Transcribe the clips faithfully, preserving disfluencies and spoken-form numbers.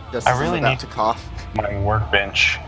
Just I really about need to cough. my workbench.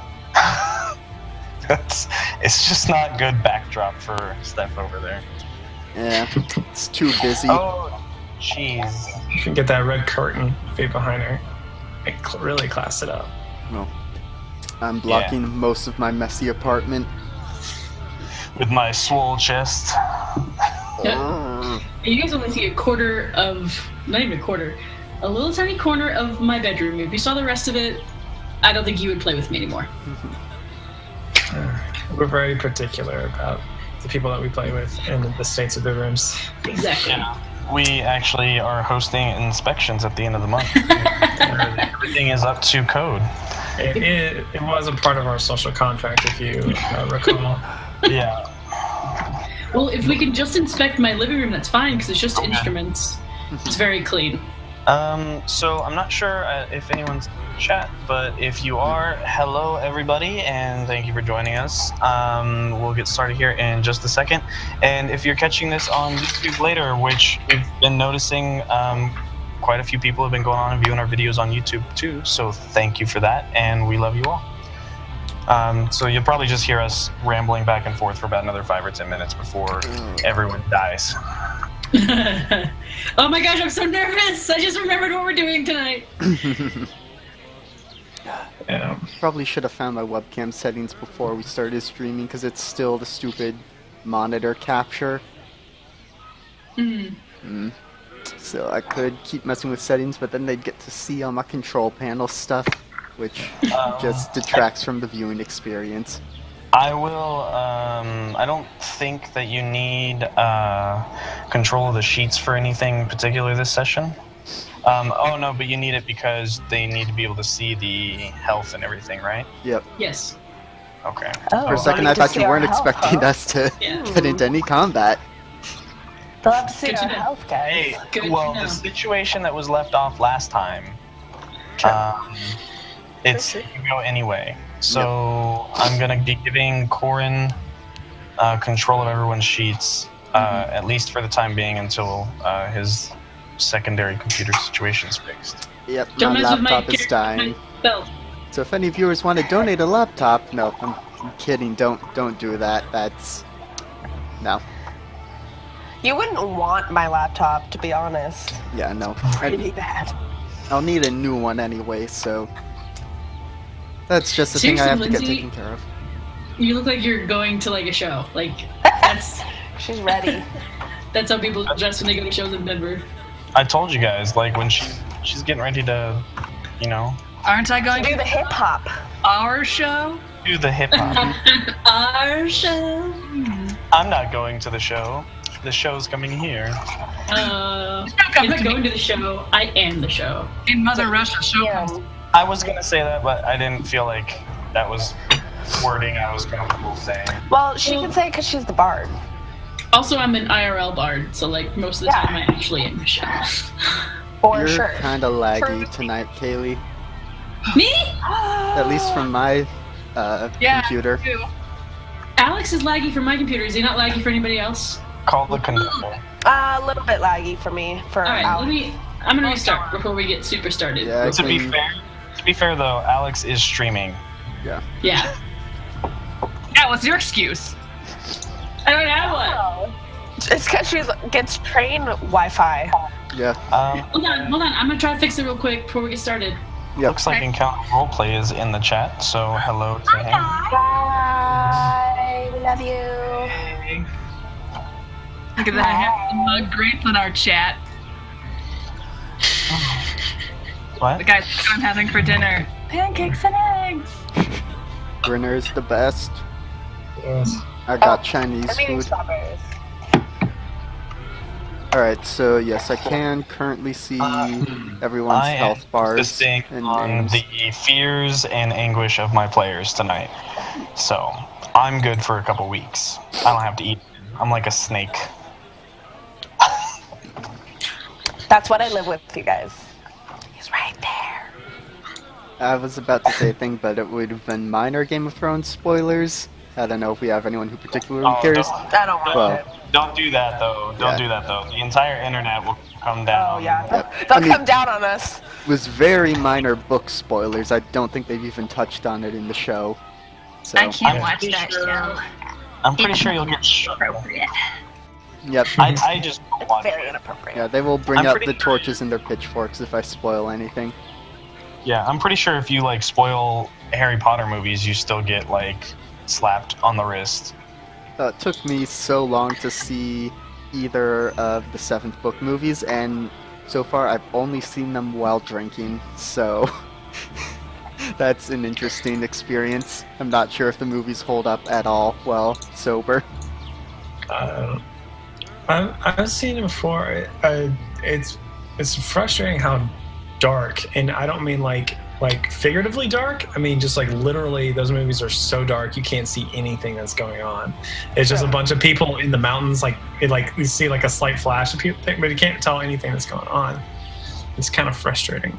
It's, it's just not good backdrop for Steph over there. Yeah, it's too busy. Oh, jeez. You can get that red curtain be behind her. It cl really class it up. Well, I'm blocking Yeah. most of my messy apartment. With my swole chest. Yeah. You guys only see a quarter of, not even a quarter, a little tiny corner of my bedroom. If you saw the rest of it, I don't think you would play with me anymore. Uh, we're very particular about the people that we play with and the states of the rooms. Exactly. Yeah. We actually are hosting inspections at the end of the month. Everything is up to code. It, it, it was a part of our social contract, if you uh, recall. Yeah. Well, if we can just inspect my living room, that's fine, because it's just instruments. It's very clean. Um, so I'm not sure uh, if anyone's in the chat, but if you are, hello everybody, and thank you for joining us. Um, we'll get started here in just a second. And if you're catching this on YouTube later, which we've been noticing, um, quite a few people have been going on and viewing our videos on YouTube too, so thank you for that, and we love you all. Um, so you'll probably just hear us rambling back and forth for about another five or ten minutes before everyone dies. Oh my gosh, I'm so nervous! I just remembered what we're doing tonight. Yeah. Probably should have found my webcam settings before we started streaming, because it's still the stupid monitor capture. Mm. Mm. So I could keep messing with settings, but then they'd get to see all my control panel stuff, which Um, just detracts from the viewing experience. I will, um, I don't think that you need uh, control of the sheets for anything particular this session. Um, oh no, but you need it because they need to be able to see the health and everything, right? Yep. Yes. Okay. Oh, For a they'll second need I to thought see you our weren't health, expecting huh? us to Yeah. get into any combat. They'll have to see Good our to know. health, guys. Hey, Good well, to know. the situation that was left off last time, um, it's you go anyway. So I'm gonna be giving Corin uh, control of everyone's sheets, uh, at least for the time being, until uh, his secondary computer situation is fixed. Yep, Don't my mess with my laptop is character, dying. my belt. So if any viewers want to donate a laptop, no, I'm, I'm kidding. Don't don't do that. That's no. You wouldn't want my laptop, to be honest. Yeah, no. Pretty I, bad. I'll need a new one anyway, so that's just a thing I Seriously, have to get Lindsay? taken care of. You look like you're going to like a show. Like that's She's ready. that's how people dress when they go to shows in Denver. I told you guys, like when she she's getting ready to, you know, Aren't I going Do to the hip hop. our show? do the hip hop. Our show. I'm not going to the show. The show's coming here. Uh, Don't come if I'm to me. going to the show, I am the show. In Mother Russia show. Yeah. I was gonna say that, but I didn't feel like that was wording I was comfortable saying. Well, she can say it because she's the bard. Also, I'm an I R L bard, so like most of the Yeah. time I actually am the show. For You're sure. kind of laggy True. tonight, Kaylee. Me? At least from my uh, Yeah. computer. Too. Alex is laggy for my computer. Is he not laggy for anybody else? Call the conductor. Uh, a little bit laggy for me. For All right, Alex. let me. I'm gonna restart before we get super started. Yeah, I To be can- fair, to be fair though, Alex is streaming. Yeah. Yeah. Yeah, what's your excuse? I don't have one. Oh. It's because she gets trained Wi-Fi. Yeah. Um, Hold on, hold on. I'm gonna try to fix it real quick before we get started. Yep. Looks like Encounter Roleplay is in the chat, so hello to him. Bye. We love you. Hey. Look at that. I have some uh, grapes in our chat. The What? guys I'm having for dinner. Pancakes and eggs. Brenner's the best. Yes. I got Oh, Chinese I'm eating food. strawberries. Alright, so yes, I can currently see everyone's I am health bars insisting and on names. the fears and anguish of my players tonight. So, I'm good for a couple weeks. I don't have to eat. I'm like a snake. That's what I live with, you guys. He's right there. I was about to say a thing, but it would have been minor Game of Thrones spoilers. I don't know if we have anyone who particularly Oh, cares. don't, I don't want Well, it. don't do that though. Don't Yeah. do that though. The entire internet will come down. Oh, yeah. They'll, Yep. they'll I mean- come down on us. was very minor book spoilers. I don't think they've even touched on it in the show. So. I can't I'm watch pretty that sure- show. I'm pretty It's sure you'll get shot. Appropriate. Yep. I, I just don't watch Very it. inappropriate. Yeah, they will bring I'm out pretty the sure- torches and their pitchforks if I spoil anything. Yeah, I'm pretty sure if you like spoil Harry Potter movies, you still get like slapped on the wrist. Uh, it took me so long to see either of the seventh book movies, and so far I've only seen them while drinking, so that's an interesting experience. I'm not sure if the movies hold up at all while sober. Uh, I've, I've seen it before. Uh, it's it's frustrating how dark, and I don't mean like like figuratively dark. I mean just like literally, those movies are so dark you can't see anything that's going on. It's just a bunch of people in the mountains. Like it, like you see like a slight flash of people, but you can't tell anything that's going on. It's kind of frustrating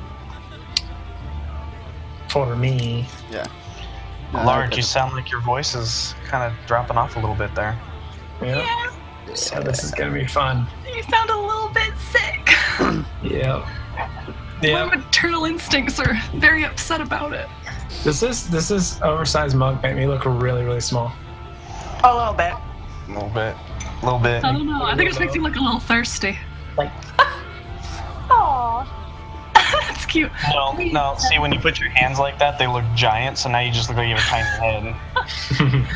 for me. Yeah. Uh, Large, but- you sound like your voice is kind of dropping off a little bit there. Yeah. So this is gonna be fun. You sound a little bit sick. Yeah. My Yeah. maternal instincts are very upset about it. Does this this is oversized mug make me look really really small? A little bit. A little bit. A little bit. I don't know. I think it just makes you look a little thirsty. Like Aww. That's cute. No, no. See, when you put your hands like that, they look giant, so now you just look like you have a tiny head.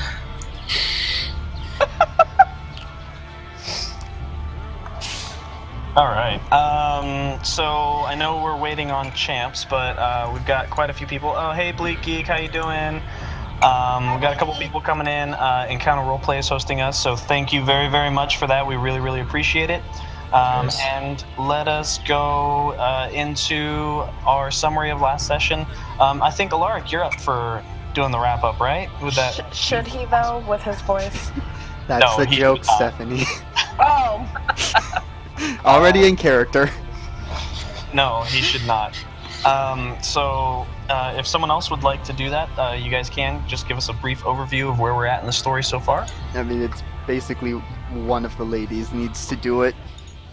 All right. Um, so I know we're waiting on champs, but uh, we've got quite a few people. Oh, hey, Bleak Geek, how you doing? Um, we've got a couple people coming in. Uh, Encounter Roleplay is hosting us, so thank you very, very much for that. We really, really appreciate it. Um, Yes. And let us go uh, into our summary of last session. Um, I think Alaric, you're up for doing the wrap up, right? With that. Sh- should he though, with his voice? That's No, the he joke, did not. Stephanie. Oh. Already in character. No, he should not. Um, so, uh, if someone else would like to do that, uh, you guys can just give us a brief overview of where we're at in the story so far. I mean, it's basically one of the ladies needs to do it.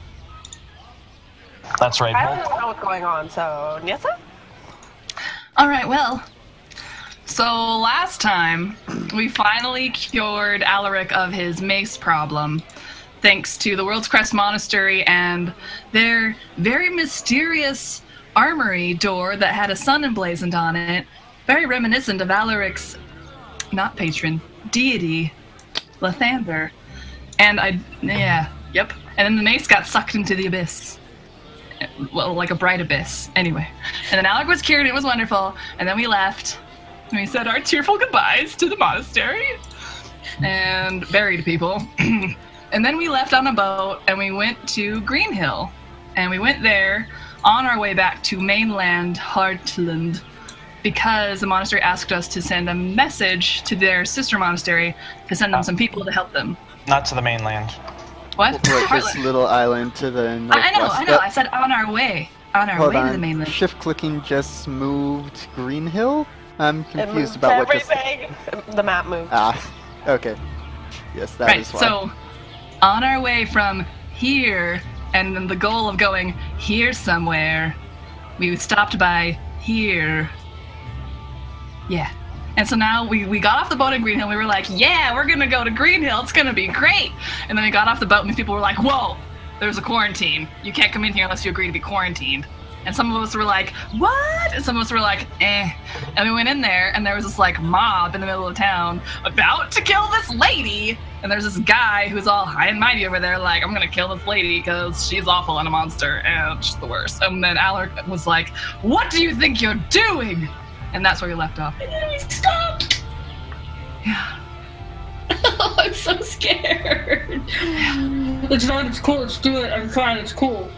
That's right. I Bolt. don't know what's going on, so Nyssa? All right, well, so last time we finally cured Alaric of his mace problem, thanks to the World's Crest Monastery and their very mysterious armory door that had a sun emblazoned on it, very reminiscent of Alaric's, not patron, deity, Lathander. And I, yeah, yep. And then the mace got sucked into the abyss. Well, like a bright abyss. Anyway. And then Alaric was cured and it was wonderful. And then we left. And we said our tearful goodbyes to the monastery. And buried people. And then we left on a boat and we went to Green Hill. And we went there on our way back to mainland Heartland because the monastery asked us to send a message to their sister monastery to send them some people to help them. Not to the mainland. What? Like this Heartland. little island to the northwest. I I know, I know. I said on our way. On our Hold way on. to the mainland. Shift clicking just moved Green Hill? I'm It confused moved about what just... everything. The map moved. Ah, okay. Yes, that Right, is why. so on our way from here, and then the goal of going here somewhere, we stopped by here. Yeah. And so now we, we got off the boat in Green Hill. We were like, yeah, we're going to go to Green Hill. It's going to be great. And then we got off the boat and these people were like, whoa, there's a quarantine. You can't come in here unless you agree to be quarantined. And some of us were like, what? And some of us were like, eh. And we went in there and there was this like mob in the middle of town about to kill this lady. And there's this guy who's all high and mighty over there like, I'm going to kill this lady because she's awful and a monster and she's the worst. And then Alaric was like, what do you think you're doing? And that's where we left off. Stop! Yeah. Oh, I'm so scared. It's fine, it's cool, let's do it. I'm fine, it's cool.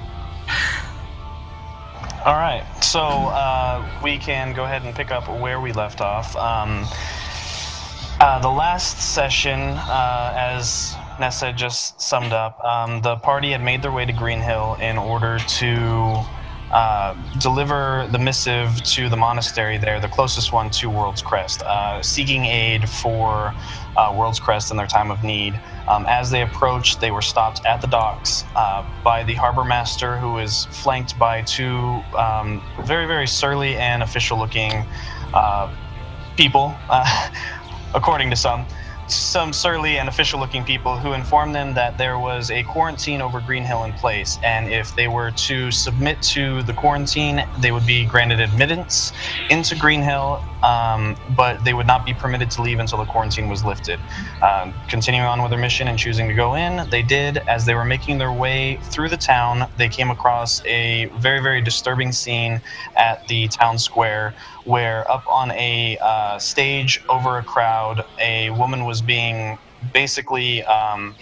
All right, so uh, we can go ahead and pick up where we left off. Um, uh, the last session, uh, as Nessa just summed up, um, the party had made their way to Green Hill in order to uh, deliver the missive to the monastery there, the closest one to World's Crest, uh, seeking aid for uh, World's Crest in their time of need. Um, as they approached, they were stopped at the docks uh, by the harbor master, who is flanked by two um, very, very surly and official-looking uh, people, uh, according to some. Some surly and official-looking people who informed them that there was a quarantine over Green Hill in place, and if they were to submit to the quarantine, they would be granted admittance into Green Hill, um, but they would not be permitted to leave until the quarantine was lifted. Um, continuing on with their mission and choosing to go in, they did. As they were making their way through the town, they came across a very, very disturbing scene at the town square, where up on a uh, stage over a crowd, a woman was being basically um,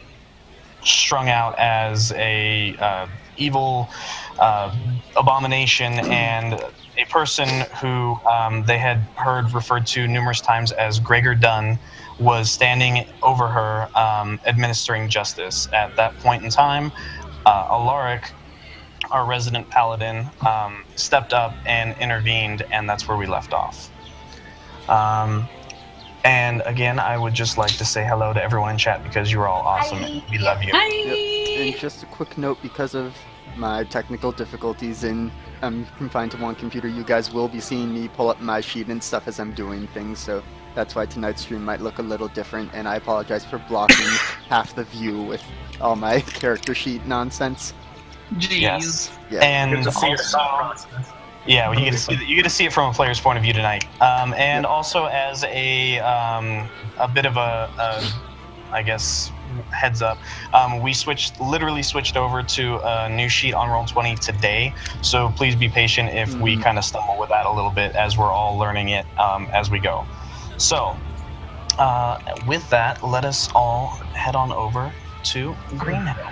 strung out as a uh, evil uh, abomination, and a person who um, they had heard referred to numerous times as Gregor Dunn was standing over her, um, administering justice. At that point in time, uh, Alaric, our resident paladin, um, stepped up and intervened, and that's where we left off. Um, and again, I would just like to say hello to everyone in chat, because you're all awesome. And we love you. Hi. Yep. And just a quick note, because of my technical difficulties and I'm confined to one computer, you guys will be seeing me pull up my sheet and stuff as I'm doing things, so that's why tonight's stream might look a little different, and I apologize for blocking half the view with all my character sheet nonsense. Jeez. Yes. Yeah. And Good to see your also, process. yeah, well, you get to see you get to see it from a player's point of view tonight. Um, and also as a um, a bit of a, a I guess heads up, um, we switched literally switched over to a new sheet on Roll twenty today. So please be patient if mm-hmm. we kind of stumble with that a little bit, as we're all learning it um, as we go. So uh, with that, let us all head on over to Green Hill.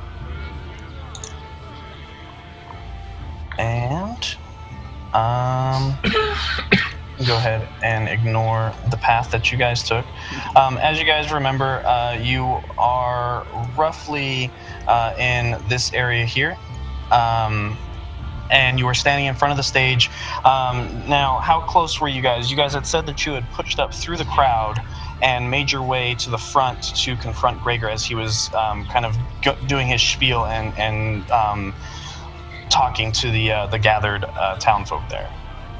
And um, go ahead and ignore the path that you guys took. Um, as you guys remember, uh, you are roughly uh, in this area here. Um, and you were standing in front of the stage. Um, now, how close were you guys? You guys had said that you had pushed up through the crowd and made your way to the front to confront Gregor as he was um, kind of go- doing his spiel and, and um, talking to the uh, the gathered uh, townfolk there.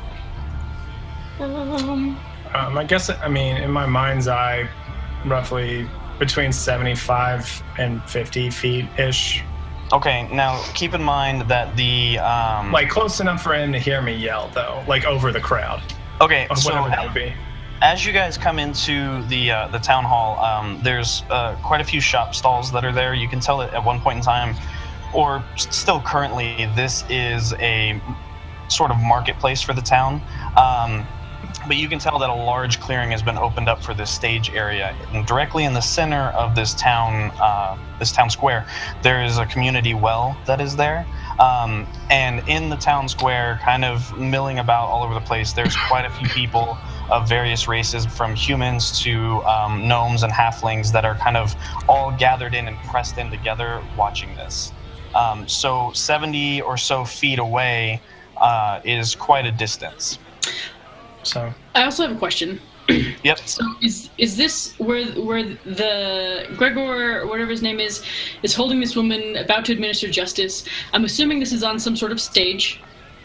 Um, um, I guess, I mean, in my mind's eye, roughly between seventy-five and fifty feet-ish. Okay, now keep in mind that the... Um, like, close enough for him to hear me yell, though. Like, over the crowd. Okay, or so... whatever that would be. As you guys come into the uh, the town hall, um, there's uh, quite a few shop stalls that are there. You can tell that at one point in time, or still currently, this is a sort of marketplace for the town. Um, but you can tell that a large clearing has been opened up for this stage area. And directly in the center of this town, uh, this town square, there is a community well that is there. Um, and in the town square, kind of milling about all over the place, there's quite a few people of various races, from humans to um, gnomes and halflings, that are kind of all gathered in and pressed in together watching this. Um, so seventy or so feet away uh, is quite a distance. So I also have a question. Yep. So is is this where where the Gregor, or whatever his name is, is holding this woman about to administer justice? I'm assuming this is on some sort of stage.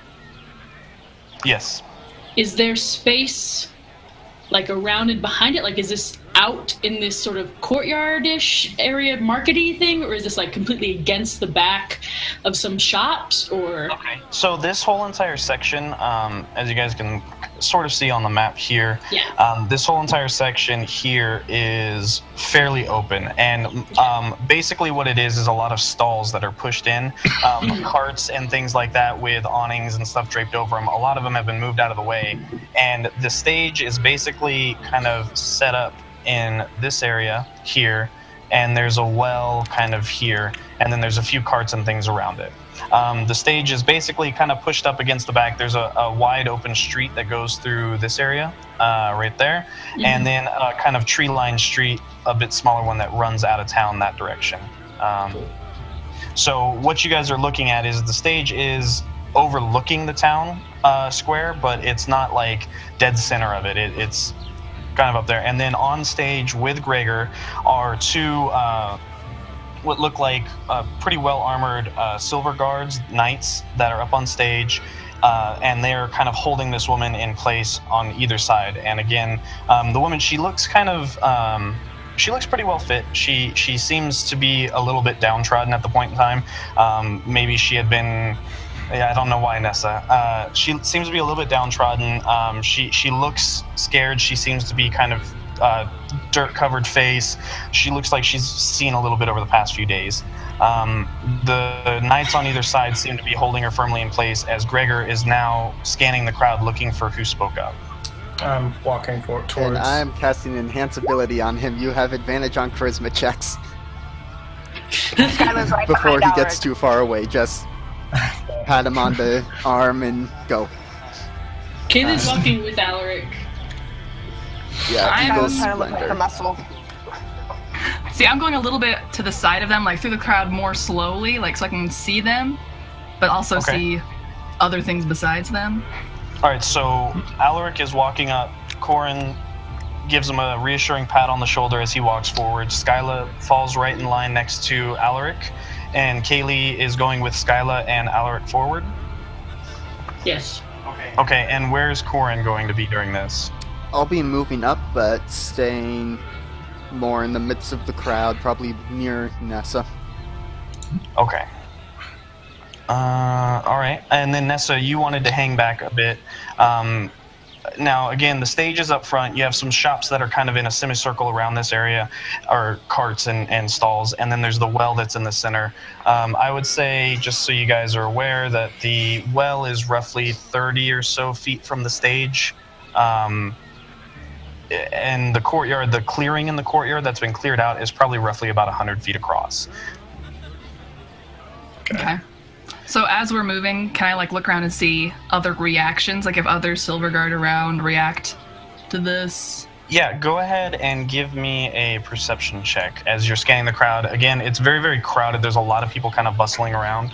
Yes. Is there space, like, around and behind it? Like, is this out in this sort of courtyard-ish area, markety thing, or is this like completely against the back of some shops? Or okay, so this whole entire section, um, as you guys can sort of see on the map here, yeah. um, this whole entire section here is fairly open, and um, basically what it is is a lot of stalls that are pushed in, um, carts and things like that with awnings and stuff draped over them. A lot of them have been moved out of the way, and the stage is basically kind of set up in this area here, and there's a well kind of here, and then there's a few carts and things around it. Um, the stage is basically kind of pushed up against the back. There's a, a wide open street that goes through this area uh, right there, mm-hmm. and then a kind of tree-lined street, a bit smaller one that runs out of town that direction. Um, so what you guys are looking at is the stage is overlooking the town uh, square, but it's not like dead center of it. it. It's kind of up there. And then on stage with Gregor are two uh, what look like uh, pretty well armored uh, silver guards, knights that are up on stage. Uh, and they're kind of holding this woman in place on either side. And again, um, the woman, she looks kind of, um, she looks pretty well fit. She she seems to be a little bit downtrodden at the point in time. Um, maybe she had been, yeah, I don't know why, Nessa. Uh, she seems to be a little bit downtrodden. Um, she she looks scared. She seems to be kind of uh, dirt-covered face. She looks like she's seen a little bit over the past few days. Um, the knights on either side seem to be holding her firmly in place as Gregor is now scanning the crowd looking for who spoke up. I'm walking for, towards... And I'm casting Enhance ability on him. You have advantage on charisma checks. Skylar's right Before he behind gets Alaric. too far away, just pat him on the arm and go. Kayla's walking with Alaric. Yeah, I'm Eagle Skylar's trying to look like a Splendor. muscle. See, I'm going a little bit to the side of them, like through the crowd more slowly, like so I can see them, but also Okay. see other things besides them. All right, so Alaric is walking up. Corin gives him a reassuring pat on the shoulder as he walks forward. Skyla falls right in line next to Alaric, and Kaylee is going with Skyla and Alaric forward. Yes. Okay. Okay, and where's Corin going to be during this? I'll be moving up, but staying more in the midst of the crowd, probably near Nessa. Okay. Uh, all right, and then Nessa, you wanted to hang back a bit. Um, now, again, the stage is up front. You have some shops that are kind of in a semicircle around this area, or carts and, and stalls, and then there's the well that's in the center. Um, I would say, just so you guys are aware, that the well is roughly thirty or so feet from the stage. Um, and the courtyard, the clearing in the courtyard that's been cleared out is probably roughly about one hundred feet across. Okay. So as we're moving, can I like look around and see other reactions? Like if other Silver Guard around react to this? Yeah, go ahead and give me a perception check as you're scanning the crowd. Again, it's very, very crowded. There's a lot of people kind of bustling around.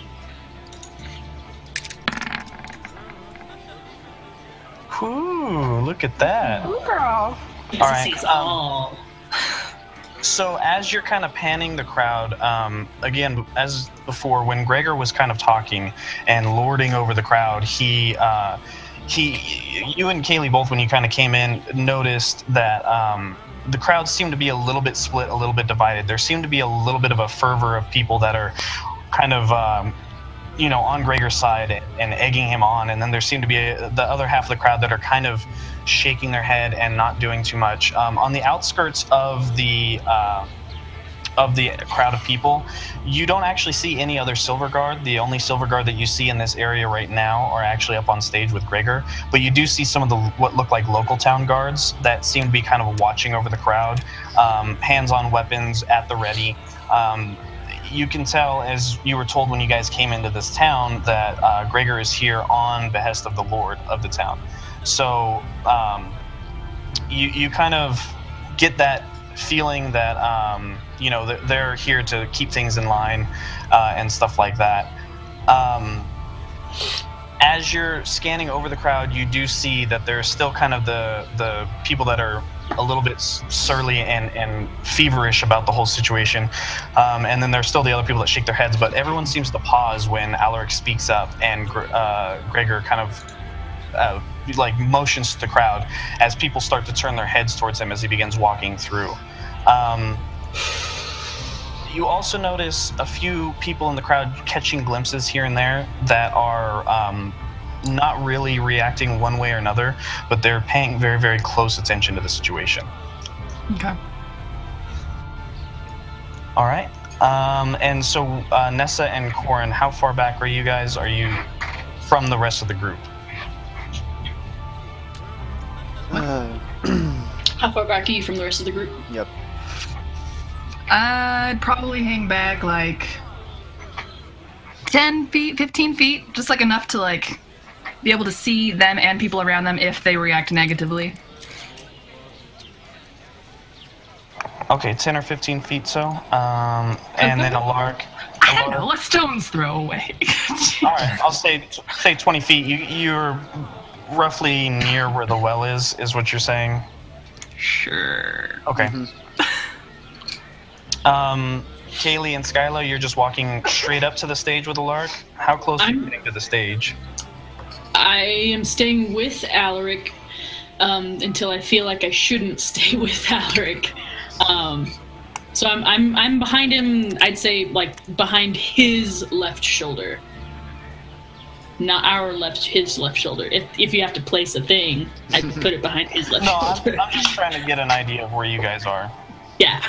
Ooh, look at that. Ooh, girl. Yes, All right, sees um, all. So as you're kind of panning the crowd, um, again, as before, when Gregor was kind of talking and lording over the crowd, he, uh, he, you and Kaylee both, when you kind of came in, noticed that um, the crowd seemed to be a little bit split, a little bit divided. There seemed to be a little bit of a fervor of people that are kind of, um, you know, on Gregor's side and egging him on, and then there seemed to be a, the other half of the crowd that are kind of shaking their head and not doing too much. Um, on the outskirts of the uh, of the crowd of people, you don't actually see any other Silver Guard. The only Silver Guard that you see in this area right now are actually up on stage with Gregor, but you do see some of the what look like local town guards that seem to be kind of watching over the crowd, um, hands on weapons at the ready. Um, you can tell, as you were told when you guys came into this town, that uh, Gregor is here on behest of the Lord of the town. So um, you you kind of get that feeling that um, you know they're here to keep things in line uh, and stuff like that. Um, as you're scanning over the crowd, you do see that there's still kind of the the people that are a little bit surly and, and feverish about the whole situation. Um, and then there's still the other people that shake their heads, but everyone seems to pause when Alaric speaks up and uh, Gregor kind of uh, like motions to the crowd as people start to turn their heads towards him as he begins walking through. Um, you also notice a few people in the crowd catching glimpses here and there that are um, not really reacting one way or another, but they're paying very, very close attention to the situation. Okay. All right. Um, and so uh, Nessa and Corin, how far back are you guys? Are you from the rest of the group? Uh, How far back are you from the rest of the group? yep. I'd probably hang back like ten feet, fifteen feet, just like enough to like be able to see them and people around them if they react negatively. Okay, ten or fifteen feet so. Um, and then Alaric, I don't know, a stone's throw away. All right, I'll say say twenty feet. You you're roughly near where the well is, is what you're saying. Sure. Okay. Mhm. Um, Kaylee and Skyla, you're just walking straight up to the stage with Alaric. How close are you I'm- getting to the stage? I am staying with Alaric um, until I feel like I shouldn't stay with Alaric. Um, so I'm I'm I'm behind him. I'd say like behind his left shoulder, not our left. His left shoulder. If if you have to place a thing, I'd put it behind his left No, I'm, shoulder. I'm just trying to get an idea of where you guys are. Yeah.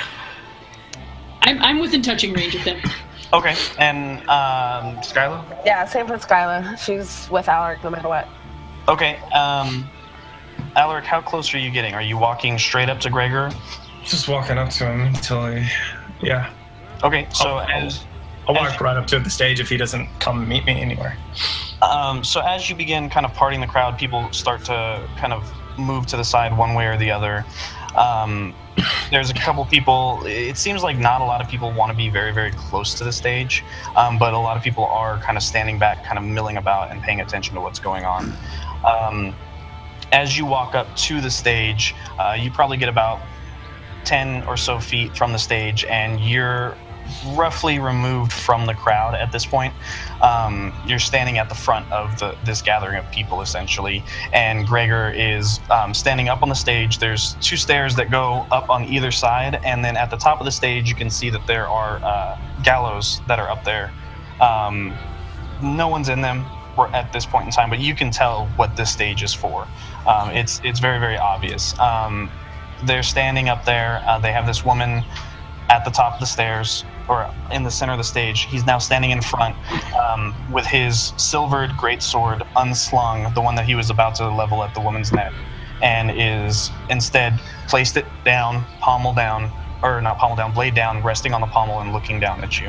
I'm I'm within touching range of him. Okay, and um, Skyla? Yeah, same for Skyla. She's with Alaric no matter what. Okay, um, Alaric, how close are you getting? Are you walking straight up to Gregor? Just walking up to him until he, yeah. Okay, so Oh, as I'll walk right up to the stage if he doesn't come meet me anywhere. um, so as you begin kind of parting the crowd, people start to kind of move to the side one way or the other. Um, there's a couple people. It seems like not a lot of people want to be very, very close to the stage, um, but a lot of people are kind of standing back, kind of milling about and paying attention to what's going on. Um, as you walk up to the stage, uh, you probably get about ten or so feet from the stage, and you're roughly removed from the crowd at this point. Um, you're standing at the front of the, this gathering of people, essentially, and Gregor is um, standing up on the stage. There's two stairs that go up on either side, and then at the top of the stage, you can see that there are uh, gallows that are up there. Um, no one's in them at this point in time, but you can tell what this stage is for. Um, it's it's very, very obvious. Um, they're standing up there. Uh, they have this woman at the top of the stairs, or in the center of the stage. He's now standing in front um, with his silvered greatsword unslung, the one that he was about to level at the woman's neck, and is instead placed it down, pommel down, or not pommel down, blade down, resting on the pommel and looking down at you.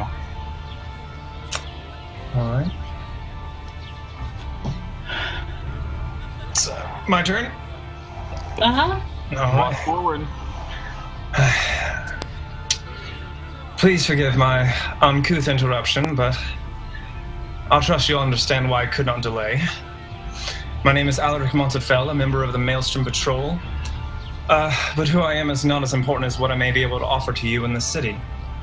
All right. It's uh, my turn. Uh huh. All Walk right. forward. Please forgive my uncouth interruption, but I'll trust you'll understand why I could not delay. My name is Alaric Montefiore, a member of the Maelstrom Patrol. Uh, but who I am is not as important as what I may be able to offer to you in this city.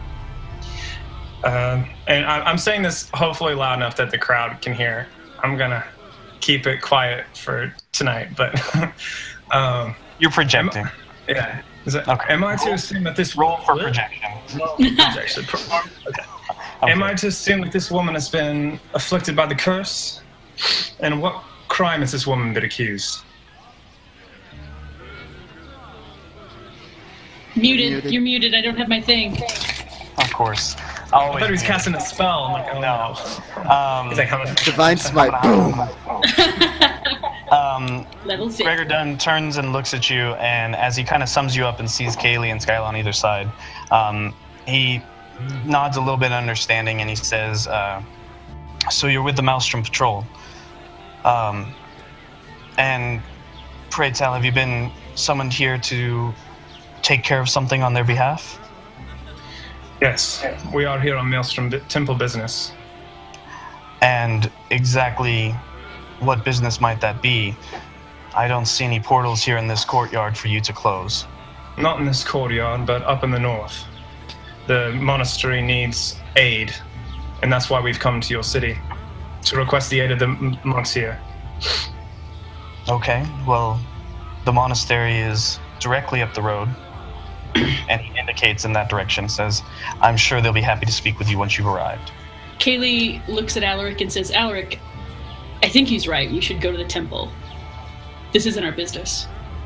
Uh, and I, I'm saying this hopefully loud enough that the crowd can hear. I'm gonna keep it quiet for tonight, but um, You're projecting. yeah. Is it, Okay. Am I to assume that this Roll for woman- projection. Roll for projection. Okay. Am I to assume that this woman has been afflicted by the curse? And what crime has this woman been accused? Muted. Muted. You're muted. I don't have my thing. Of course. I Always thought he was do. casting a spell. I'm like, oh no. No. Um, He's like, how much? Divine Smite. Boom. um, Level six. Gregor Dunn turns and looks at you, and as he kind of sums you up and sees Kaylee and Skyla on either side, um, he nods a little bit understanding, and he says, uh, so you're with the Maelstrom Patrol. Um, and pray tell, have you been summoned here to take care of something on their behalf? Yes, we are here on Maelstrom B- Temple business. And exactly what business might that be? I don't see any portals here in this courtyard for you to close. Not in this courtyard, but up in the north. The monastery needs aid, and that's why we've come to your city, to request the aid of the m- monks here. Okay, well, the monastery is directly up the road, and he indicates in that direction, says, I'm sure they'll be happy to speak with you once you've arrived. Kaylee looks at Alaric and says, Alaric, I think he's right. We should go to the temple. This isn't our business.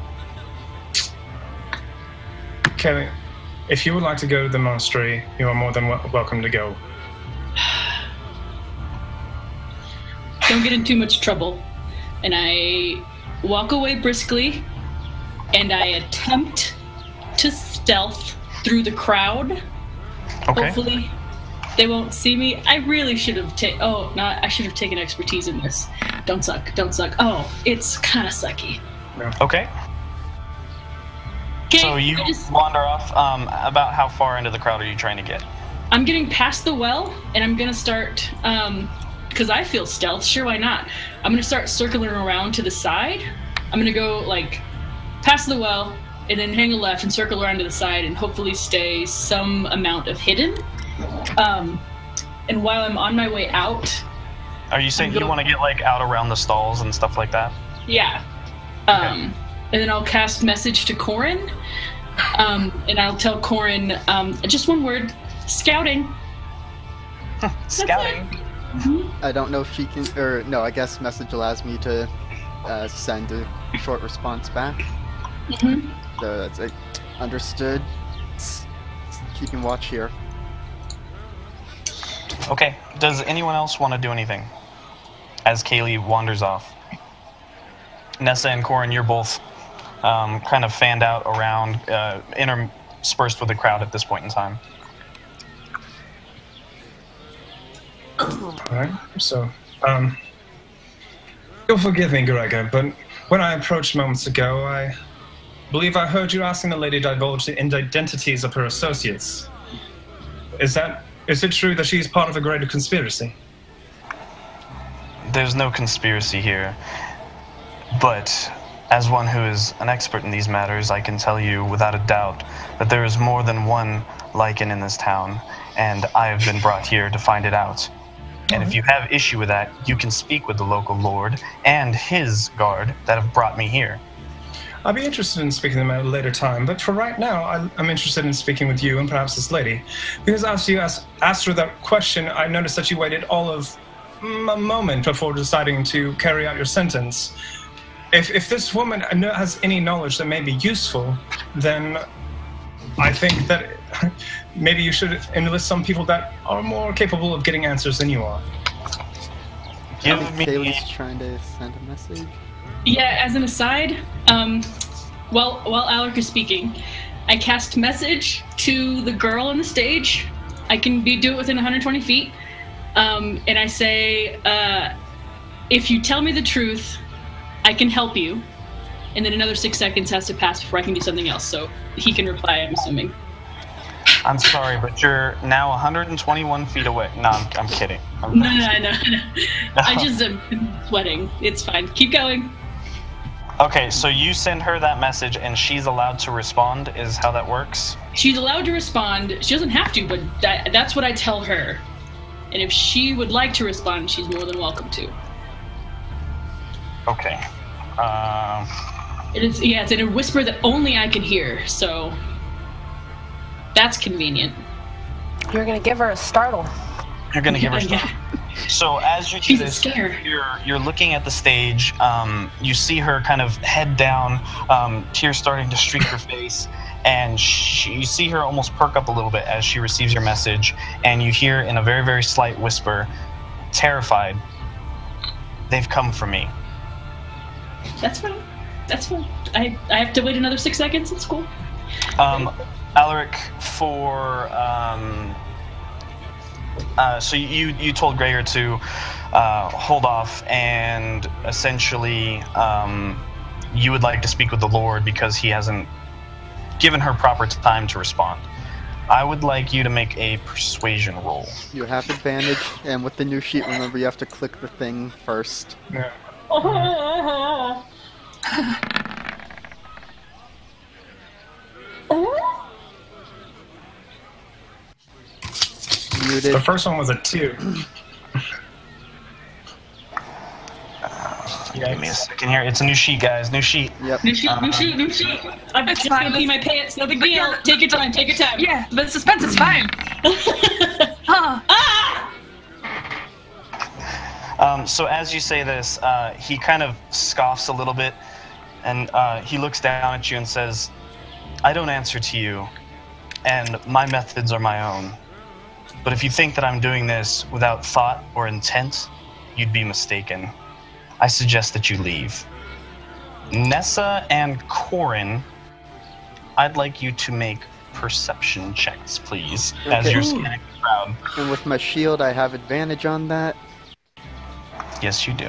Kelly, if you would like to go to the monastery, you are more than wel- welcome to go. Don't get in too much trouble. And I walk away briskly, and I attempt to stealth through the crowd. Okay. Hopefully they won't see me. I really should have taken... Oh, no, I should have taken expertise in this. Don't suck, don't suck. Oh, it's kind of sucky. Okay, Okay, so you I just, wander off. Um, about how far into the crowd are you trying to get? I'm getting past the well, and I'm gonna start, um, because I feel stealth, sure, why not? I'm gonna start circling around to the side. I'm gonna go, like, past the well, and then hang a left and circle around to the side and hopefully stay some amount of hidden. Um, and while I'm on my way out... Are you saying you want to get, like, out around the stalls and stuff like that? Yeah. Um, okay. And then I'll cast message to Corin, um, and I'll tell Corin, um, just one word, scouting. Scouting? Mm-hmm. I don't know if she can, or no, I guess message allows me to uh, send a short response back. Mm-hmm. So that's it. Understood. It's, it's keeping watch here. Okay. Does anyone else want to do anything? As Kaylee wanders off. Nessa and Corin, you're both um, kind of fanned out around, uh, interspersed with the crowd at this point in time. Alright, so, um, you'll forgive me, Gregor, but when I approached moments ago, I believe I heard you asking the lady to divulge the identities of her associates. Is that, is it true that she's part of a greater conspiracy? There's no conspiracy here, but as one who is an expert in these matters, I can tell you without a doubt that there is more than one Lycan in this town, and I have been brought here to find it out. And if you have issue with that, you can speak with the local lord and his guard that have brought me here. I'll be interested in speaking to them at a later time, but for right now, I'm interested in speaking with you and perhaps this lady. Because after you asked, asked her that question, I noticed that you waited all of a moment before deciding to carry out your sentence. If, if this woman has any knowledge that may be useful, then I think that maybe you should enlist some people that are more capable of getting answers than you are. Give me... Kaylee's trying to send a message. Yeah, as an aside, um, while, while Alaric is speaking, I cast message to the girl on the stage. I can be do it within one hundred twenty feet. Um, and I say, uh, if you tell me the truth, I can help you. And then another six seconds has to pass before I can do something else. So he can reply, I'm assuming. I'm sorry, but you're now one hundred twenty-one feet away. No, I'm, I'm kidding. I'm no, no, no, no. I just am sweating. It's fine. Keep going. Okay, so you send her that message and she's allowed to respond, is how that works? She's allowed to respond. She doesn't have to, but that, that's what I tell her. And if she would like to respond, she's more than welcome to. Okay. Um... It is, yeah, it's in a whisper that only I can hear, so that's convenient. You're gonna give her a startle. You're gonna give her a Yeah, startle. So as you do She's this, scared. you're you're looking at the stage. Um, you see her kind of head down, um, tears starting to streak her face, and she, you see her almost perk up a little bit as she receives your message, and you hear in a very very slight whisper, terrified, "They've come for me." That's fine. That's fine. I, I have to wait another six seconds. It's cool. Um, Alaric, for um, uh, so you you told Gregor to uh, hold off, and essentially um, you would like to speak with the Lord because he hasn't given her proper time to respond. I would like you to make a persuasion roll. You have advantage, and with the new sheet, remember you have to click the thing first. Yeah. Muted. The first one was a two. Uh, give me a second here. It's a new sheet, guys. New sheet. Yep. New sheet, Um, new sheet, new sheet. I'm It's just fine. gonna pee my pants. No big deal. Take your time. Take your time. Yeah, the suspense is fine. Huh. Ah! Um, so as you say this, uh, he kind of scoffs a little bit, and uh, he looks down at you and says, "I don't answer to you, and my methods are my own. But if you think that I'm doing this without thought or intent, you'd be mistaken. I suggest that you leave." Nessa and Corin, I'd like you to make perception checks, please, as Okay. you're scanning the crowd. And with my shield, I have advantage on that. Yes, you do.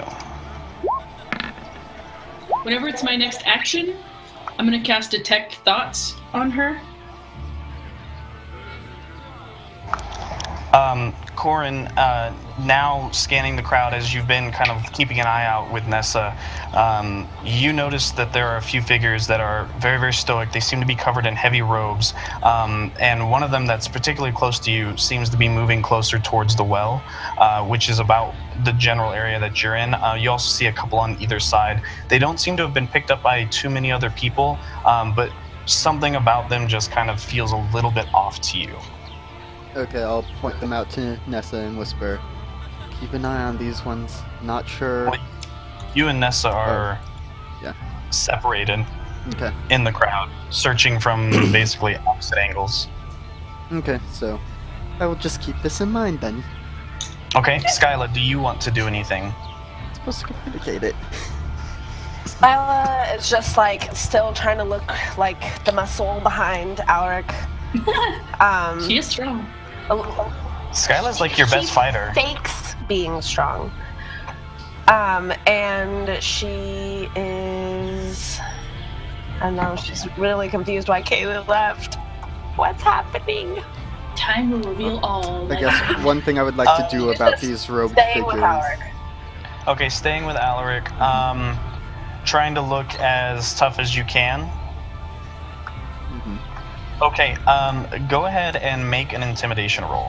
Whenever it's my next action, I'm gonna cast Detect Thoughts on her. Um, Corin, uh, now scanning the crowd as you've been kind of keeping an eye out with Nessa, um, you notice that there are a few figures that are very, very stoic. They seem to be covered in heavy robes, um, and one of them that's particularly close to you seems to be moving closer towards the well, uh, which is about the general area that you're in. Uh, you also see a couple on either side. They don't seem to have been picked up by too many other people, um, but something about them just kind of feels a little bit off to you. Okay, I'll point them out to Nessa and whisper, keep an eye on these ones. Not sure. Well, you and Nessa are oh. yeah. separated okay. in the crowd, searching from basically opposite angles. Okay, so I will just keep this in mind then. Okay, Skyla, do you want to do anything? I'm supposed to communicate it. Skyla is just like still trying to look like the muscle behind Alaric. um, She is strong. Skyla's like your best she fighter. Fakes being strong. Um, and she is. I don't know. She's really confused why Kaylee left. What's happening? Time will reveal all. I guess one thing I would like Uh, to do about these robed Staying with figures. Alaric. Okay, staying with Alaric, um, trying to look as tough as you can. Mhm. Okay, um, go ahead and make an intimidation roll.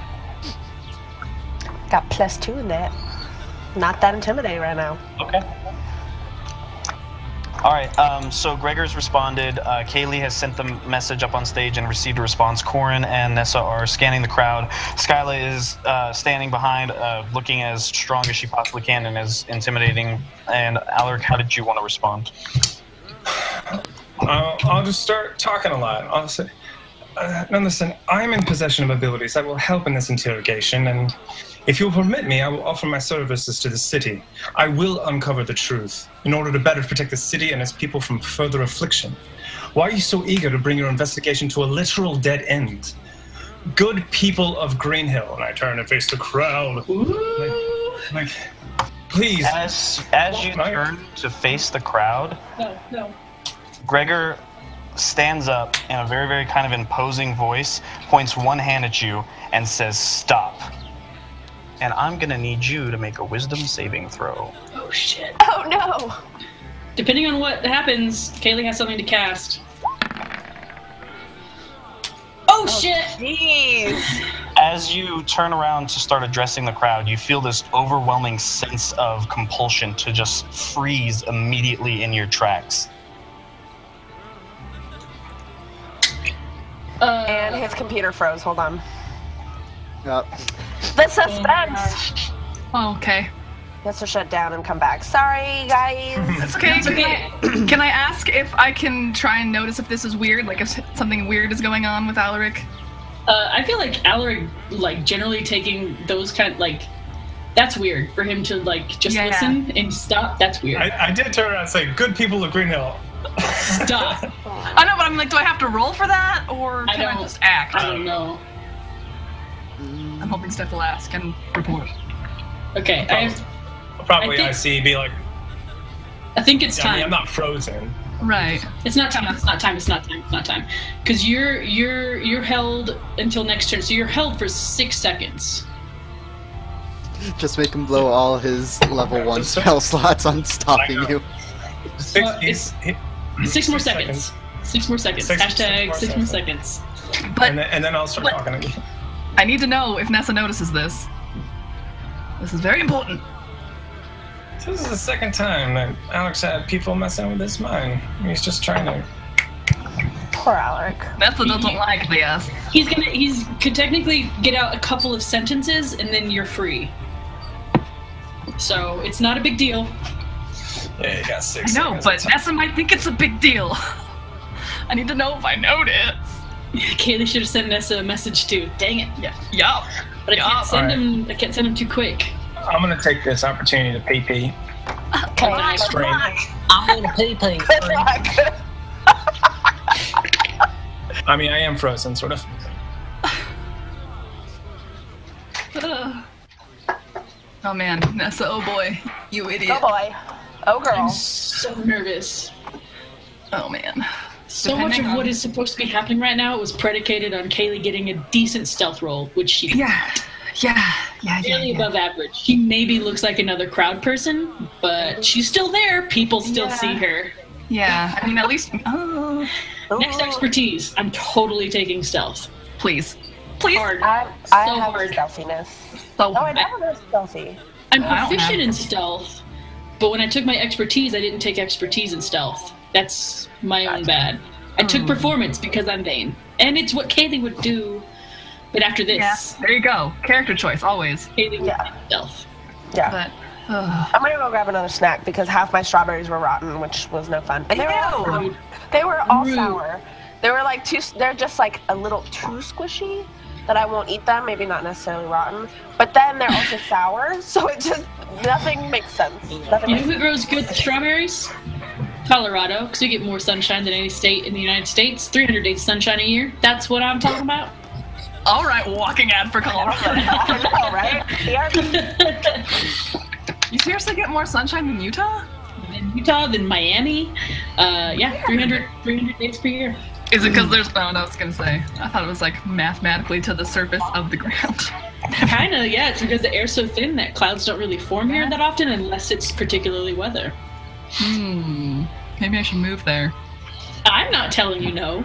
Got plus two in that. Not that intimidating right now. Okay. All right. Um, so Gregor's responded. Uh, Kaylee has sent the message up on stage and received a response. Corin and Nessa are scanning the crowd. Skyla is uh, standing behind, uh, looking as strong as she possibly can and as intimidating. And Alaric, how did you want to respond? I'll, I'll just start talking a lot. I'll say, uh, now listen, I'm in possession of abilities that will help in this interrogation, and if you'll permit me, I will offer my services to the city. I will uncover the truth in order to better protect the city and its people from further affliction. Why are you so eager to bring your investigation to a literal dead end? Good people of Greenhill, and I turn and face the crowd. Like, like, please. As as you Right. turn to face the crowd, No, no. Gregor stands up in a very, very kind of imposing voice, points one hand at you, and says, "Stop." And I'm gonna need you to make a wisdom saving throw. Oh shit. Oh no! Depending on what happens, Kaylee has something to cast. Oh, shit! Jeez! As you turn around to start addressing the crowd, you feel this overwhelming sense of compulsion to just freeze immediately in your tracks. Uh, And his computer froze. Hold on. Uh, The suspense! Oh, okay. He has to shut down and come back. Sorry, guys. It's okay. It's okay. Can I, can I ask if I can try and notice if this is weird? Like if something weird is going on with Alaric? Uh, I feel like Alaric, like, generally taking those kind like, that's weird for him to, like, just Yeah. listen and stop. That's weird. I, I did turn around and say, good people of Greenhill. Stop. I know, but I'm like, do I have to roll for that, or I can I, don't- just act? I don't know. I'm hoping Steph will ask and report. Okay, I, have, Probably I think- I see be like, I think it's I time. mean, I'm not frozen. Right. It's not time. It's not time. It's not time. It's not time. Because you're you're you're held until next turn. So you're held for six seconds. just make him blow all his level one spell slots on stopping I know. you. Six, Uh, he's- he- Six more seconds. Six more seconds. Six- Hashtag six six more more seconds. seconds. But And then, and then I'll start But- talking again. I need to know if Nessa notices this. This is very important. This is the second time that Alex had people messing with his mind. He's just trying to. Poor Alaric. Nessa doesn't like this. He's gonna. He's could technically get out a couple of sentences and then you're free. So it's not a big deal. Yeah, you got I six. know, seconds but of time. Nessa might think it's a big deal. I need to know if I notice. Kaylee should have sent Nessa a message too. Dang it. Yeah. Yup. But I can't Yup. send Alright. him. I can't send him too quick. I'm gonna take this opportunity to pee pee. Okay, Nice. good luck. I'm gonna pee pee. Good luck. I mean, I am frozen, sort of. Ugh. Oh man, Nessa, oh boy. You idiot. Oh boy. Oh girl. I'm so nervous. Oh man. So much Depending of what on- is supposed to be happening right now was predicated on Kaylee getting a decent stealth roll, which she Yeah, yeah, yeah, yeah. barely yeah. above average. She maybe looks like another crowd person, but she's still there. People still Yeah. see her. Yeah, I mean, at least. Oh, Next expertise, I'm totally taking stealth. please, please. Hard. I, I So have hard. stealthiness. So Oh, I never know stealthy. I'm I don't proficient have- in stealth, but when I took my expertise, I didn't take expertise in stealth. That's my own bad. I took performance because I'm vain, and it's what Kaylee would do. But after this, Yeah, there you go. Character choice, always. Kaylee would Yeah. take stealth. Yeah. But, ugh. I'm gonna go grab another snack because half my strawberries were rotten, which was no fun. And they were all, Ew. they were all Rude. sour. They were like too. They're just like a little too squishy that I won't eat them. Maybe not necessarily rotten, but then they're also sour, so it just nothing makes sense. Nothing You know makes who grows good strawberries? Colorado, because we get more sunshine than any state in the United States. three hundred days of sunshine a year. That's what I'm talking about. All right, walking ad for Colorado. I know, right? T R P. You seriously get more sunshine than Utah? Then Utah, then Miami. Uh, yeah, three hundred, three hundred days per year. Is it because there's? Oh, no, I was gonna say. I thought it was like mathematically to the surface of the ground. Kinda, yeah. It's because the air's so thin that clouds don't really form here that often unless it's particularly weather. Hmm. Maybe I should move there. I'm not telling you no.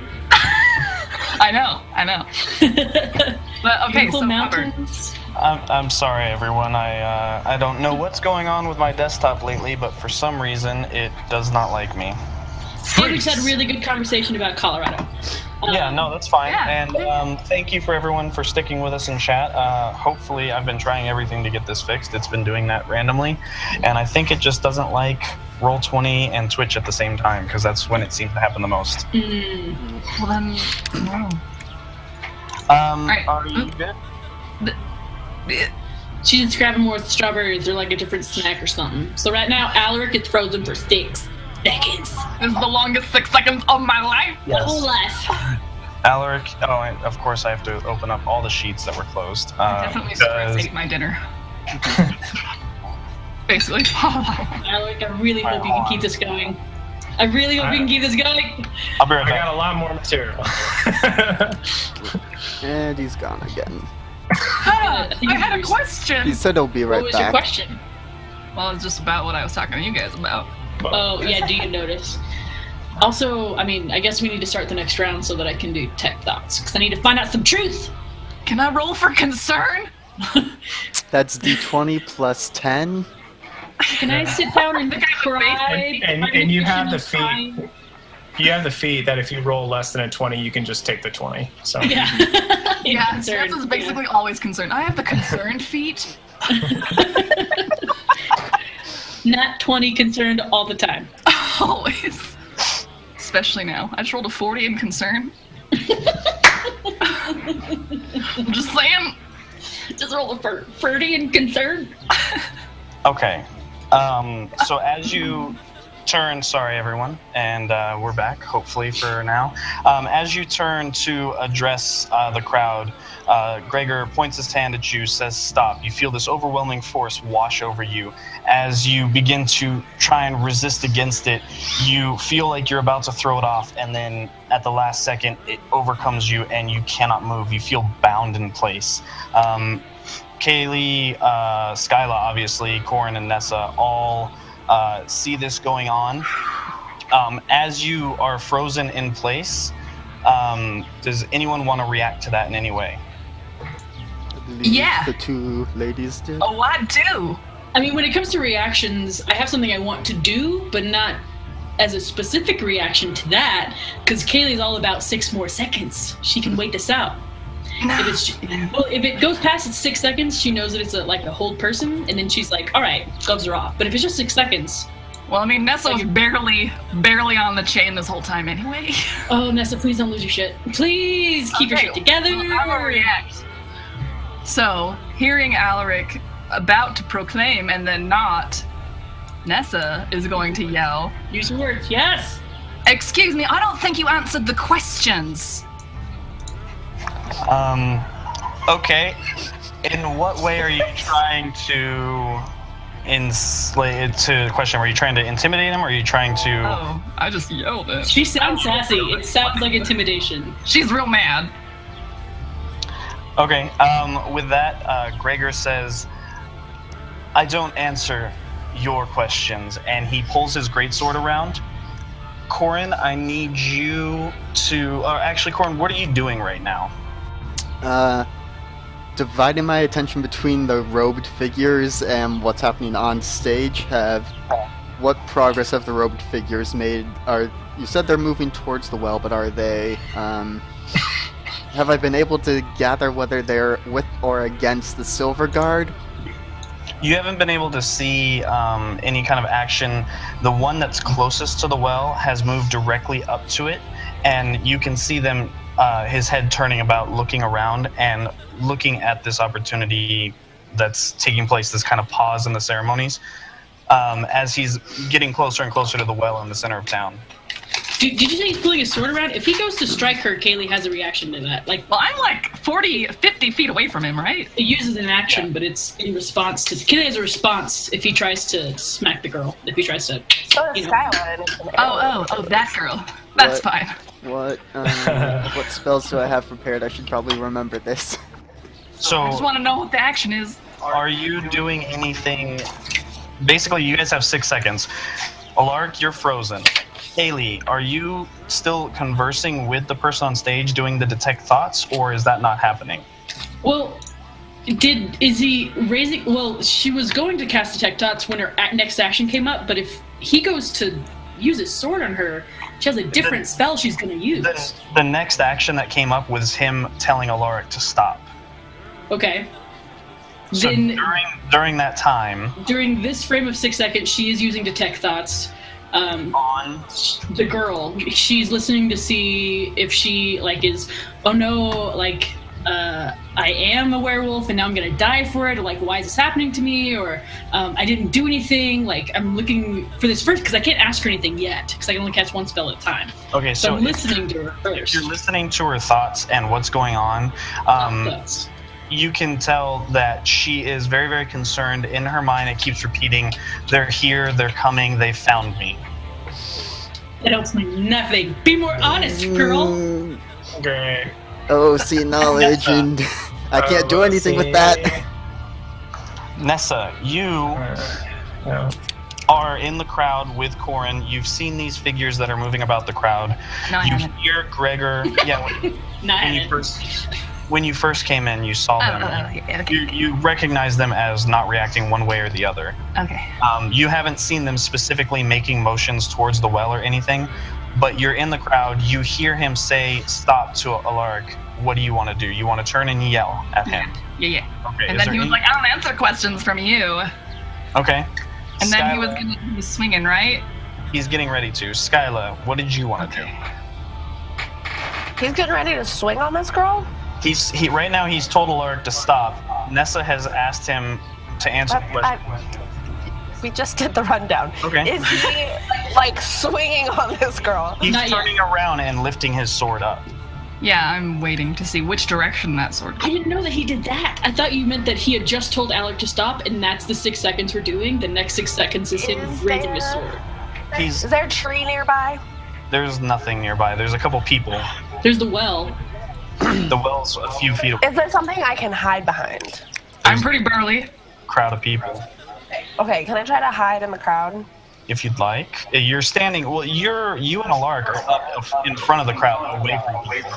I know, I know. But okay, Beautiful so Robert, mountains. I'm, I'm sorry, everyone. I uh, I don't know what's going on with my desktop lately, but for some reason it does not like me. Yeah, we just had a really good conversation about Colorado. Um, Yeah, no, that's fine. Yeah. And um, thank you for everyone for sticking with us in chat. Uh, hopefully, I've been trying everything to get this fixed. It's been doing that randomly, and I think it just doesn't like Roll twenty and Twitch at the same time because that's when it seems to happen the most. Mm, well then, no. Um, Alright. Are you good? she's just grabbing more strawberries or like a different snack or something. So right now, Alaric is frozen for six seconds. This is the longest six seconds of my life. The whole life. Alaric. Oh, and of course, I have to open up all the sheets that were closed. Uh, I definitely stress because- ate my dinner. Basically. Alaric, I really hope you can keep this going. I really hope you can keep this going. I'll be right I back. got a lot more material. And he's gone again. Hannah, I think I had a yours- question. He said he'll be right What was back. your question? Well, it's just about what I was talking to you guys about. Oh, yeah, do you notice? Also, I mean, I guess we need to start the next round so that I can do tech thoughts, because I need to find out some truth. Can I roll for concern? That's d twenty plus ten. Can I sit down and cry? And, and you have the feat. You have the feat that if you roll less than a twenty, you can just take the twenty. So Yeah. Yeah, Concerned, Stress is yeah. basically always concerned. I have the concerned feat. Not twenty concerned all the time. Always. Especially now. I just rolled a forty in concern. I'm just saying. Just roll a fur- thirty and concerned. Okay. Um, so as you turn, sorry everyone, and uh, we're back, hopefully for now. Um, as you turn to address uh, the crowd, uh, Gregor points his hand at you, says stop. You feel this overwhelming force wash over you. As you begin to try and resist against it, you feel like you're about to throw it off, and then at the last second, it overcomes you and you cannot move. You feel bound in place. Um, Kaylee, uh, Skyla, obviously, Corin, and Nessa all uh, see this going on. Um, as you are frozen in place, um, does anyone want to react to that in any way? I believe Yeah. The two ladies did. Oh, I do. I mean, when it comes to reactions, I have something I want to do, but not as a specific reaction to that, because Kaylee's all about six more seconds. She can wait this out. If it's well, if it goes past its six seconds, she knows that it's a, like a whole person, and then she's like, "All right, gloves are off." But if it's just six seconds, Well, I mean, Nessa was barely, barely on the chain this whole time anyway. oh Nessa, please don't lose your shit. Please keep your Okay, shit together. well, I'm gonna react. So, hearing Alaric about to proclaim and then not, Nessa is going to yell, Use your words. Yes. "Excuse me, I don't think you answered the questions." Um, okay. In what way are you trying to in like, to the question, were you trying to intimidate him, or are you trying to? Oh, I just yelled it. She sounds sassy. It sounds like intimidation. She's real mad. Okay. Um, with that, uh, Gregor says, "I don't answer your questions," and he pulls his greatsword around. Corin, I need you to. Or actually, Corin, what are you doing right now? Uh, dividing my attention between the robed figures and what's happening on stage. Have what progress have the robed figures made? Are you said they're moving towards the well, but are they? Um, have I been able to gather whether they're with or against the Silver Guard? You haven't been able to see um, any kind of action. The one that's closest to the well has moved directly up to it, and you can see them, uh, his head turning about, looking around, and looking at this opportunity that's taking place, this kind of pause in the ceremonies, um, as he's getting closer and closer to the well in the center of town. Did, did you say he's pulling his sword around? If he goes to strike her, Kaylee has a reaction to that. Like, Well, I'm like forty, fifty feet away from him, right? it uses an action, but it's in response to. Kaylee has a response if he tries to smack the girl. If he tries to. So does You know. Skylar, and it's an Oh, arrow. oh, oh, that girl. That's What? fine. What um, what spells do I have prepared? I should probably remember this. So, I just want to know what the action is. are you doing anything? Basically, you guys have six seconds. Alark, you're frozen. Kaylee, are you still conversing with the person on stage doing the detect thoughts, or is that not happening? Well, did is he raising? Well, she was going to cast detect thoughts when her a- next action came up, but if he goes to use his sword on her, she has a different spell she's going to use. The, the next action that came up was him telling Alaric to stop. Okay. So Then during during that time, during this frame of six seconds, she is using detect thoughts. Um, on the girl, she's listening to see if she like is, oh no, like uh, I am a werewolf and now I'm gonna die for it, or like why is this happening to me, or um, I didn't do anything. Like I'm looking for this first because I can't ask her anything yet because I can only cast one spell at a time. okay, So, so I'm if listening to her first. you're listening to her thoughts and what's going on. Um, Thoughts. you can tell that she is very, very concerned. In her mind, it keeps repeating, "They're here, they're coming, they found me." That helps me nothing. Be more honest, girl. Mm, Great. oh, see knowledge, and I can't do anything with that. Nessa, you Uh, no. are in the crowd with Corin. You've seen these figures that are moving about the crowd. No, I You haven't. hear Gregor. Yeah, when, Nah, when you first when you first came in, you saw Oh, them. oh, oh, yeah, okay. You you recognize them as not reacting one way or the other. Okay. Um, you haven't seen them specifically making motions towards the well or anything, but you're in the crowd. You hear him say, "Stop" to Alaric. What do you want to do? You want to turn and yell at him? Yeah, yeah. Okay. And is then he there was any- like, I don't answer questions from you. Okay. And then he was Skyla, gonna, he was swinging, right? He's getting ready to. Skyla, what did you want to Okay. He's getting ready to swing on this girl? do? He's he right now. He's told Alaric to stop. Nessa has asked him to answer the I- question. We just did the rundown. Okay. Is he, like, swinging on this girl? He's Not yet. turning around and lifting his sword up. Yeah, I'm waiting to see which direction that sword I didn't know that he did that. I thought you meant that he had just told Alec to stop, and that's the six seconds we're doing. The next six seconds is him Is raising his there- sword. He's Is there a tree nearby? there's nothing nearby. There's a couple people. There's the well. The well's a few feet away. Is there something I can hide behind? I'm pretty burly. Crowd of people. Okay, can I try to hide in the crowd? If you'd like. You're standing. Well, you're you and Alark are up in front of the crowd, away from people.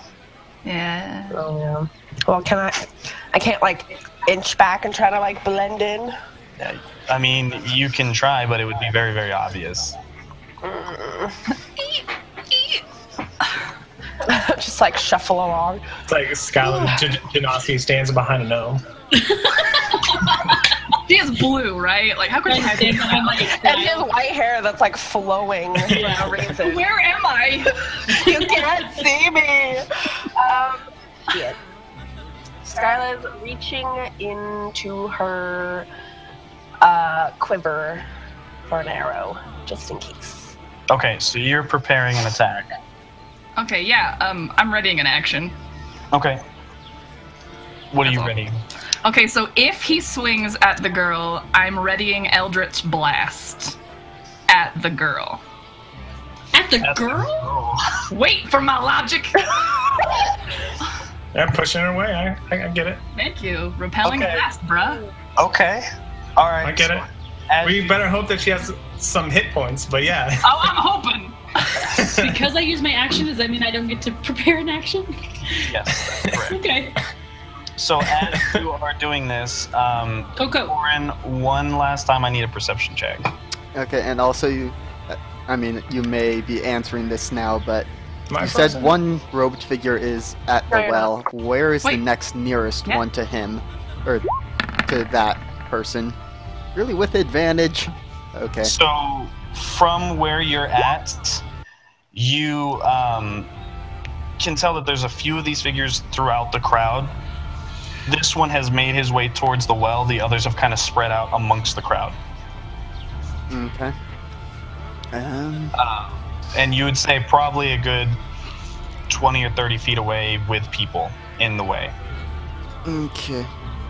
Yeah. Oh, yeah. Well, can I... I can't, like, inch back and try to, like, blend in? I mean, you can try, but it would be very, very obvious. Just, like, shuffle along. It's like Skylar J- Janowski stands behind a gnome. She is blue, right? Like, how could you hide Stand behind behind, like like, And he has white hair that's, like, flowing for no reason. Where am I? You can't see me. Um, shit. Skyla's reaching into her uh, quiver for an arrow, just in case. Okay, so you're preparing an attack. Okay, yeah. Um, I'm readying an action. Okay. What are That's you all. ready? Okay, so if he swings at the girl, I'm readying Eldritch Blast at the girl. At the That's- girl? Oh. Wait for my logic. Yeah, pushing her away. I, I, I get it. Thank you. Repelling Okay. blast, bruh. Okay. All right. I get it. As We you- better hope that she has some hit points, but yeah. Oh, I'm hoping. Because I use my action, does that mean I don't get to prepare an action? Yes, that's correct. Okay. So as you are doing this, um, Coco. Corin, one last time I need a perception check. Okay, and also you, uh, I mean, you may be answering this now, but My you said person- one robed figure is at the Right. well. Where is Wait. the next nearest Yeah. one to him, or to that person? Really, with advantage? Okay. So from where you're at, you um, can tell that there's a few of these figures throughout the crowd. This one has made his way towards the well. The others have kind of spread out amongst the crowd. Okay. Um. Uh, and you would say probably a good twenty or thirty feet away with people in the way. Okay.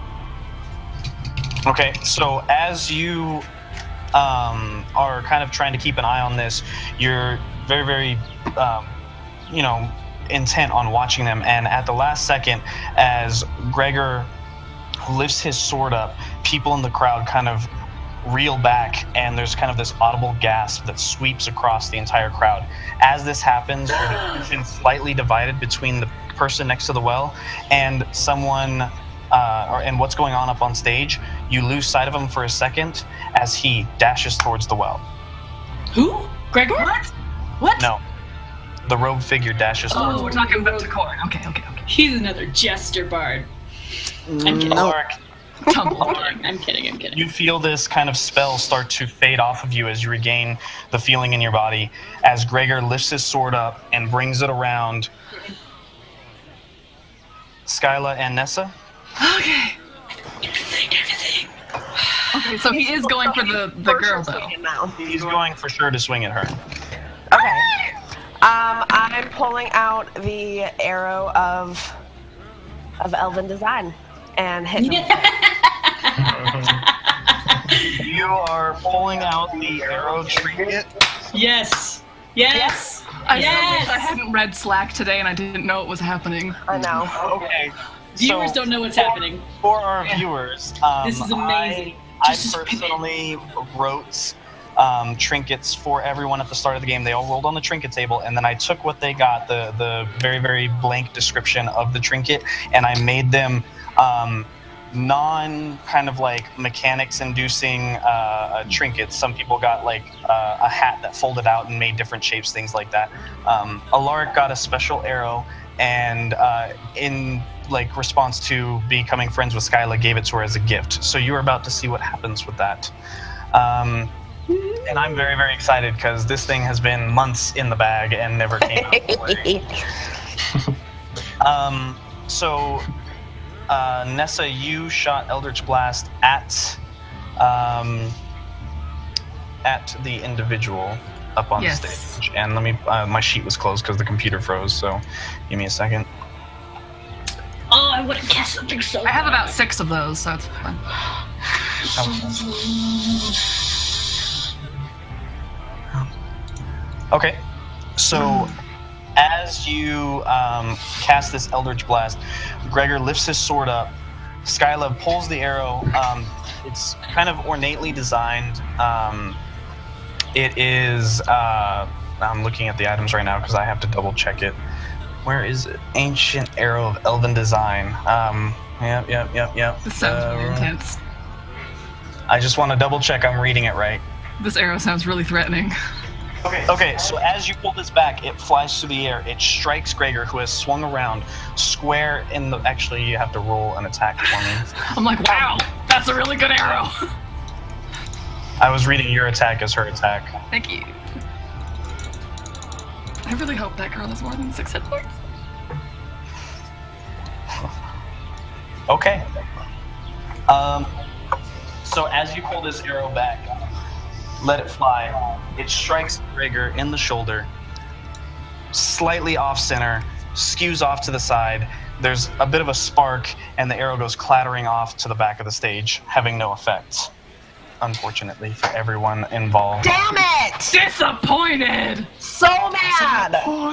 Okay, so as you um, are kind of trying to keep an eye on this, you're very, very, um, you know, intent on watching them. And at the last second, as Gregor lifts his sword up, people in the crowd kind of reel back, and there's kind of this audible gasp that sweeps across the entire crowd. As this happens, your attention slightly divided between the person next to the well and someone, uh, or, and what's going on up on stage. You lose sight of him for a second as he dashes towards the well. Who? Gregor? What? What? No, the robed figure dashes towards Oh, we're talking about the core. Okay, okay, okay. He's another jester bard. I'm kidding. No. Lark. Tumble. I'm kidding. I'm kidding. I'm kidding. You feel this kind of spell start to fade off of you as you regain the feeling in your body as Gregor lifts his sword up and brings it around Skyla and Nessa. Okay. Okay, so he is going for the, the girl, though. Now. He's going for sure to swing at her. Okay. Um, I'm pulling out the arrow of of elven design and hitting him. You are pulling out the arrow trinket. Yes. Yes. I Yes! wish I hadn't read Slack today and I didn't know it was happening. I know. Okay. Viewers so don't know what's for- happening. For our viewers, um, This is amazing. I, I Just a minute. personally wrote um, trinkets for everyone at the start of the game. They all rolled on the trinket table, and then I took what they got, the the very very blank description of the trinket, and I made them um, non kind of like mechanics inducing uh, uh, trinkets. Some people got like uh, a hat that folded out and made different shapes, things like that. Um, Alaric got a special arrow, and uh, in like response to becoming friends with Skyla, gave it to her as a gift. So you're about to see what happens with that. Um, and I'm very, very excited because this thing has been months in the bag and never came out. Play. um, so, uh, Nessa, you shot Eldritch Blast at um, at the individual up on Yes. the stage. And let me, uh, my sheet was closed because the computer froze. So, give me a second. Oh, I would have guessed something so I have bad. about six of those, so it's fun. Okay, so as you um, cast this Eldritch Blast, Gregor lifts his sword up. Skyla pulls the arrow. Um, it's kind of ornately designed. Um, it is. Uh, I'm looking at the items right now because I have to double check it. Where is it? Ancient arrow of elven design. Um, yep, yep, yep, yep. This sounds really Uh, intense. I just want to double check I'm reading it right. This arrow sounds really threatening. Okay. Okay, so as you pull this back, it flies through the air. It strikes Gregor, who has swung around square in the. Actually, you have to roll an attack for me. I'm like, wow, that's a really good arrow. I was reading your attack as her attack. Thank you. I really hope that girl has more than six hit points. Okay. Um. So as you pull this arrow back, let it fly. It strikes Gregor in the shoulder, slightly off center, skews off to the side, there's a bit of a spark, and the arrow goes clattering off to the back of the stage, having no effect, unfortunately, for everyone involved. Damn it! Disappointed. So mad!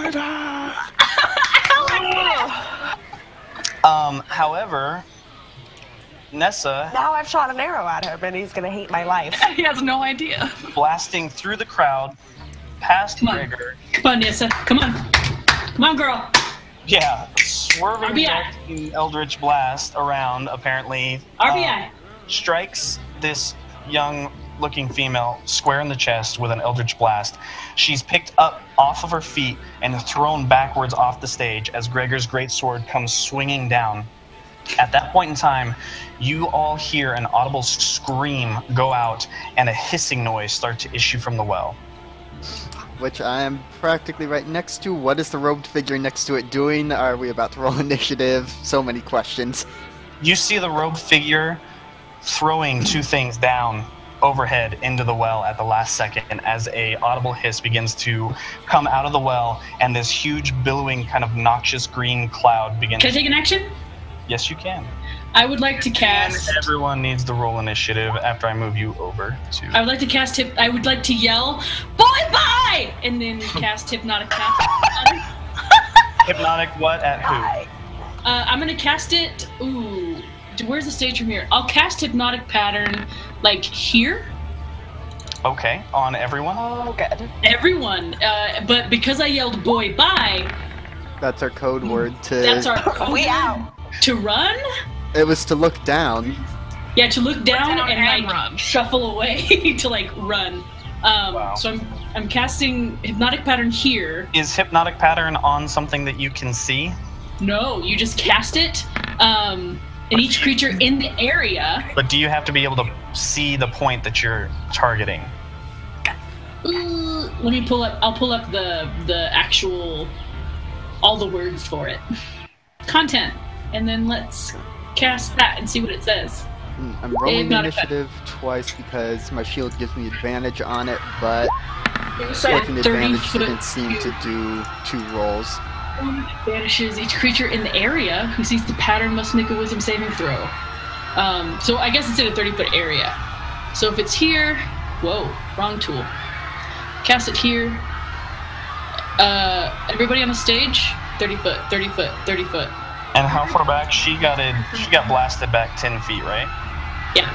Um, however, Nessa, Now I've shot an arrow at him and he's gonna hate my life. He has no idea. blasting through the crowd, past Come on. Gregor, Come on, Nessa. Come on. Come on, girl. yeah, swerving R B I. back the Eldritch Blast around, apparently, R B I. um, strikes this young-looking female square in the chest with an Eldritch Blast. She's picked up off of her feet and thrown backwards off the stage as Gregor's greatsword comes swinging down. At that point in time, you all hear an audible scream go out and a hissing noise start to issue from the well. Which I am practically right next to. What is the robed figure next to it doing? Are we about to roll initiative? So many questions. You see the robed figure throwing two things down overhead into the well at the last second as a audible hiss begins to come out of the well, and this huge billowing kind of noxious green cloud begins. Can I take an action? Yes, you can. I would like to And cast. everyone needs to roll initiative after I move you over to. I would like to cast hip. I would like to yell, "Bye bye!" and then cast hypnotic pattern. Hypnotic what at who? Hi. Uh, I'm gonna cast it. Ooh, where's the stage from here? I'll cast hypnotic pattern like here. Okay, on everyone. Oh, good. Everyone, uh, but because I yelled "boy bye," That's our code word to. that's our code We word out. to run. It was to look down. Yeah, to look down down and, and like run. shuffle away to like run. Um, Wow. So I'm I'm casting hypnotic pattern here. Is hypnotic pattern on something that you can see? No, you just cast it. Um, and each creature in the area. But do you have to be able to see the point that you're targeting? Uh, let me pull up. I'll pull up the the actual all the words for it. Content, and then let's cast that and see what it says. Hmm, I'm rolling not a- initiative twice because my shield gives me advantage on it, but So clicking thirty advantage foot didn't seem to do two rolls. vanishes. Each creature in the area who sees the pattern must make a wisdom saving throw. Um, so I guess it's in a thirty foot area. So if it's here, whoa, wrong tool. Cast it here. Uh, everybody on the stage, thirty foot, thirty foot, thirty foot. And how far back? She got it. She got blasted back ten feet, right? Yeah.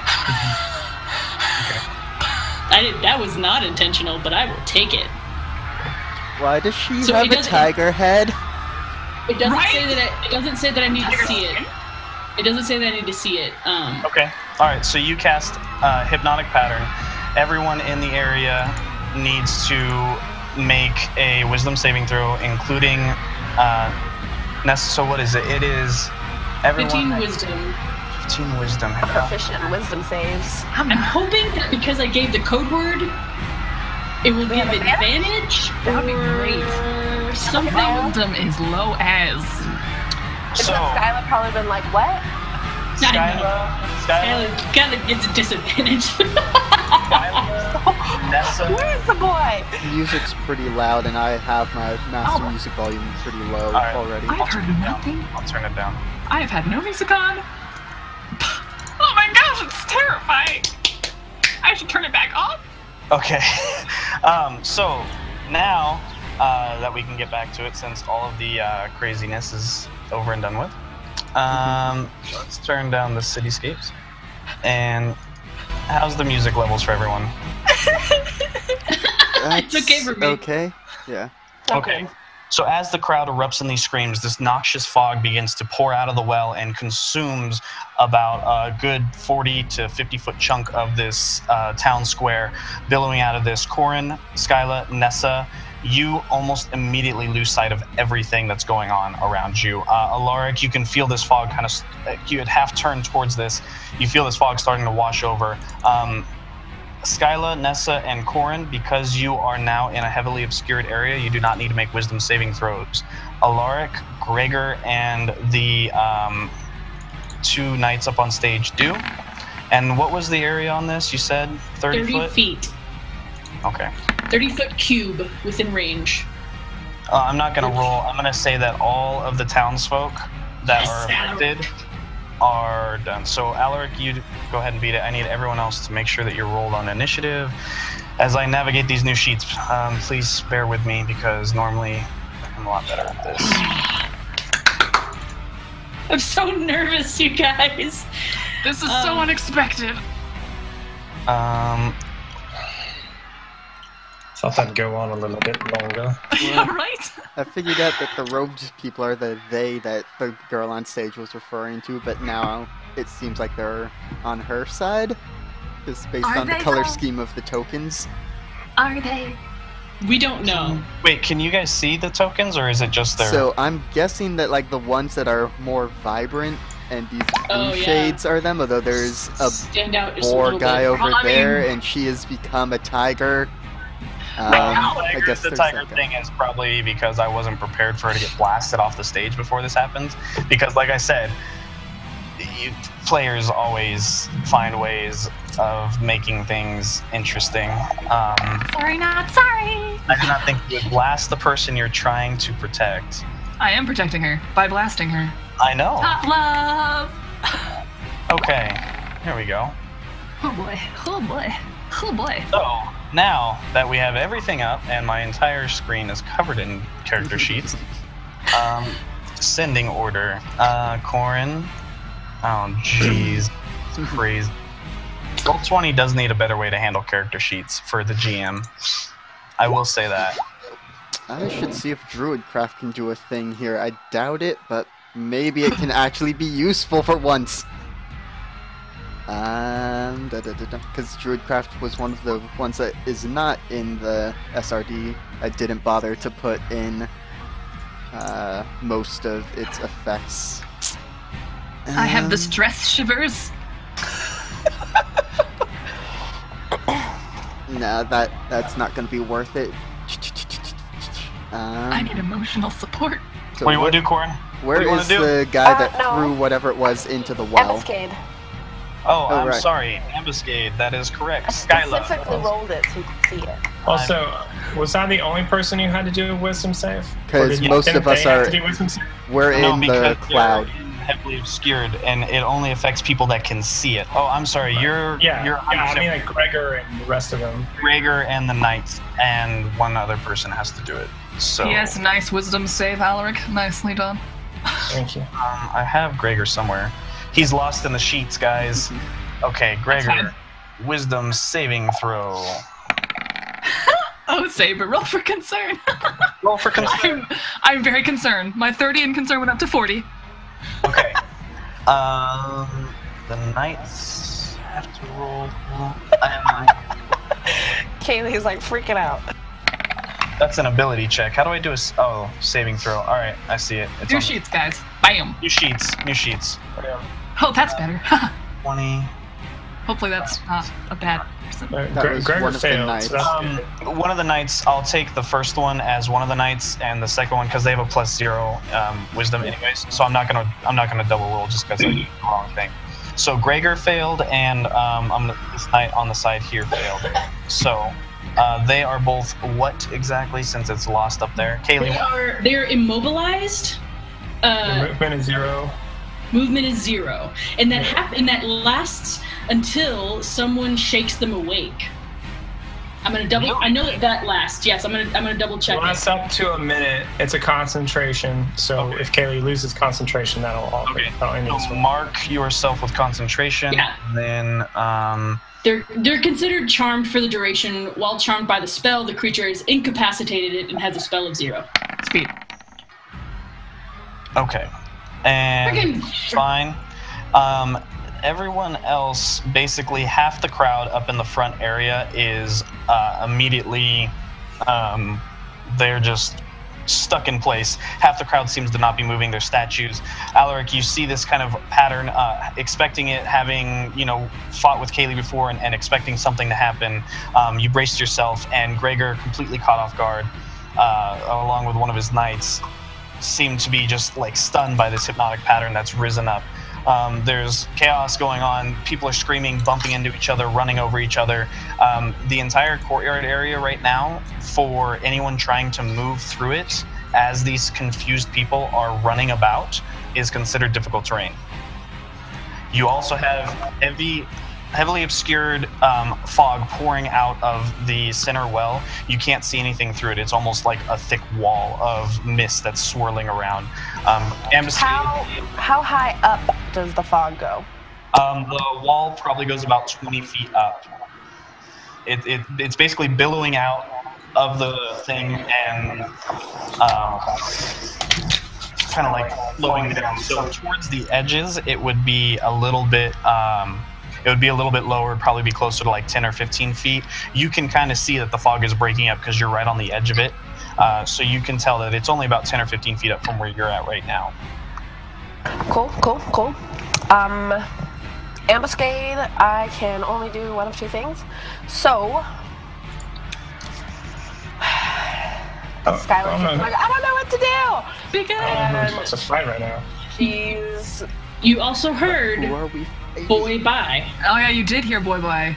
I did. That was not intentional, but I will take it. Why does she So have it a doesn't- tiger head? It doesn't Right? say that. I, it doesn't say that I need to see it. It doesn't say that I need to see it. Um, Okay. All right. So you cast uh, hypnotic pattern. Everyone in the area needs to make a wisdom saving throw, including uh, Ness. So what is it? It is everyone. fifteen wisdom. fifteen wisdom. Proficient in wisdom saves. I'm hoping that because I gave the code word, it will give advantage. That would be great. or something. Wisdom is low as. So Except Skyla probably been like, what? I know. Skyla, Skyla, Skylar kind of gets a disadvantage. Skyla, Nessa. Where's the boy? Music's pretty loud, and I have my master Oh. music volume pretty low All right. already. I've I'll heard turn it down. nothing. I'll turn it down. I have had no music on. Oh my gosh, it's terrifying. I should turn it back off. Okay. um, so now uh, that we can get back to it, since all of the uh, craziness is over and done with, um, let's turn down the cityscapes. And how's the music levels for everyone? It's okay for me. Okay. Yeah. Okay. So as the crowd erupts in these screams, this noxious fog begins to pour out of the well and consumes about a good forty to fifty foot chunk of this uh, town square, billowing out of this. Corin, Skyla, Nessa, you almost immediately lose sight of everything that's going on around you. Uh, Alaric, you can feel this fog kind of, you had half turned towards this. You feel this fog starting to wash over. Um, Skyla, Nessa, and Corin, because you are now in a heavily obscured area, you do not need to make wisdom saving throws. Alaric, Gregor, and the um, two knights up on stage do. And what was the area on this? You said thirty, thirty foot? feet. Okay. thirty foot cube within range. Uh, I'm not going to roll. I'm going to say that all of the townsfolk that Yes, are affected are done. So Alaric, you go ahead and beat it. I need everyone else to make sure that you're rolled on initiative. As I navigate these new sheets, um, please bear with me because normally I'm a lot better at this. I'm so nervous, you guys. This is Um, so unexpected. Um, Thought that'd go on a little bit longer. Yeah, right? I figured out that the robed people are the they that the girl on stage was referring to, but now it seems like they're on her side. Just based Are on the they, color though? scheme of the tokens. Are they? We don't know. wait, can you guys see the tokens, or is it just their? So I'm guessing that like the ones that are more vibrant and these blue Oh, yeah. shades are them, although there's a Stand out just a boar little guy bit. over Well, I there, mean- and she has become a tiger. Um, Well, I tiger- guess the there's tiger that guy. thing is probably because I wasn't prepared for her to get blasted off the stage before this happened. Because, like I said, you, players always find ways of making things interesting. Um, Sorry, not sorry. I do not think you would blast the person you're trying to protect. I am protecting her by blasting her. I know. Top love. Okay, here we go. Oh boy. Oh boy. Oh boy. So, now that we have everything up and my entire screen is covered in character sheets, um, sending order. Uh, Corin. Oh, jeez. It's crazy. Roll twenty does need a better way to handle character sheets for the G M. I will say that. I should see if Druidcraft can do a thing here. I doubt it, but maybe it can actually be useful for once. Um, da da da da. Because Druidcraft was one of the ones that is not in the S R D. I didn't bother to put in uh, most of its effects. I have the Um, stress shivers. No, that that's not going to be worth it. Um, I need emotional support. so What do you want where- to do, Corin? Where What do you wanna is do? the guy Uh, that no. threw whatever it was into the well? Ambuscade. Oh, Oh, I'm right. sorry. Ambuscade. That is correct. I Skyla. specifically rolled it so you could see it. Also, was I the only person who had to do a wisdom save? Or 'Cause did- most didn't of us they have are- to do wisdom save? We're No, in because the cloud. they're heavily obscured, and it only affects people that can see it. Oh, I'm sorry. You're Yeah, you're yeah. I mean, like Gregor and the rest of them. Rager and the Knights, and one other person has to do it. So Yes, nice wisdom save, Alaric. Nicely done. Thank you. um, I have Gregor somewhere. He's lost in the sheets, guys. Okay, Gregor. fine. Wisdom saving throw. Oh, Saber, roll for concern. Roll for concern. I'm, I'm very concerned. My thirty in concern went up to forty. Okay. Um, the Knights have to roll. Um, Kaylee's like freaking out. that's an ability check. How do I do a s- oh saving throw? All right, I see it. It's New on- sheets, guys. Bam. New sheets. New sheets. Oh, that's better. Twenty. Hopefully that's not a bad person. Uh, That Gre- was Gregor one of the failed. knights. So that's Um, good. one of the knights, I'll take the first one as one of the knights, and the second one because they have a plus zero um, wisdom, anyways. So I'm not gonna, I'm not gonna double roll just because I did the wrong thing. So Gregor failed, and um, I'm gonna, this knight on the side here failed. So uh, they are both what exactly? Since it's lost up there, They Kaylee. are they're immobilized. The Uh, movement is zero. movement is zero, and that hap- and that lasts until someone shakes them awake. I'm gonna double. I know that that lasts. Yes, I'm gonna I'm gonna double check Lasts it. up to a minute. It's a concentration. So Okay. if Kaylee loses concentration, that'll all. Okay. That'll end this So one. mark yourself with concentration. Yeah. And then um, They're they're considered charmed for the duration. While charmed by the spell, the creature is incapacitated and has a spell of zero. Speed. okay, and. Freaking Fine. Um, everyone else, basically half the crowd up in the front area is uh, immediately, um, they're just stuck in place. Half the crowd seems to not be moving their statues. Alaric, you see this kind of pattern, uh, expecting it, having, you know, fought with Kaylee before and, and expecting something to happen. Um, you braced yourself, and Gregor, completely caught off guard, uh, along with one of his knights, seem to be just like stunned by this hypnotic pattern that's risen up. Um, there's chaos going on. People are screaming, bumping into each other, running over each other. Um, the entire courtyard area right now, for anyone trying to move through it, as these confused people are running about is considered difficult terrain. You also have heavy, heavily obscured um, fog pouring out of the center well. You can't see anything through it. It's almost like a thick wall of mist that's swirling around. Um, Ambuscade, How how high up does the fog go? um, the wall probably goes about twenty feet up. It, it it's basically billowing out of the thing and um, kind of like flowing down. So towards the edges, it would be a little bit. Um, it would be a little bit lower. It'd probably be closer to like ten or fifteen feet. You can kind of see that the fog is breaking up because you're right on the edge of it. Uh, so you can tell that it's only about ten or fifteen feet up from where you're at right now. Cool, cool, cool. Um, Ambuscade, I can only do one of two things. So, Oh, Skylar, I don't know. like, I don't know what to do. Big I don't know guy. who's supposed to fight right now. She's You also Who heard are we fighting? boy bye. Oh yeah, you did hear boy boy.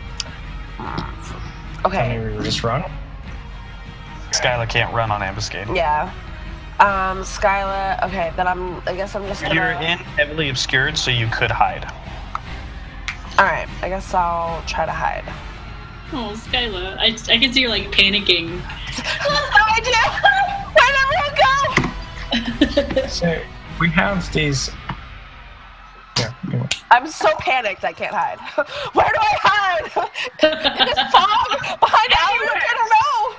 okay. Maybe we just run. Skylar can't run on Ambuscade. Yeah. Um, Skylar. Okay, then I'm. I guess I'm just gonna. You're in heavily obscured, so you could hide. All right. I guess I'll try to hide. Oh, Skyla. I, I can see you're like panicking. No idea. Where'd everyone go? So we have these. Yeah. Anyway. I'm so panicked. I can't hide. Where do I hide? In this fog behind Alaric? I don't know.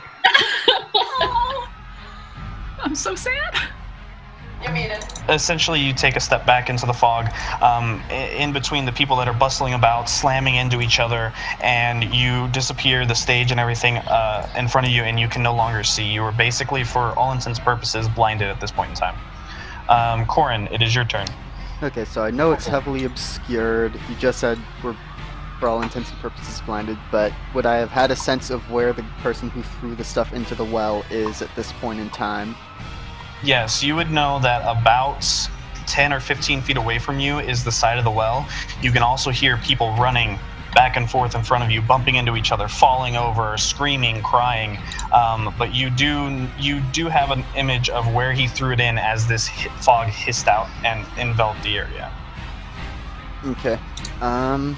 I'm so sad. You're muted. Essentially, you take a step back into the fog, um, i- in between the people that are bustling about, slamming into each other, and you disappear the stage and everything uh, in front of you, and you can no longer see. You are basically, for all intents and purposes, blinded at this point in time. Um, Corin, it is your turn. Okay, so I know it's heavily obscured. You just said we're, for all intents and purposes, blinded, but would I have had a sense of where the person who threw the stuff into the well is at this point in time? Yes, you would know that about ten or fifteen feet away from you is the side of the well. You can also hear people running back and forth in front of you, bumping into each other, falling over, screaming, crying. Um, but you do you do have an image of where he threw it in as this hi- fog hissed out and enveloped the area. Okay. Um.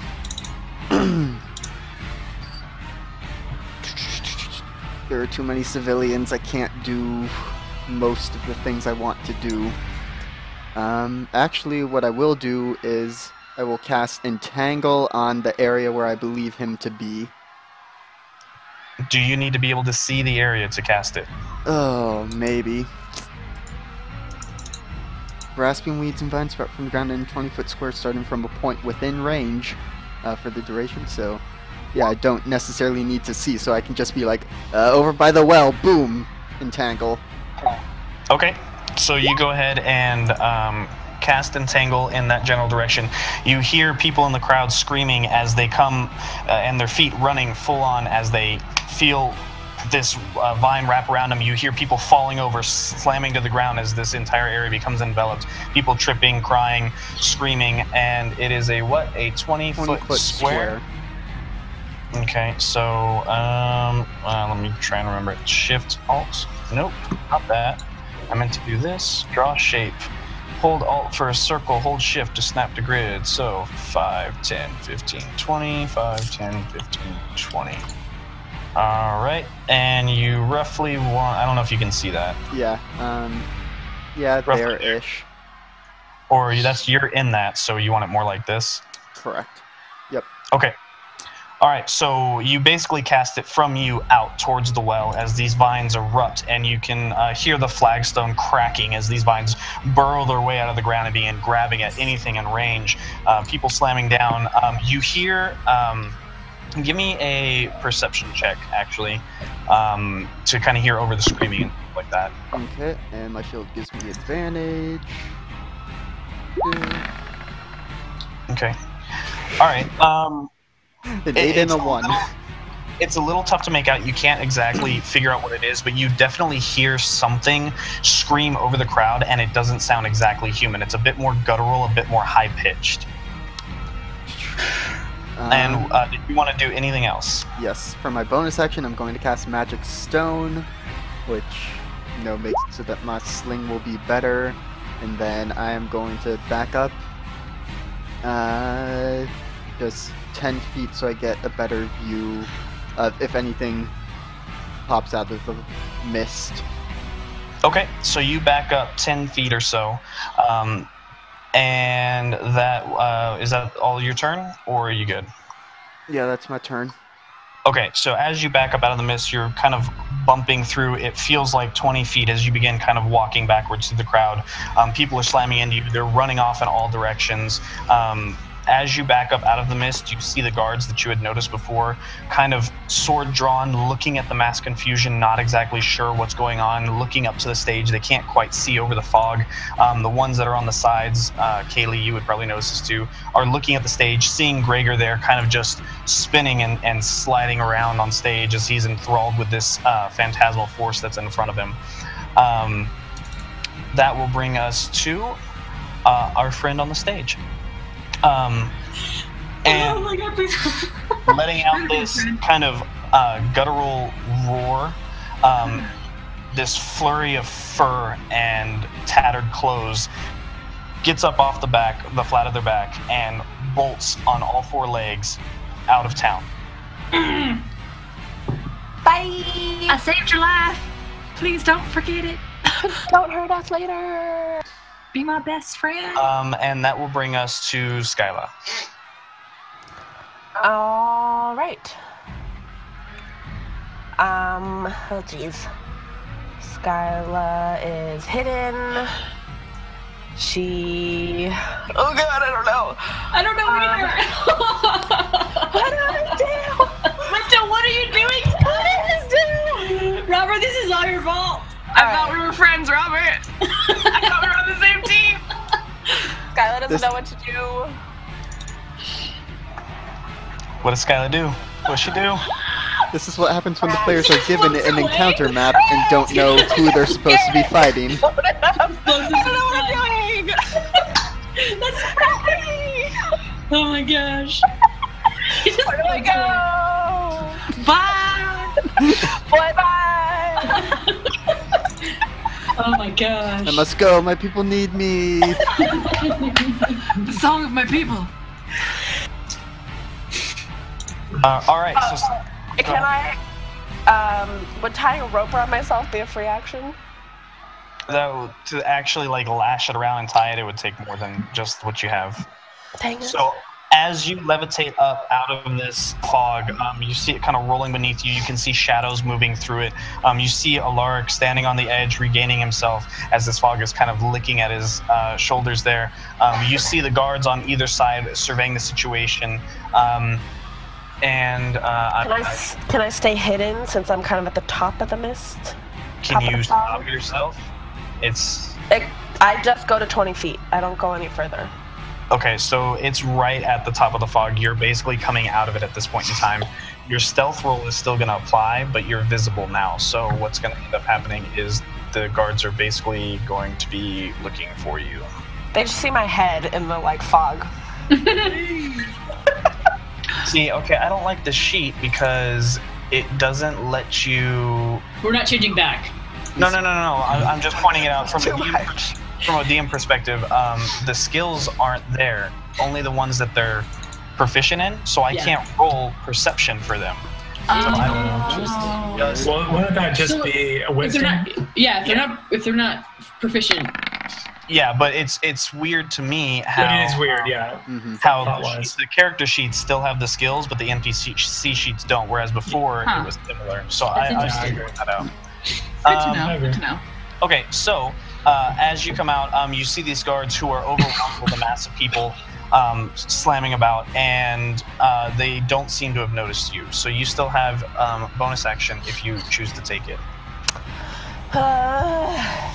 There are too many civilians. I can't do most of the things I want to do. Um, actually, what I will do is I will cast Entangle on the area where I believe him to be. Do you need to be able to see the area to cast it? Oh, maybe. Grasping weeds and vines sprout from the ground in a twenty foot square starting from a point within range uh, for the duration, so yeah, I don't necessarily need to see, so I can just be like, uh, over by the well, boom, Entangle. Okay, so you go ahead and um, cast Entangle in that general direction. You hear people in the crowd screaming as they come, uh, and their feet running full on as they feel this uh, vine wrap around them. You hear people falling over, slamming to the ground as this entire area becomes enveloped. People tripping, crying, screaming, and it is a what? A twenty foot square? Okay, so um, uh, let me try and remember it. Shift, Alt. Nope, not that. I meant to do this. Draw shape. Hold Alt for a circle. Hold Shift to snap to grid. So five, ten, fifteen, twenty. five, ten, fifteen, twenty. All right, and you roughly want. I don't know if you can see that, Yeah, um, yeah, Roughly there-ish. or you- that's you're in that, so you want it more like this. Correct. Yep. Okay. All right, so you basically cast it from you out towards the well as these vines erupt, and you can uh, hear the flagstone cracking as these vines burrow their way out of the ground and begin grabbing at anything in range. Uh, people slamming down. Um, you hear. Um, give me a perception check, actually, um, to kind of hear over the screaming and stuff like that. Okay, and my shield gives me advantage. Okay. All right. Um, An It- eight and it's a one. little- It's a little tough to make out. You can't exactly figure out what it is, but you definitely hear something scream over the crowd, and it doesn't sound exactly human. It's a bit more guttural, a bit more high-pitched. Um, And uh, did you want to do anything else? yes, for my bonus action, I'm going to cast Magic Stone, which you know, make it so that my sling will be better, and then I am going to back up uh, just ten feet so I get a better view of if anything pops out of the mist. Okay, so you back up ten feet or so, um, and that uh, is that all your turn, or are you good? Yeah, that's my turn. Okay, so as you back up out of the mist, you're kind of bumping through. It feels like twenty feet as you begin kind of walking backwards through the crowd. Um, people are slamming into you. They're running off in all directions. Um, as you back up out of the mist, you see the guards that you had noticed before, kind of sword drawn, looking at the mass confusion, not exactly sure what's going on, looking up to the stage. They can't quite see over the fog. Um, the ones that are on the sides, uh, Kaylee, you would probably notice this too, are looking at the stage, seeing Gregor there kind of just spinning and, and sliding around on stage as he's enthralled with this uh, phantasmal force that's in front of him. Um, that will bring us to uh, our friend on the stage. Um, and oh my God, please. letting out this kind of uh, guttural roar, um, this flurry of fur and tattered clothes gets up off the back, the flat of their back, and bolts on all four legs out of town. Bye! I saved your life. Please don't forget it. Don't hurt us later! Be my best friend. Um, and that will bring us to Skyla. All right. Um, oh geez. Skyla is hidden. She... Oh god, I don't know. I don't know either. What do I do? Linda, what are you doing? What does this do? Robert, this is all your fault. I right. thought we were friends, Robert. I thought we were on the same team. Skyla doesn't This- know what to do. What does Skyla do? What's she do? This is what happens when the players are given an encounter map and don't know who they're supposed to be fighting. I don't know what I'm doing. That's crazy. Oh my gosh. Where do I go? Bye. Bye bye. Oh my gosh. I must go, my people need me. The song of my people. Uh, all right. So, Can I, um, would tying a rope around myself be a free action? that would- to actually like lash it around and tie it, it would take more than just what you have. Dang it. So as you levitate up out of this fog, um, you see it kind of rolling beneath you. You can see shadows moving through it. Um, you see Alaric standing on the edge, regaining himself as this fog is kind of licking at his uh, shoulders there. Um, you see the guards on either side surveying the situation. Um, and uh, Can I, s- can I stay hidden since I'm kind of at the top of the mist? can top of you the stop fog? yourself? It's It, I just go to twenty feet. I don't go any further. okay, so it's right at the top of the fog. You're basically coming out of it at this point in time. Your stealth roll is still going to apply, but you're visible now. So what's going to end up happening is the guards are basically going to be looking for you. They just see my head in the like fog. See, okay, I don't like the sheet because it doesn't let you. We're not changing back. No, no, no, no. no. I, I'm just pointing it out from Too a D M, much. from a D M perspective. Um, the skills aren't there. Only the ones that they're proficient in. So I Yeah. can't roll perception for them. Oh. Just- Well, wouldn't that just So, be a If they're wisdom? not, yeah, if they're not, if they're not proficient, Yeah, but it's it's weird to me how It is weird, yeah. hmm how the, Thought-wise. sheets- the character sheets still have the skills, but the N P C sheets don't. Whereas before Huh. it was similar. So That's I, I interesting. figured that out. Good to Um, know. Good to know. Okay, so uh, as you come out, um, you see these guards who are overwhelmed with a mass of people um, slamming about, and uh, they don't seem to have noticed you. So you still have um, bonus action if you choose to take it. Uh,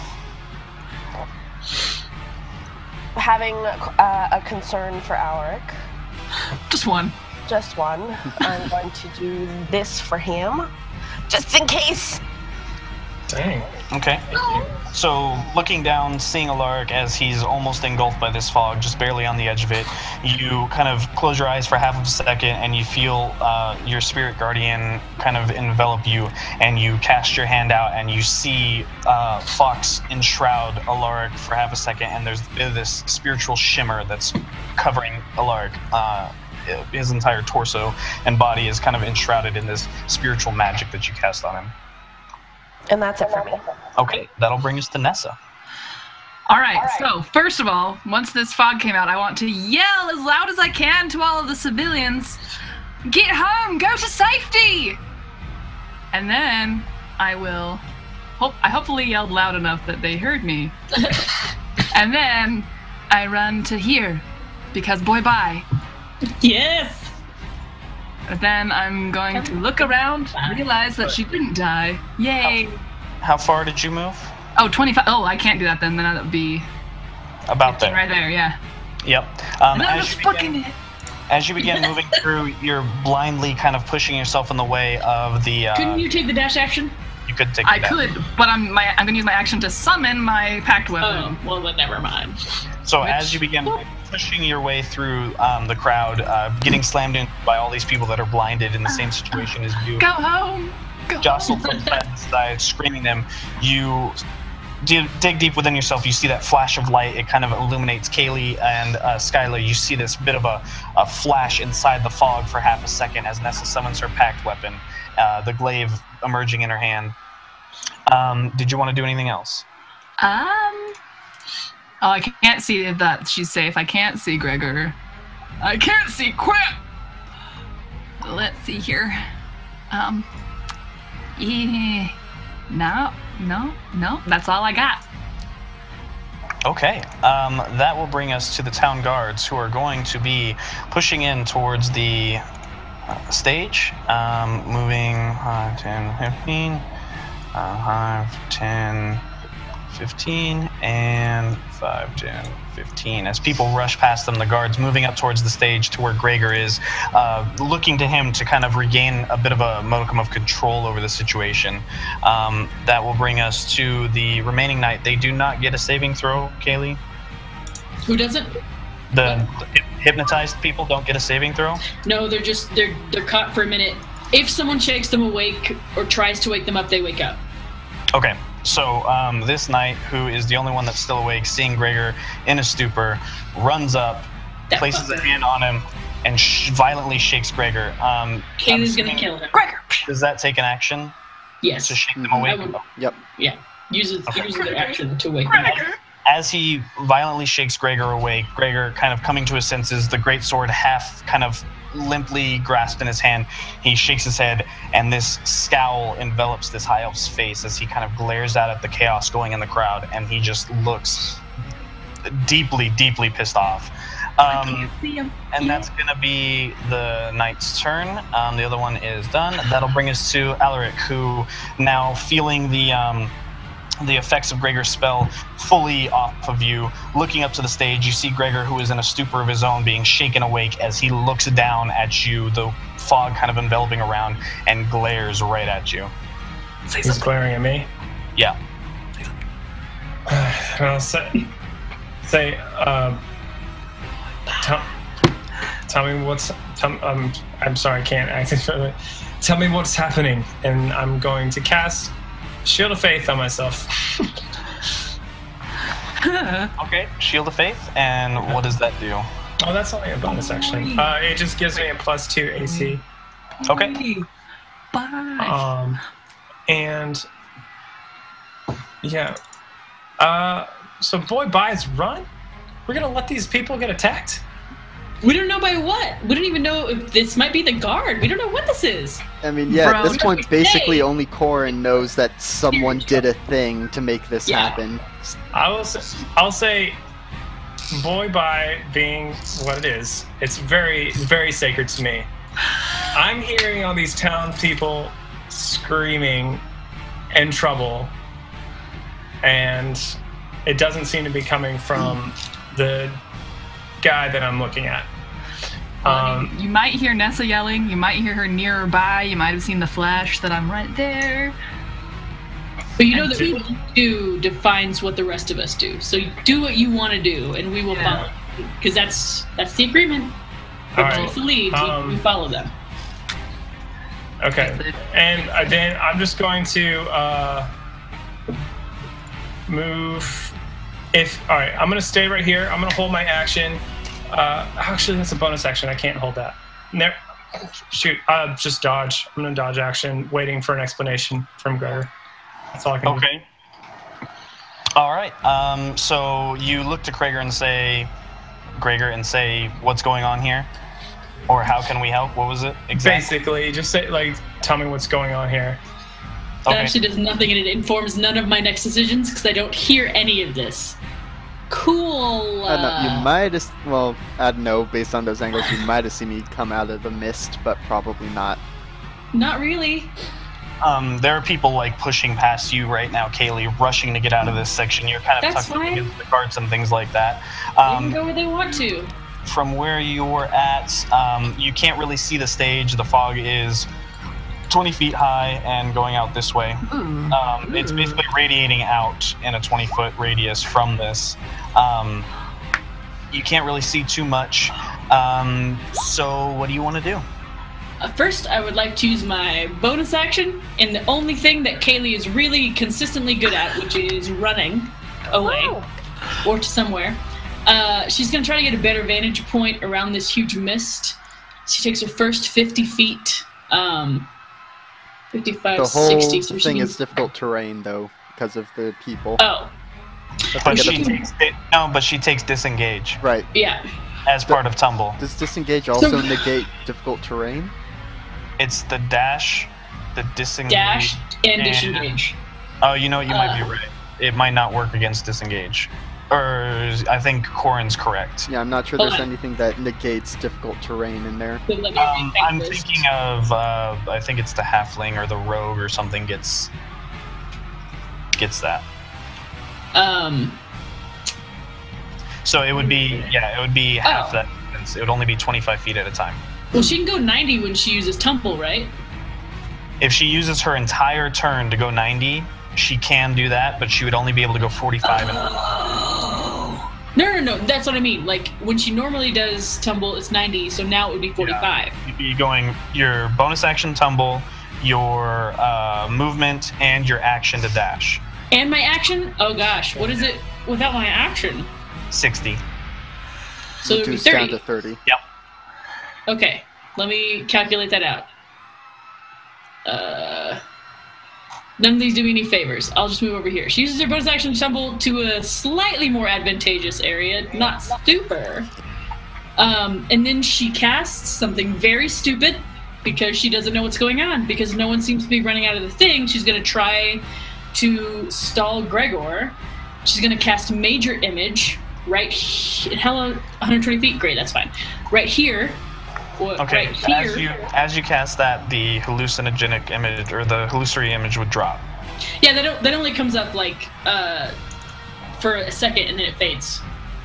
having uh, a concern for Alaric, Just one. just one, I'm going to do this for him, just in case. Dang. Okay. So, looking down, seeing Alaric as he's almost engulfed by this fog, just barely on the edge of it, you kind of close your eyes for half of a second and you feel uh, your spirit guardian kind of envelop you, and you cast your hand out and you see uh, Fox enshroud Alaric for half a second, and there's this spiritual shimmer that's covering Alaric. Uh, his entire torso and body is kind of enshrouded in this spiritual magic that you cast on him. And that's it for me. Okay, that'll bring us to Nessa. All right, so first of all, once this fog came out, I want to yell as loud as I can to all of the civilians, get home, go to safety! And then I will, hope, I hopefully yelled loud enough that they heard me. And then I run to here, because boy bye. Yes! Then I'm going to look around, realize that she didn't die. Yay! How far did you move? Oh, twenty-five. Oh, I can't do that then. Then that would be About there. right there, yeah. Yep. Um, And I'm as, just you fucking begin, it. as you begin moving through, you're blindly kind of pushing yourself in the way of the... Uh, Couldn't you take the dash action? you could take I that. could, but I'm my I'm gonna use my action to summon my pact weapon. Oh, well, then never mind. So Which- as you begin pushing your way through um, the crowd, uh, getting slammed in by all these people that are blinded in the same situation as you, Go home. Go jostled home. from side to side, screaming them, you dig, dig deep within yourself. You see that flash of light. It kind of illuminates Kaylee and uh, Skylar. You see this bit of a, a flash inside the fog for half a second as Nessa summons her pact weapon, uh, the glaive emerging in her hand. Um, did you want to do anything else? Um. Oh, I can't see if that she's safe. I can't see Gregor. I can't see Quip. Let's see here. Um. Yeah. No. No. No. That's all I got. Okay, um, that will bring us to the town guards, who are going to be pushing in towards the uh, stage, um, moving five, ten, fifteen, uh, five, ten, fifteen, and five, ten, fifteen. As people rush past them, the guards moving up towards the stage to where Gregor is, uh, looking to him to kind of regain a bit of a modicum of control over the situation. Um, that will bring us to the remaining knight. They do not get a saving throw, Kaylee. Who doesn't? The, the hypnotized people don't get a saving throw? No, they're just they're they're caught for a minute. If someone shakes them awake or tries to wake them up, they wake up. Okay. So um, this knight, who is the only one that's still awake, seeing Gregor in a stupor, runs up, That places a fucker. hand on him, and sh- violently shakes Gregor. Um, Kaylee's I'm gonna assuming- kill him. Gregor. Does that take an action Yes. to shake them I awake? would- Yep. Yeah. Uses Okay. uses their action to wake them up. Gregor. As he violently shakes Gregor awake, Gregor kind of coming to his senses, the great sword half kind of limply grasped in his hand, he shakes his head, and this scowl envelops this high elf's face as he kind of glares out at the chaos going in the crowd, and he just looks deeply, deeply pissed off. Um, See him. and that's gonna be the knight's turn. Um, the other one is done. That'll bring us to Alaric, who now feeling the um, the effects of Gregor's spell fully off of you, looking up to the stage, you see Gregor, who is in a stupor of his own, being shaken awake as he looks down at you, the fog kind of enveloping around, and glares right at you. He's glaring at me. Yeah. And I'll say, say, uh, tell, tell me what's. Tell, um, I'm sorry, I can't act further. Tell me what's happening, and I'm going to cast Shield of Faith on myself. Okay, Shield of Faith, and what does that do? Oh, that's only a bonus action. Uh, it just gives me a plus two A C. Okay. Bye. Um, and yeah. Uh, so boy buys run. We're gonna let these people get attacked. We don't know by what. We don't even know if this might be the guard. We don't know what this is. I mean, yeah, Bro. at this point, Hey. basically only Corin knows that someone did a thing to make this Yeah. happen. I will. Say, I'll say, boy by being what it is, it's very, very sacred to me. I'm hearing all these town people screaming in trouble, and it doesn't seem to be coming from the guy that I'm looking at. Um, you might hear Nessa yelling. You might hear her nearby. You might have seen the flash that I'm right there. But you know And that what you do defines what the rest of us do. So do what you want to do, and we will Yeah. follow. Because that's that's the agreement. All If right. it's the lead, Um, we, we follow them. Okay. And uh, then I'm just going to uh, move. If all right, I'm gonna stay right here. I'm gonna hold my action. Uh, actually, that's a bonus action. I can't hold that. Never. Shoot. Uh, just dodge. I'm gonna dodge action, waiting for an explanation from Gregor. That's all I can do. Okay. All right. Um, so you look to Gregor and say, Gregor, and say, what's going on here? Or how can we help? What was it exactly? Basically, just say like, tell me what's going on here. That Okay. actually does nothing, and it informs none of my next decisions because I don't hear any of this. Cool. I don't know, uh, you might have, well, I don't know, based on those angles, you might have seen me come out of the mist, but probably not. Not really. Um, there are people like pushing past you right now, Kaylee, rushing to get out of this section. You're kind of That's tucked up fine. against the carts and things like that. They Um, can go where they want to. from where you're at, um, you can't really see the stage. The fog is twenty feet high and going out this way. Ooh. Um, it's basically radiating out in a twenty foot radius from this. Um, you can't really see too much. Um, so, what do you want to do? Uh, first, I would like to use my bonus action in the only thing that Kaylee is really consistently good at, which is running away Oh. or to somewhere. Uh, she's going to try to get a better vantage point around this huge mist. She takes her first fifty feet, um, fifty-five, The whole sixty. So she thing can- is difficult terrain, though, because of the people. Oh, That's But like she a- takes it, no, but she takes disengage Right. yeah. as part of tumble. Does disengage also negate difficult terrain? It's the dash, the disengage. Dash and and- disengage. Oh, you know what? You might be Uh. right. It might not work against disengage. Or I think Corin's correct. Yeah, I'm not sure Hold there's on. anything that negates difficult terrain in there. So let me Um, read that I'm first. thinking of. Uh, I think it's the halfling or the rogue or something gets gets that. Um, So it would be yeah, it would be half Oh. that distance. It would only be twenty-five feet at a time. well, she can go ninety when she uses tumble, right? If she uses her entire turn to go ninety, she can do that, but she would only be able to go forty-five. And No, no, no. That's what I mean. Like when she normally does tumble, it's ninety. So now it would be forty-five. you'd be going your bonus action tumble, your uh, movement, and your action to dash. And my action? Oh gosh, what is it without my action? sixty. So it would be Reduced down thirty. to thirty. Yep. Okay, let me calculate that out. Uh, none of these do me any favors. I'll just move over here. She uses her bonus action to tumble to a slightly more advantageous area, not super. Um, and then she casts something very stupid because she doesn't know what's going on. Because no one seems to be running out of the thing, she's going to try to stall Gregor. She's going to cast Major Image right he- hello one hundred twenty feet. Great, that's fine. Right here. Well, Okay. right here. As you as you cast that, the hallucinogenic image or the illusory image would drop. Yeah, that o- that only comes up like uh, for a second and then it fades.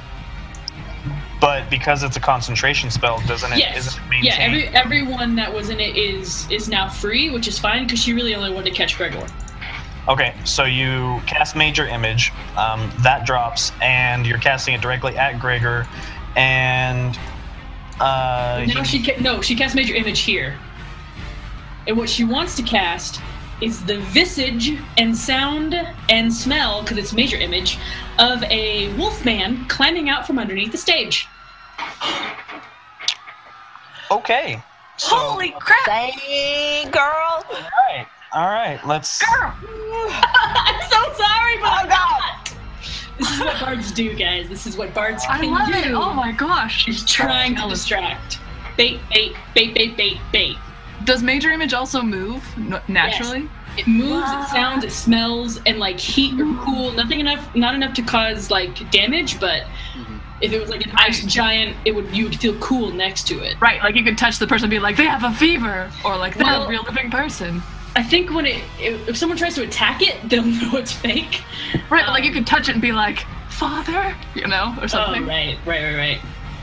But because it's a concentration spell, doesn't it? Yes. Isn't it Yeah, maintained? every everyone that was in it is is now free, which is fine because she really only wanted to catch Gregor. Okay, so you cast Major Image, um, that drops, and you're casting it directly at Gregor, and uh, Now he- she ca- no, she casts Major Image here, and what she wants to cast is the visage and sound and smell, because it's Major Image, of a wolfman climbing out from underneath the stage. okay. So, Holy crap! Say, girl. all right, all right. Let's. Girl! I'm so sorry, but Oh, I'm not. This is what bards do, guys. This is what bards I can love do. it! Oh my gosh! She's trying to distract. Bait, bait, bait, bait, bait, bait. Does Major Image also move n- naturally? It moves, Wow. it sounds, it smells, and like heat or cool. Nothing enough, not enough to cause like damage, but Mhm. if it was like an ice giant, it would you would feel cool next to it. Right, like you could touch the person and be like, they have a fever! Or like, they're Well- a real living person. I think when it if, if someone tries to attack it, they'll know it's fake. Right, but like you Um, could touch it and be like, Father? You know, or something. Oh, right, right, right, right.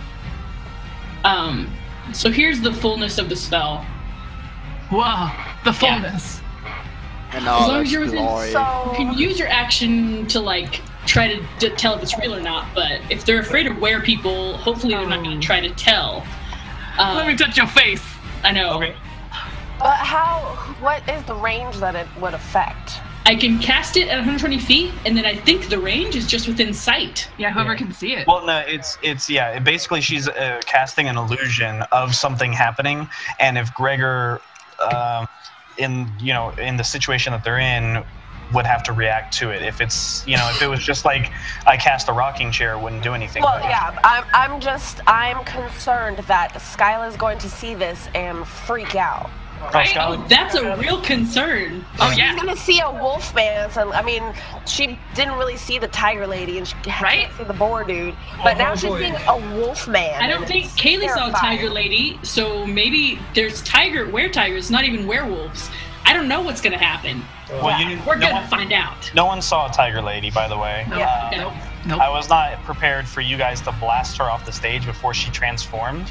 Um, so here's the fullness of the spell. Whoa, the Yeah. fullness. And As all long that as you're within- glory. You So can use your action to like try to d- tell if it's real or not, but if they're afraid of were people, hopefully they're not going to try to tell. Um, Let me touch your face. I know. Okay. but how? What is the range that it would affect? I can cast it at one hundred twenty feet, and then I think the range is just within sight. Yeah, whoever Yeah. can see it. Well, no, it's it's yeah. It basically, she's uh, casting an illusion of something happening, and if Gregor, um, in you know, in the situation that they're in, would have to react to it. If it's you know, if it was just like I cast a rocking chair, it wouldn't do anything. Well, But- yeah, I'm, I'm just, I'm concerned that Skyla's going to see this and freak out. Oh, Right? Skylar- Oh, that's a real concern. Oh, She's yeah. gonna see a wolf man. So, I mean, she didn't really see the tiger lady, and she Right? can't see the boar dude. But Well, now she's hopefully- seeing a wolf man. I don't and think it's Kaylee saw a terrifying. tiger lady, so maybe there's tiger, were-tigers, not even werewolves. I don't know what's gonna happen. Well, you, We're no gonna one, find out. no one saw a tiger lady, by the way. Nope. Yeah. Okay. Nope. Nope. I was not prepared for you guys to blast her off the stage before she transformed.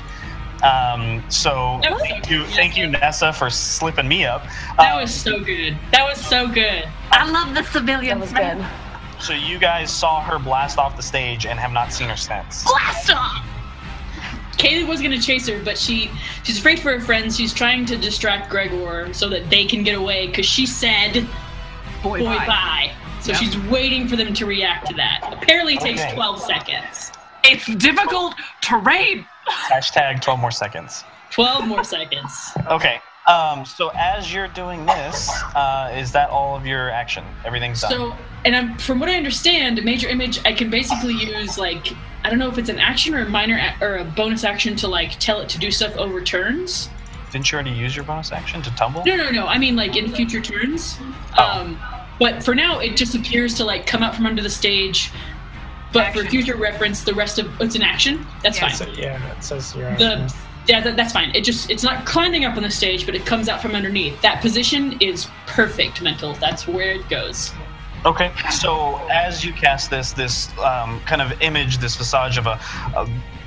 Um, so That was thank you, fantastic. thank you, Nessa, for slipping me up. That Um, was so good. That was so good. I love the That civilians, was man. good. So you guys saw her blast off the stage and have not seen her since. Blast off! Kaylee was gonna chase her, but she she's afraid for her friends. She's trying to distract Gregor so that they can get away because she said Boy, "boy bye. bye." So Yep. she's waiting for them to react to that. Apparently, it takes Okay. twelve seconds. It's difficult terrain. Hashtag twelve more seconds. Twelve more seconds. Okay. Um, so as you're doing this, uh, is that all of your action? Everything's done. So, and I'm, from what I understand, Major Image, I can basically use like I don't know if it's an action or a minor a- or a bonus action to like tell it to do stuff over turns. Didn't you already use your bonus action to tumble? No, no, no. I mean like in future turns. Oh. Um, but for now, it just appears to like come out from under the stage. But for Action. future reference, the rest of it's an action. That's Yeah, fine. So, yeah, it says your The actions. yeah, that, that's fine. It just it's not climbing up on the stage, but it comes out from underneath. That position is perfect, mental. That's where it goes. Okay, so as you cast this, this um, kind of image, this visage of a, of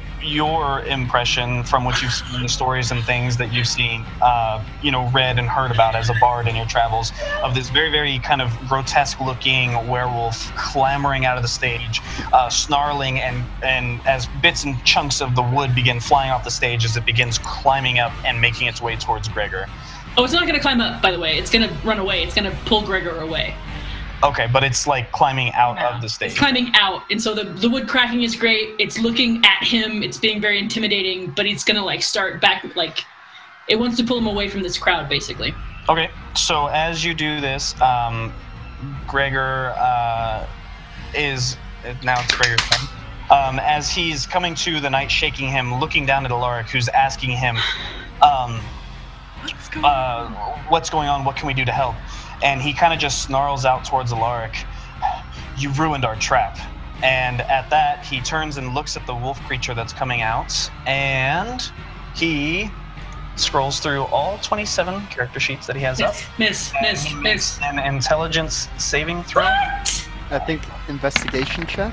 your impression from what you've seen in the stories and things that you've seen, uh, you know, read and heard about as a bard in your travels, of this very, very kind of grotesque-looking werewolf clambering out of the stage, uh, snarling, and and as bits and chunks of the wood begin flying off the stage as it begins climbing up and making its way towards Gregor. Oh, it's not going to climb up, by the way. It's going to run away. It's going to pull Gregor away. Okay, but it's like climbing out of the stage. It's climbing out, and so the the wood cracking is great. It's looking at him. It's being very intimidating, but it's gonna like start back, like it wants to pull him away from this crowd, basically. Okay, so as you do this, um, Gregor uh, is now it's Gregor's turn. Um, as he's coming to, the knight shaking him, looking down at Alaric, who's asking him, um, What's going uh, "What's going on? What can we do to help?" And he kind of just snarls out towards Alaric, "You ruined our trap." And at that, he turns and looks at the wolf creature that's coming out, and he scrolls through all twenty-seven character sheets that he has up. Miss, miss, miss, miss. An intelligence saving throw. What? I think investigation check.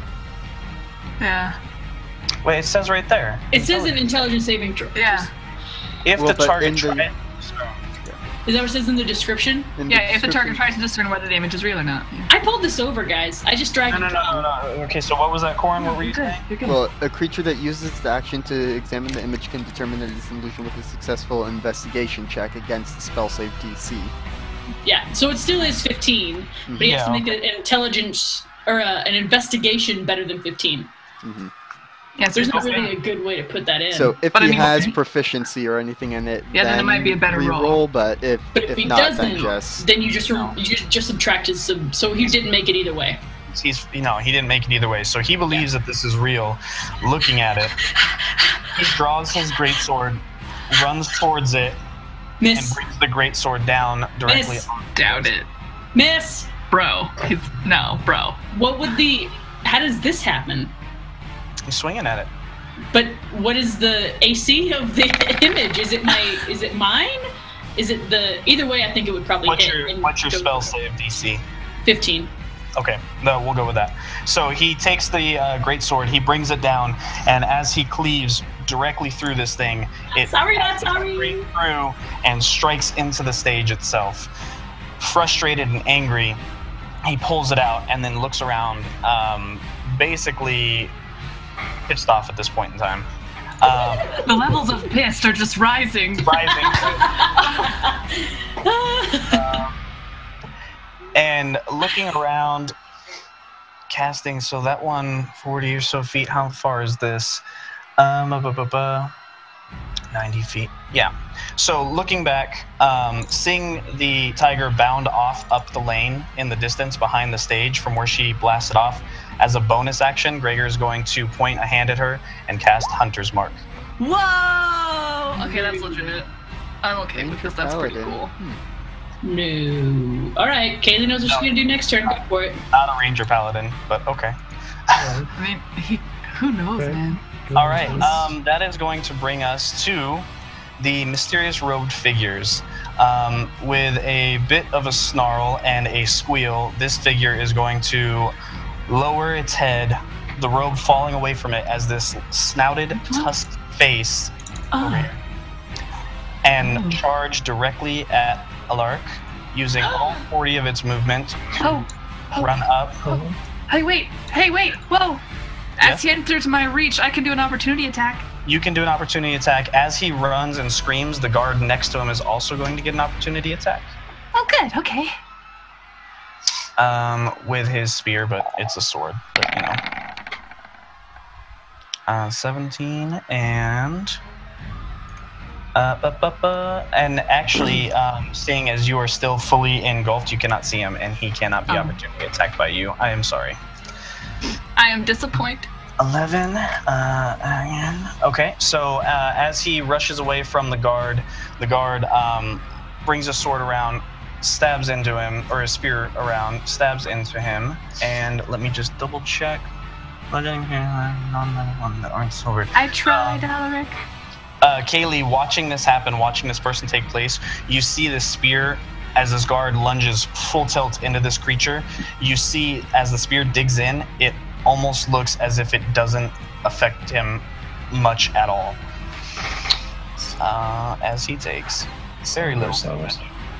Yeah. Wait, it says right there. It says an intelligence saving throw. Yeah. If Well, the but target in the- tries. Is that what it says in the description? In Yeah, if the target description- tries to discern whether the image is real or not. Yeah. I pulled this over, guys. I just dragged No, it. no, no, no, no. Okay, so what was that, Corin? What were you You're good. saying? You're good. Well, a creature that uses the action to examine the image can determine that it is an illusion with a successful investigation check against the spell save D C. Yeah, so it still is fifteen, but he has to Yeah, make an intelligence or uh, an investigation better than fifteen. hmm yeah, so There's not it's- really a good way to put that in. So if But I he mean- has proficiency or anything in it, Yeah, then it then might be a better roll. re-roll, But if but if, if he not, doesn't, then just then you just you just, just subtract his sub. So he didn't make it either way. He's, you know, he didn't make it either way, so he believes that this is real. Looking at it, he draws his greatsword, runs towards it, and Miss, brings the greatsword down directly Miss. on. Doubt it. miss. Bro. He's, no, bro. What would the? How does this happen? He's swinging at it. But what is the A C of the image? Is it my? Is it mine? Is it the? Either way, I think it would probably What's hit. your and What's your go spell for it. save D C? Fifteen. Okay, no, we'll go with that. So he takes the uh, greatsword, he brings it down, and as he cleaves directly through this thing, it Sorry, not passes sorry. straight through and strikes into the stage itself. frustrated and angry, he pulls it out and then looks around, um, basically pissed off at this point in time. Um, the levels of pissed are just rising. Rising. um, and looking around, casting, so that one, forty or so feet. How far is this? Um, bu- bu- bu- ninety feet. Yeah. So looking back, um, seeing the tiger bound off up the lane in the distance behind the stage from where she blasted off, as a bonus action, Gregor is going to point a hand at her and cast Hunter's Mark. Whoa! Okay, that's legit. I'm okay with this. That's pretty cool. No. All right, Kaylee knows what she's gonna do next turn. Go for it. Not a ranger paladin, but okay. I mean, he, who knows, Okay. man? All right, um, that is going to bring us to the mysterious robed figures. Um, with a bit of a snarl and a squeal, this figure is going to lower its head, the robe falling away from it as this snouted, tusked face over here, and charge directly at Alaric, using all forty of its movement to Oh, oh, run up. hey, wait, hey, wait, whoa! As Yes? he enters my reach, I can do an opportunity attack. You can do an opportunity attack. As he runs and screams, the guard next to him is also going to get an opportunity attack. Oh, good, okay. Um, with his spear, but it's a sword, but you know. Uh, seventeen and... Uh, bu- bu- bu- and actually, um, seeing as you are still fully engulfed, you cannot see him, and he cannot be Oh. opportunity attacked by you. I am sorry. I am disappointed. eleven, uh, again. Okay, so uh, as he rushes away from the guard, the guard um, brings a sword around, stabs into him, or a spear around, stabs into him, and let me just double check. I tried, Alaric. Uh, Kaylee, watching this happen, watching this person take place, you see this spear as this guard lunges full tilt into this creature. You see as the spear digs in, it almost looks as if it doesn't affect him much at all. Uh, as he takes very little damage.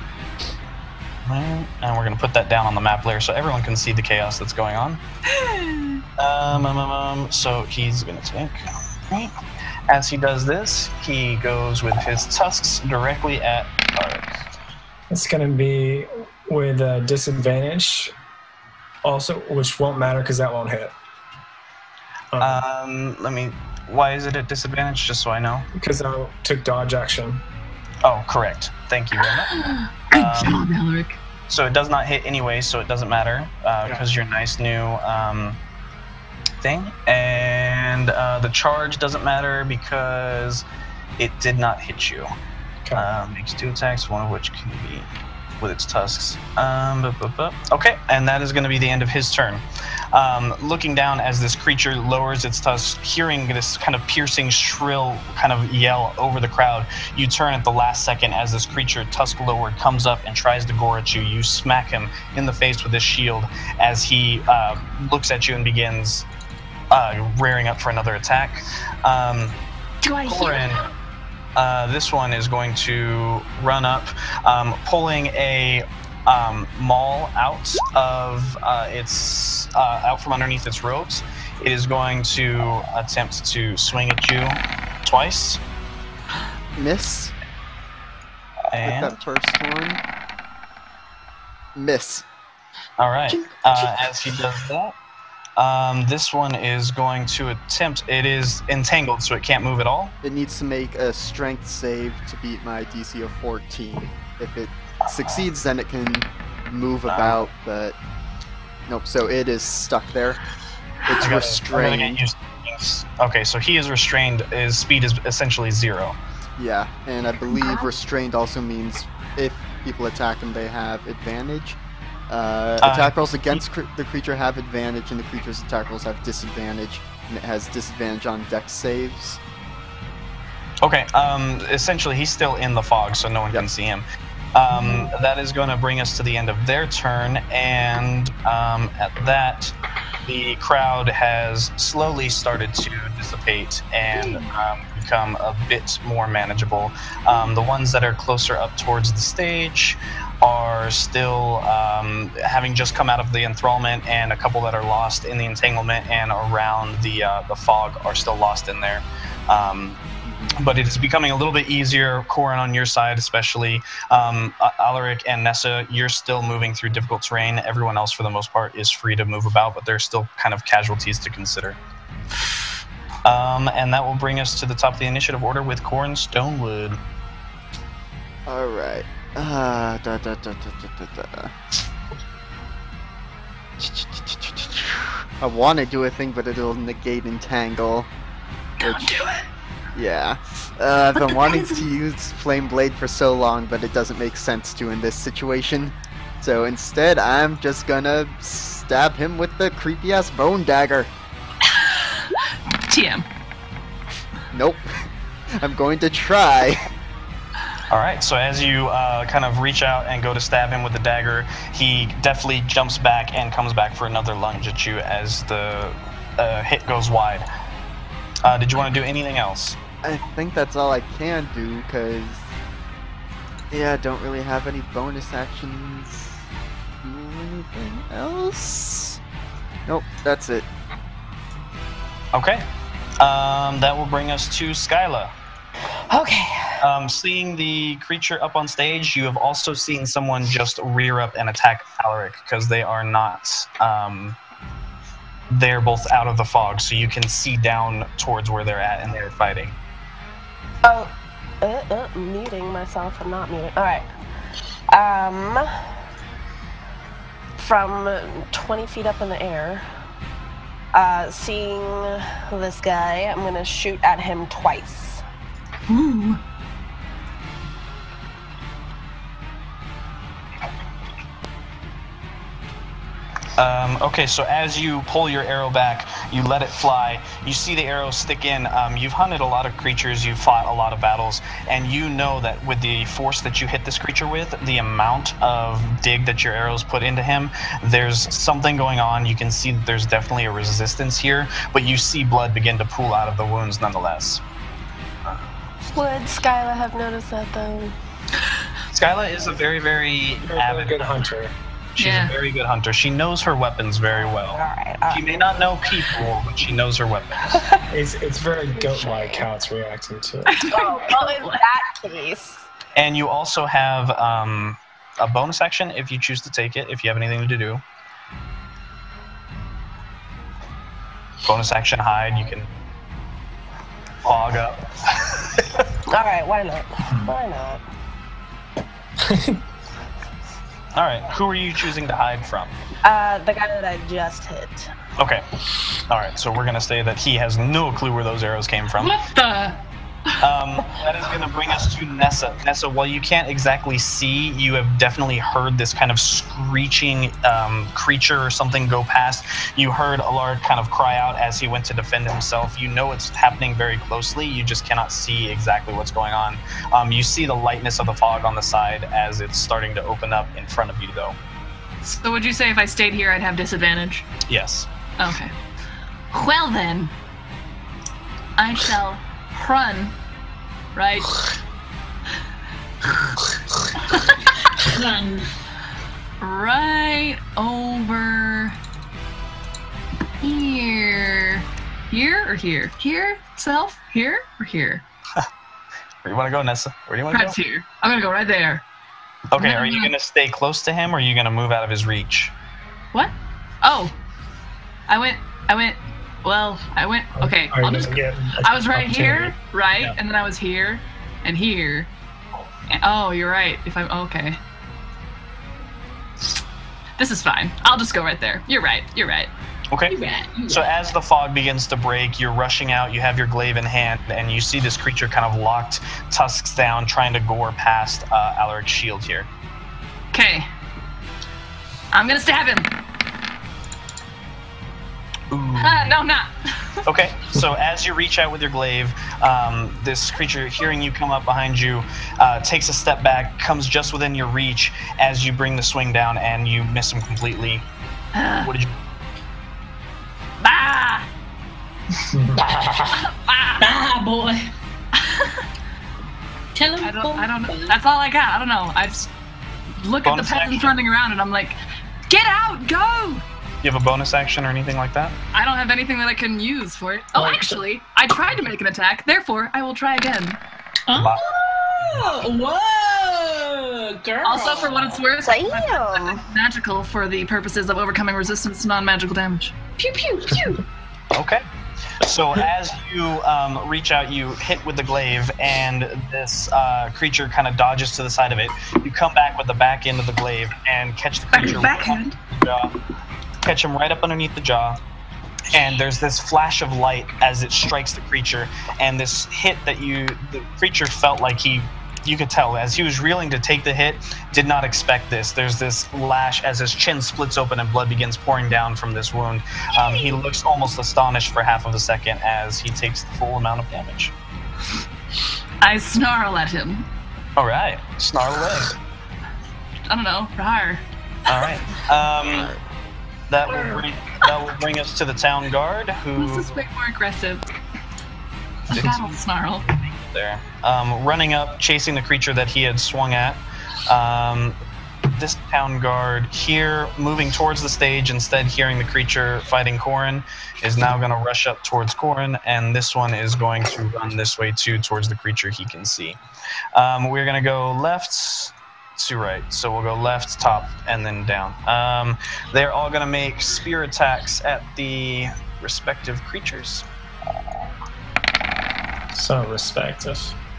And we're going to put that down on the map layer so everyone can see the chaos that's going on. Um, um, um, um, so he's going to take... Right. As he does this, he goes with his tusks directly at Alaric. It's going to be with a disadvantage, also, which won't matter because that won't hit. Um, Um, let me... Why is it at disadvantage, just so I know? because I took dodge action. Oh, correct. Thank you very much. Good Um, job, Alaric. So it does not hit anyway, so it doesn't matter, uh, because your nice new um, thing. And uh, the charge doesn't matter because it did not hit you. Okay. Uh, makes two attacks, one of which can be with its tusks. Um, bu- bu- bu- okay, and that is going to be the end of his turn. Um, looking down as this creature lowers its tusks, hearing this kind of piercing, shrill kind of yell over the crowd, you turn at the last second as this creature, tusk lowered, comes up and tries to gore at you. You smack him in the face with his shield as he uh, looks at you and begins uh, rearing up for another attack. Um, Do I hear Corin, that? Uh, this one is going to run up, um, pulling a um, maul out of uh, its uh, out from underneath its robes. It is going to attempt to swing at you twice. Miss. With And that first one. Miss. all right, uh, as he does that, um, this one is going to attempt. It is entangled, so it can't move at all. It needs to make a strength save to beat my D C of fourteen. If it succeeds, then it can move about, but nope. So it is stuck there. It's I gotta- I'm gonna restrained. get used to- Okay, so he is restrained. His speed is essentially zero. Yeah, and I believe restrained also means if people attack him, they have advantage. Uh, Uh, attack rolls against cr- the creature have advantage, and the creature's attack rolls have disadvantage, and it has disadvantage on dex saves. Okay, um, essentially he's still in the fog, so no one can Yep. see him. Um, that is going to bring us to the end of their turn, and um, at that, the crowd has slowly started to dissipate, and um, become a bit more manageable. Um, the ones that are closer up towards the stage are still um, having just come out of the enthrallment, and a couple that are lost in the entanglement and around the uh, the fog are still lost in there. Um, but it is becoming a little bit easier. Corin, on your side especially, um, Alaric and Nessa, you're still moving through difficult terrain. Everyone else, for the most part, is free to move about, but there's still kind of casualties to consider. Um, and that will bring us to the top of the initiative order with Corin Stonewood. All right. Uh, da, da, da, da, da, da, da. I want to do a thing, but it'll negate entangle. Don't which, do it. Yeah. Uh, I've But been the wanting thing is- to use Flame Blade for so long, but it doesn't make sense to in this situation. So instead, I'm just gonna stab him with the creepy ass bone dagger. T M. Nope. I'm going to try. All right, so as you uh, kind of reach out and go to stab him with the dagger, he definitely jumps back and comes back for another lunge at you as the uh, hit goes wide. Uh, did you want to do anything else? I think that's all I can do, because, yeah, I don't really have any bonus actions. Do anything else? Nope, that's it. Okay. Um, that will bring us to Skyla. Okay. Um, seeing the creature up on stage, you have also seen someone just rear up and attack Alaric, because they are not... Um, they're both out of the fog, so you can see down towards where they're at, and they're fighting. Oh, uh, uh, muting myself. I'm not muting. All right. Um, from twenty feet up in the air, uh, seeing this guy, I'm gonna shoot at him twice. Ooh. Um, okay, so as you pull your arrow back, you let it fly, you see the arrow stick in. Um, you've hunted a lot of creatures, you've fought a lot of battles, and you know that with the force that you hit this creature with, the amount of dig that your arrows put into him, there's something going on. You can see that there's definitely a resistance here, but you see blood begin to pool out of the wounds nonetheless. Would Skyla have noticed that though? Skyla is a very, very You're a avid good hunter. She's Yeah. a very good hunter. She knows her weapons very well. All right. All She right. may not know people, but she knows her weapons. It's it's very goat-like how it's reacting to it. Oh, well, in that case. And you also have um, a bonus action if you choose to take it, if you have anything to do. Bonus action hide, you can fog up. All right. Why not? Why not? All right, who are you choosing to hide from? Uh, the guy that I just hit. Okay. All right, so we're going to say that he has no clue where those arrows came from. What the? Um, that is going to bring us to Nessa. Nessa, while you can't exactly see, you have definitely heard this kind of screeching um, creature or something go past. You heard Alaric kind of cry out as he went to defend himself. You know it's happening very closely. You just cannot see exactly what's going on. Um, you see the lightness of the fog on the side as it's starting to open up in front of you, though. So would you say if I stayed here, I'd have disadvantage? Yes. Okay. Well then, I shall run, right? Run. Right over here. Here or here? Here? Self? Here or here? Where do you want to go, Nessa? Where do you want to Right go? here. I'm gonna go right there. Okay, are you going to stay close to him, or are you going to move out of his reach? What? Oh. I went, I went, well, I went, okay. Are you I'll gonna just, get an I was right here, opportunity? right? Yeah. And then I was here and here. And, oh, you're right. If I'm, okay. This is fine. I'll just go right there. You're right. You're right. Okay. Rat. So as the fog begins to break, you're rushing out, you have your glaive in hand, and you see this creature kind of locked, tusks down, trying to gore past uh, Alaric's shield here. Okay. I'm gonna stab him. Ooh. Ah, no, not. Okay, so as you reach out with your glaive, um, this creature, hearing you come up behind you, uh, takes a step back, comes just within your reach as you bring the swing down, and you miss him completely. Uh, What did you... bah! bah! Ah, boy. Tell him. I don't. I don't know. That's all I got. I don't know. I just look Bonus at the peasants action. running around, and I'm like, "Get out! Go!" You have a bonus action or anything like that? I don't have anything that I can use for it. Oh, Like- actually, I tried to make an attack. Therefore, I will try again. Oh, whoa, girl. Also, for what it's worth, Damn. magical for the purposes of overcoming resistance to non-magical damage. Pew pew pew. Okay. So as you um, reach out, you hit with the glaive, and this uh, creature kind of dodges to the side of it. You come back with the back end of the glaive and catch the creature right Backhand. underneath the jaw. Catch him right up underneath the jaw. And there's this flash of light as it strikes the creature, and this hit that you, the creature felt like he, you could tell as he was reeling to take the hit, did not expect this. There's this lash as his chin splits open and blood begins pouring down from this wound. Um, he looks almost astonished for half of a second as he takes the full amount of damage. I snarl at him. All right, snarl away. I don't know. Rawr. All right. Um, that will bring that will bring us to the town guard, who This is way more aggressive. A battle snarl. there, um, running up, chasing the creature that he had swung at. Um, this town guard here, moving towards the stage, instead hearing the creature fighting Corin, is now going to rush up towards Corin, and this one is going to run this way too, towards the creature he can see. Um, we're going to go left to right, so we'll go left, top, and then down. Um, they're all going to make spear attacks at the respective creatures. So respective.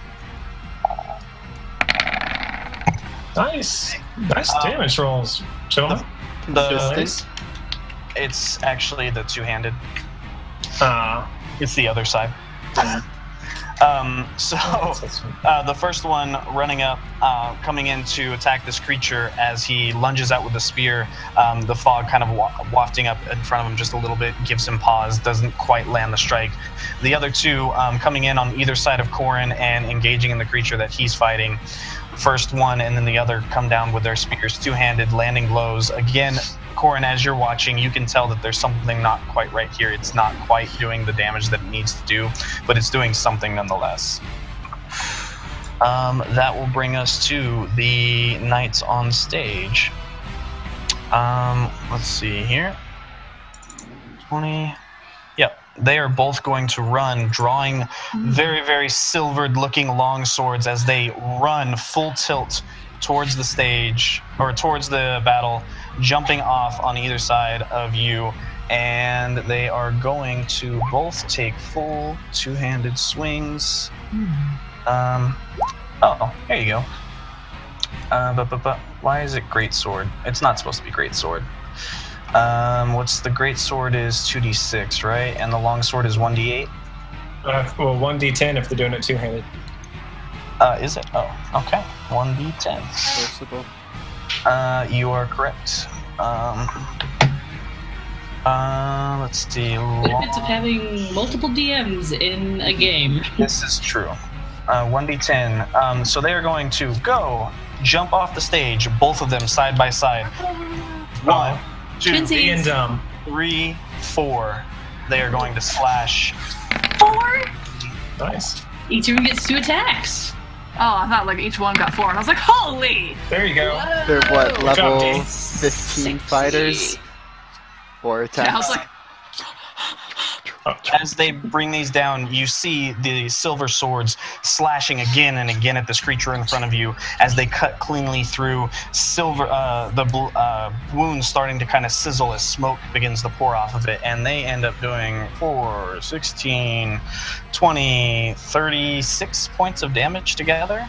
Nice. Nice Um, damage rolls, gentlemen. The, Nice. it's actually the two-handed. Ah. It's the other side. Um, so uh, the first one running up, uh, coming in to attack this creature as he lunges out with the spear. Um, the fog kind of wa- wafting up in front of him just a little bit, gives him pause, doesn't quite land the strike. The other two um, coming in on either side of Corin and engaging in the creature that he's fighting. First one and then the other come down with their spears, two-handed, landing blows. Again, Corin, as you're watching, you can tell that there's something not quite right here. It's not quite doing the damage that it needs to do, but it's doing something nonetheless. Um, that will bring us to the knights on stage. Um, let's see here. twenty. Yep. They are both going to run, drawing very, very silvered-looking long swords as they run full tilt towards the stage, or towards the battle, jumping off on either side of you, and they are going to both take full two-handed swings. Um, oh, there you go. Uh, but, but, but, why is it great sword? It's not supposed to be great sword. Um, what's the great sword is two d six, right? And the long sword is one d eight? Uh, well, one d ten if they're doing it two-handed. Uh, is it? Oh, okay. one d ten. Versatile. Uh, you are correct. Um, uh, let's see. Benefits of having multiple D Ms in a game. This is true. Uh, one d ten. Um, so they are going to go jump off the stage, both of them side by side. One, two, Twinsies. Being dumb. three, four. They are going to slash. Four? Nice. Each of them gets two attacks. Oh, I thought like each one got four, and I was like, holy! There you go. They're what, Good job, level Dave. fifteen fighters? Or attacks? Yeah, I was like, As they bring these down, you see the silver swords slashing again and again at this creature in front of you as they cut cleanly through. Silver, uh, the bl- uh, wounds starting to kind of sizzle as smoke begins to pour off of it, and they end up doing four, sixteen, twenty, thirty-six points of damage together.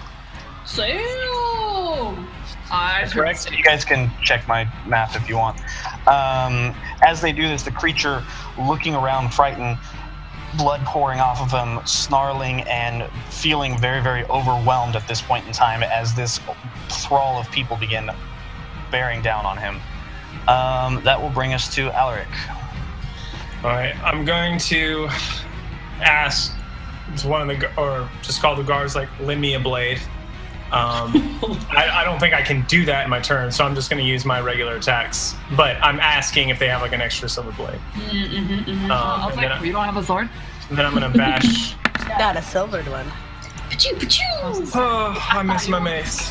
Sam! I Correct. You guys can check my math if you want. Um, as they do this, the creature looking around frightened, blood pouring off of him, snarling and feeling very, very overwhelmed at this point in time as this thrall of people begin bearing down on him. Um, that will bring us to Alaric. All right, I'm going to ask to one of the, gu- or just call the guards, like, lend me a blade. Um, I, I don't think I can do that in my turn, so I'm just going to use my regular attacks. But I'm asking if they have like an extra silver blade. Mm-hmm, mm-hmm. Um, I was and then, like, I, you don't have a sword? and then I'm going to bash. Not a silvered one. Pachoo, pachoo. Oh, I miss my mace.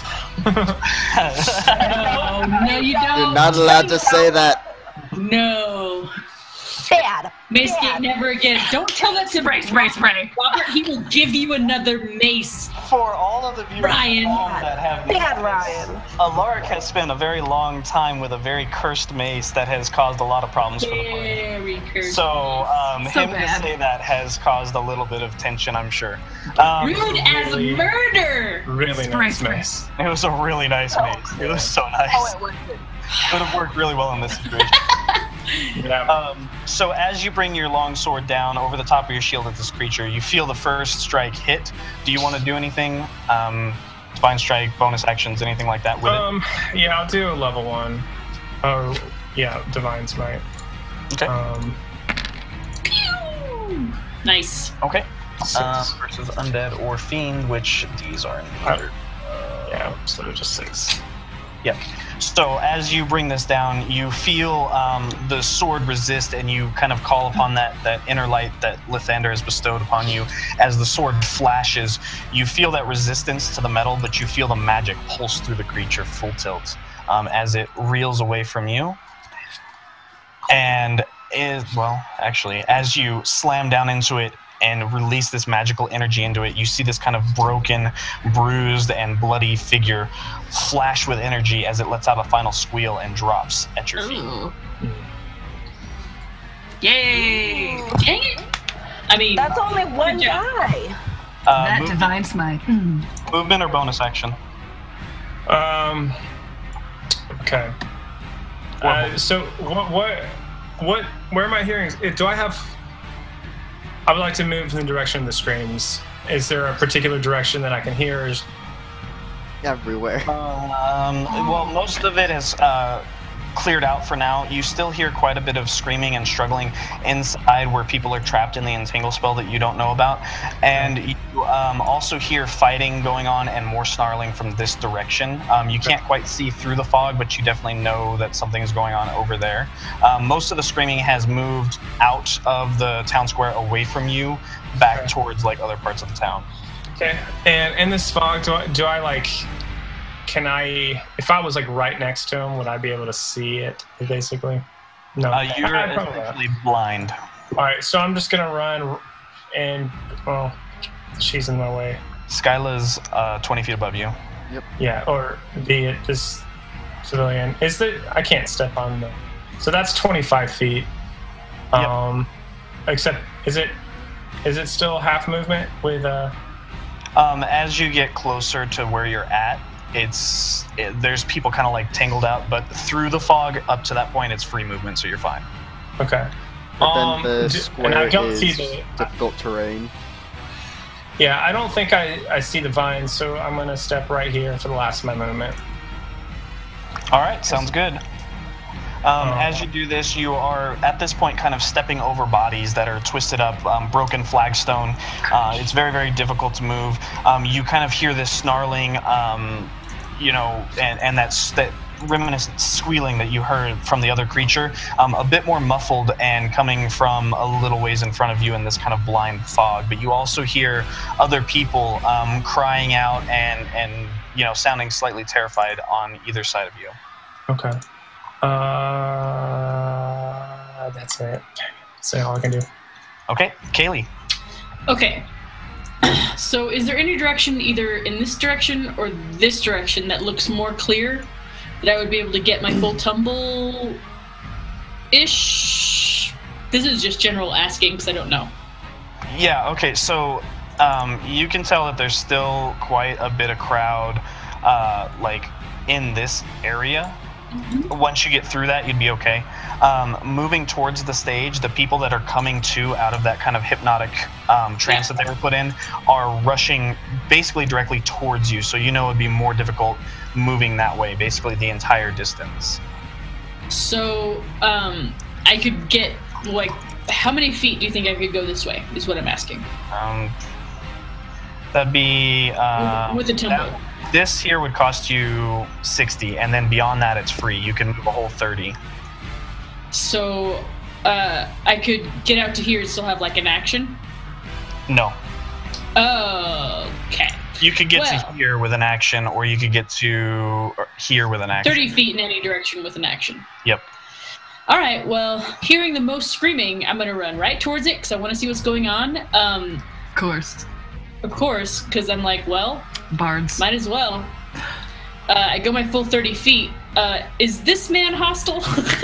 Oh, no, you don't. You're not allowed to say that. No. Bad. Mace Bad. Gate never again. Don't tell that to Spray, spray, spray. Robert. He will give you another mace. For all of the viewers Ryan. at home that have Bad Ryan. Alaric has spent a very long time with a very cursed mace that has caused a lot of problems for the party. Very cursed. So, um, So him bad. to say that has caused a little bit of tension, I'm sure. Um, Rude as really- murder. Really Spray, nice spray. mace. it was a really nice mace. It was so nice. Oh, it was good. It would have worked really well in this situation. Yeah. Um, so as you bring your long sword down over the top of your shield at this creature, you feel the first strike hit. Do you want to do anything? Um, Divine Strike, bonus actions, anything like that with Um, yeah, I'll do a level one. Oh, yeah, Divine Smite. it? Okay. Um, Pew! Nice. Okay. six. Um, versus Undead or Fiend, which these are neither. Yeah, so just six. Yep. So as you bring this down, you feel um, the sword resist, and you kind of call upon that, that inner light that Lathander has bestowed upon you. As the sword flashes, you feel that resistance to the metal, but you feel the magic pulse through the creature full tilt um, as it reels away from you. And is well, actually, as you slam down into it and release this magical energy into it, you see this kind of broken, bruised, and bloody figure flash with energy as it lets out a final squeal and drops at your feet. Ooh. Yay! Dang it. I mean, That's only one Good job. guy. Uh, That move- divine smite. Mm. movement or bonus action? Um. Okay. Uh, so what? What? What? Where am I hearing? Do I have? I would like to move in the direction of the screams. Is there a particular direction that I can hear? Or is- Everywhere. Um, well, most of it is uh, cleared out for now. You still hear quite a bit of screaming and struggling inside where people are trapped in the entangle spell that you don't know about. And you um, also hear fighting going on and more snarling from this direction. Um, you can't quite see through the fog, but you definitely know that something is going on over there. Um, most of the screaming has moved out of the town square away from you, back Okay. towards like other parts of the town. Okay. And in this fog, do I, do I like? Can I? If I was like right next to him, would I be able to see it? Basically. No. Uh, you're I'd probably not. essentially blind. All right. So I'm just gonna run, and well, she's in my way. Skyla's uh, twenty feet above you. Yeah, or be it this civilian. Is the I can't step on the. So that's twenty-five feet. Yep. Um, except is it is it still half movement with uh? Um, as you get closer to where you're at, it's it, there's people kind of like tangled out, but through the fog up to that point, it's free movement, so you're fine. Okay. But Um, then the d- square and I don't is see the. difficult terrain. Yeah, I don't think I I see the vines, so I'm gonna step right here for the last of my movement. All right, sounds good. Um, Uh, as you do this, you are at this point kind of stepping over bodies that are twisted up, um, broken flagstone. Uh, it's very, very difficult to move. Um, you kind of hear this snarling, um, you know, and, and that's that reminiscent squealing that you heard from the other creature, um, a bit more muffled and coming from a little ways in front of you in this kind of blind fog. But you also hear other people um, crying out and, and, you know, sounding slightly terrified on either side of you. Okay. Uh, that's it. That's all I can do. Okay, Kaylee. okay. So, is there any direction, either in this direction or this direction, that looks more clear, that I would be able to get my full tumble ish? This is just general asking because I don't know. Yeah, okay, so um, you can tell that there's still quite a bit of crowd, uh, like, in this area. Once you get through that, you'd be okay. Um, moving towards the stage, the people that are coming to out of that kind of hypnotic um, trance that they were put in are rushing basically directly towards you, so you know it'd be more difficult moving that way, basically the entire distance. So, um, I could get, like, how many feet do you think I could go this way, is what I'm asking. Um, that'd be... Uh, with, with the tumble. that- This here would cost you sixty, and then beyond that, it's free. You can move a whole thirty. So, uh, I could get out to here and still have, like, an action? No. Okay. You could get Well. to here with an action, or you could get to here with an action. thirty feet in any direction with an action. Yep. All right. Well, hearing the most screaming, I'm gonna run right towards it because I want to see what's going on. Um, Of course. of course, because I'm like, well, Bards. might as well. Uh, I go my full thirty feet. Uh, is this man hostile?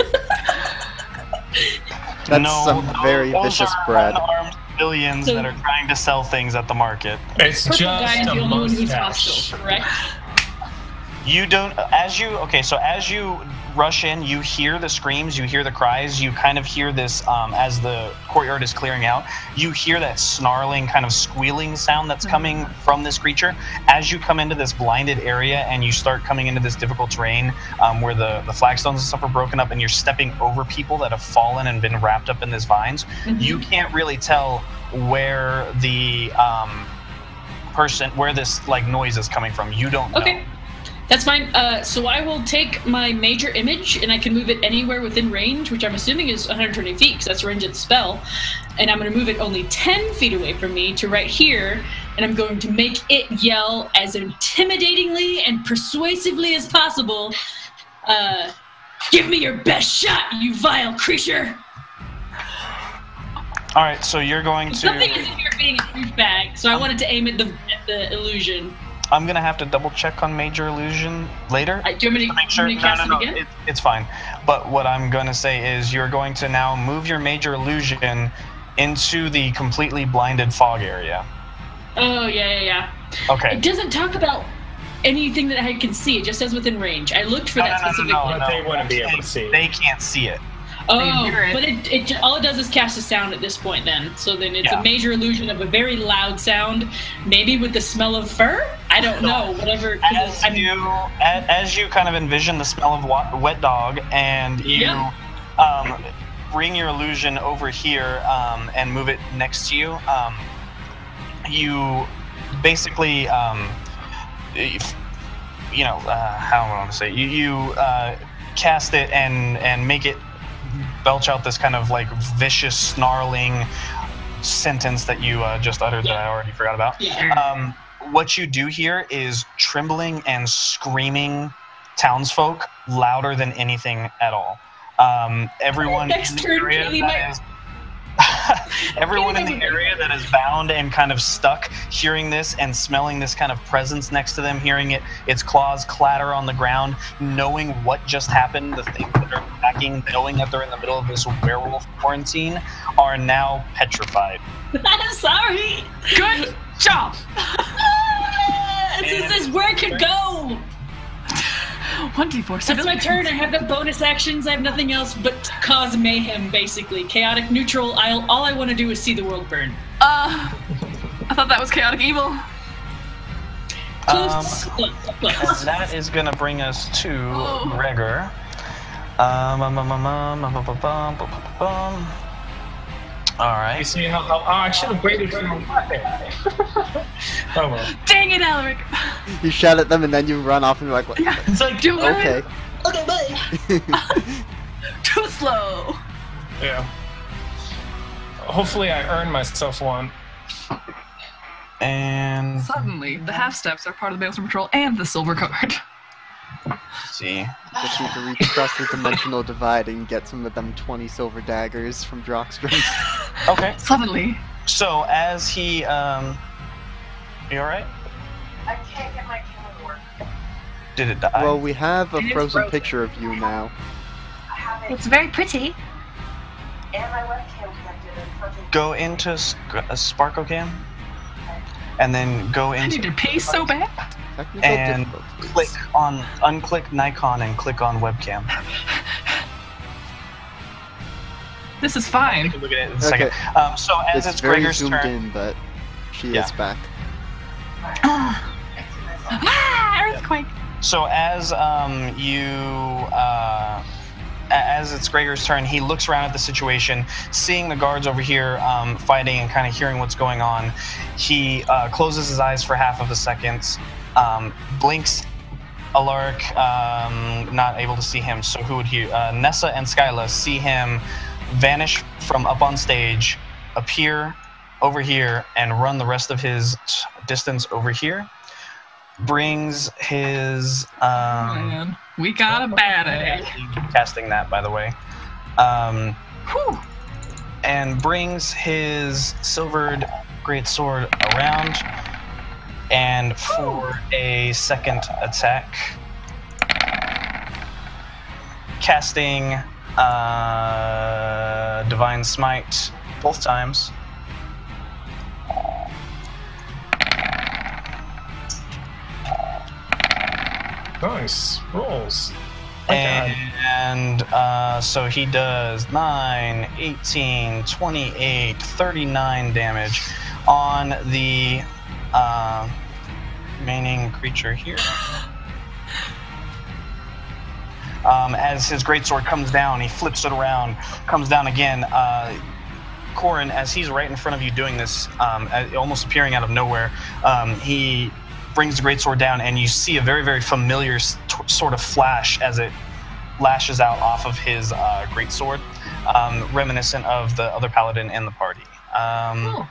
That's no, some those- very those vicious are bread. unarmed civilians So- that are trying to sell things at the market. It's Purple guy just is a the only one who's mustache. hostile, correct? You don't, as you, okay, so as you rush in, you hear the screams, you hear the cries, you kind of hear this, um, as the courtyard is clearing out, you hear that snarling, kind of squealing sound that's coming from this creature. As you come into this blinded area and you start coming into this difficult terrain, um, where the, the flagstones and stuff are broken up and you're stepping over people that have fallen and been wrapped up in these vines, Mhm. you can't really tell where the, um, person, where this, like, noise is coming from. You don't know. Okay. That's fine. Uh, so I will take my major image and I can move it anywhere within range, which I'm assuming is one hundred twenty feet because that's range of the spell. And I'm going to move it only ten feet away from me to right here. And I'm going to make it yell as intimidatingly and persuasively as possible. Uh, Give me your best shot, you vile creature! All right, so you're going to. Something is in here being a huge bag, so I wanted to aim at the, at the illusion. I'm gonna have to double check on Major Illusion later. Uh, do you want me to, to make sure. you No, want me to cast no, it no. again? It, it's fine. But what I'm gonna say is you're going to now move your Major Illusion into the completely blinded fog area. Oh, yeah, yeah, yeah. Okay. It doesn't talk about anything that I can see. It just says within range. I looked for No, that no, no, specific no, one. But they wouldn't be able to see. They can't see it. Oh, hear it. but it, it ju- all it does is cast a sound at this point then. So then it's Yeah. a major illusion of a very loud sound, maybe with the smell of fur? I don't know, whatever. 'cause As I'm- you, as, as you kind of envision the smell of wa- wet dog, and you Yeah. um, bring your illusion over here um, and move it next to you, um, you basically, um, if- you know, uh, how do I want to say? You, you uh, cast it and and make it belch out this kind of like vicious, snarling sentence that you uh, just uttered that I already forgot about. Yeah. Um, what you do here is trembling and screaming townsfolk louder than anything at all. Um, everyone Next in the turn, area Kaylee that might- is everyone in the area that is bound and kind of stuck, hearing this and smelling this kind of presence next to them, hearing it, its claws clatter on the ground, knowing what just happened, the things that are attacking, knowing that they're in the middle of this werewolf quarantine, are now petrified. I'm sorry! Good job. This is where it could go! one d four. That's my turn. I have no bonus actions. I have nothing else but to cause mayhem, basically. Chaotic neutral. I'll, all I want to do is see the world burn. Uh, I thought that was chaotic evil. Close. Um, close, And close. that is going to bring us to Oh. Gregor. Um, um, um, um, um, um, um, um, um, um, um. All You right. see how, how oh, I should have waited for my weapon. Oh well. Dang it, Alaric. You shout at them and then you run off and you're like, what? Yeah. It's like, Do it. Okay. Okay, bye. Too slow. yeah. Hopefully I earned myself one. And Suddenly, the half steps are part of the Maelstrom Patrol and the silver card. let's see. Just need to reach across the dimensional divide and get some of them twenty silver daggers from Drockstrom. Okay. Suddenly. So as he, um, you all right? I can't get my camera to work. Did it die? Well, we have a It is frozen frozen. picture of you now. I have it It's very pretty. and my webcam connected and fucking. Go into Sc- a Sparkocam, and then go I need into to pee so bad. Technical and difficulties. click on unclick Nikon and click on webcam. This is fine. Look at it in a Okay. second. Um, so as It's it's, very Gregor's zoomed turn, in, but she Yeah. is back. Ah, ah, earthquake. so as um, you uh, a- as it's Gregor's turn, he looks around at the situation, seeing the guards over here um, fighting and kind of hearing what's going on. He uh, closes his eyes for half of a second, um, blinks. Alaric, um, not able to see him. So who would he? Uh, Nessa and Skyla see him vanish from up on stage, appear over here and run the rest of his t- distance over here. Brings his... Um, Man, we got a bad egg. Casting that, by the way. Um, whew, and brings his silvered greatsword around. And for a second attack, casting uh, Divine Smite both times. Nice rolls. My God. And uh, so he does nine, eighteen, twenty-eight, thirty-nine damage on the uh, remaining creature here. Um, as his greatsword comes down, he flips it around, comes down again. Uh, Corin, as he's right in front of you doing this, um, almost appearing out of nowhere, um, he brings the greatsword down, and you see a very, very familiar st- sort of flash as it lashes out off of his uh, greatsword, um, reminiscent of the other paladin in the party. Um, Oh.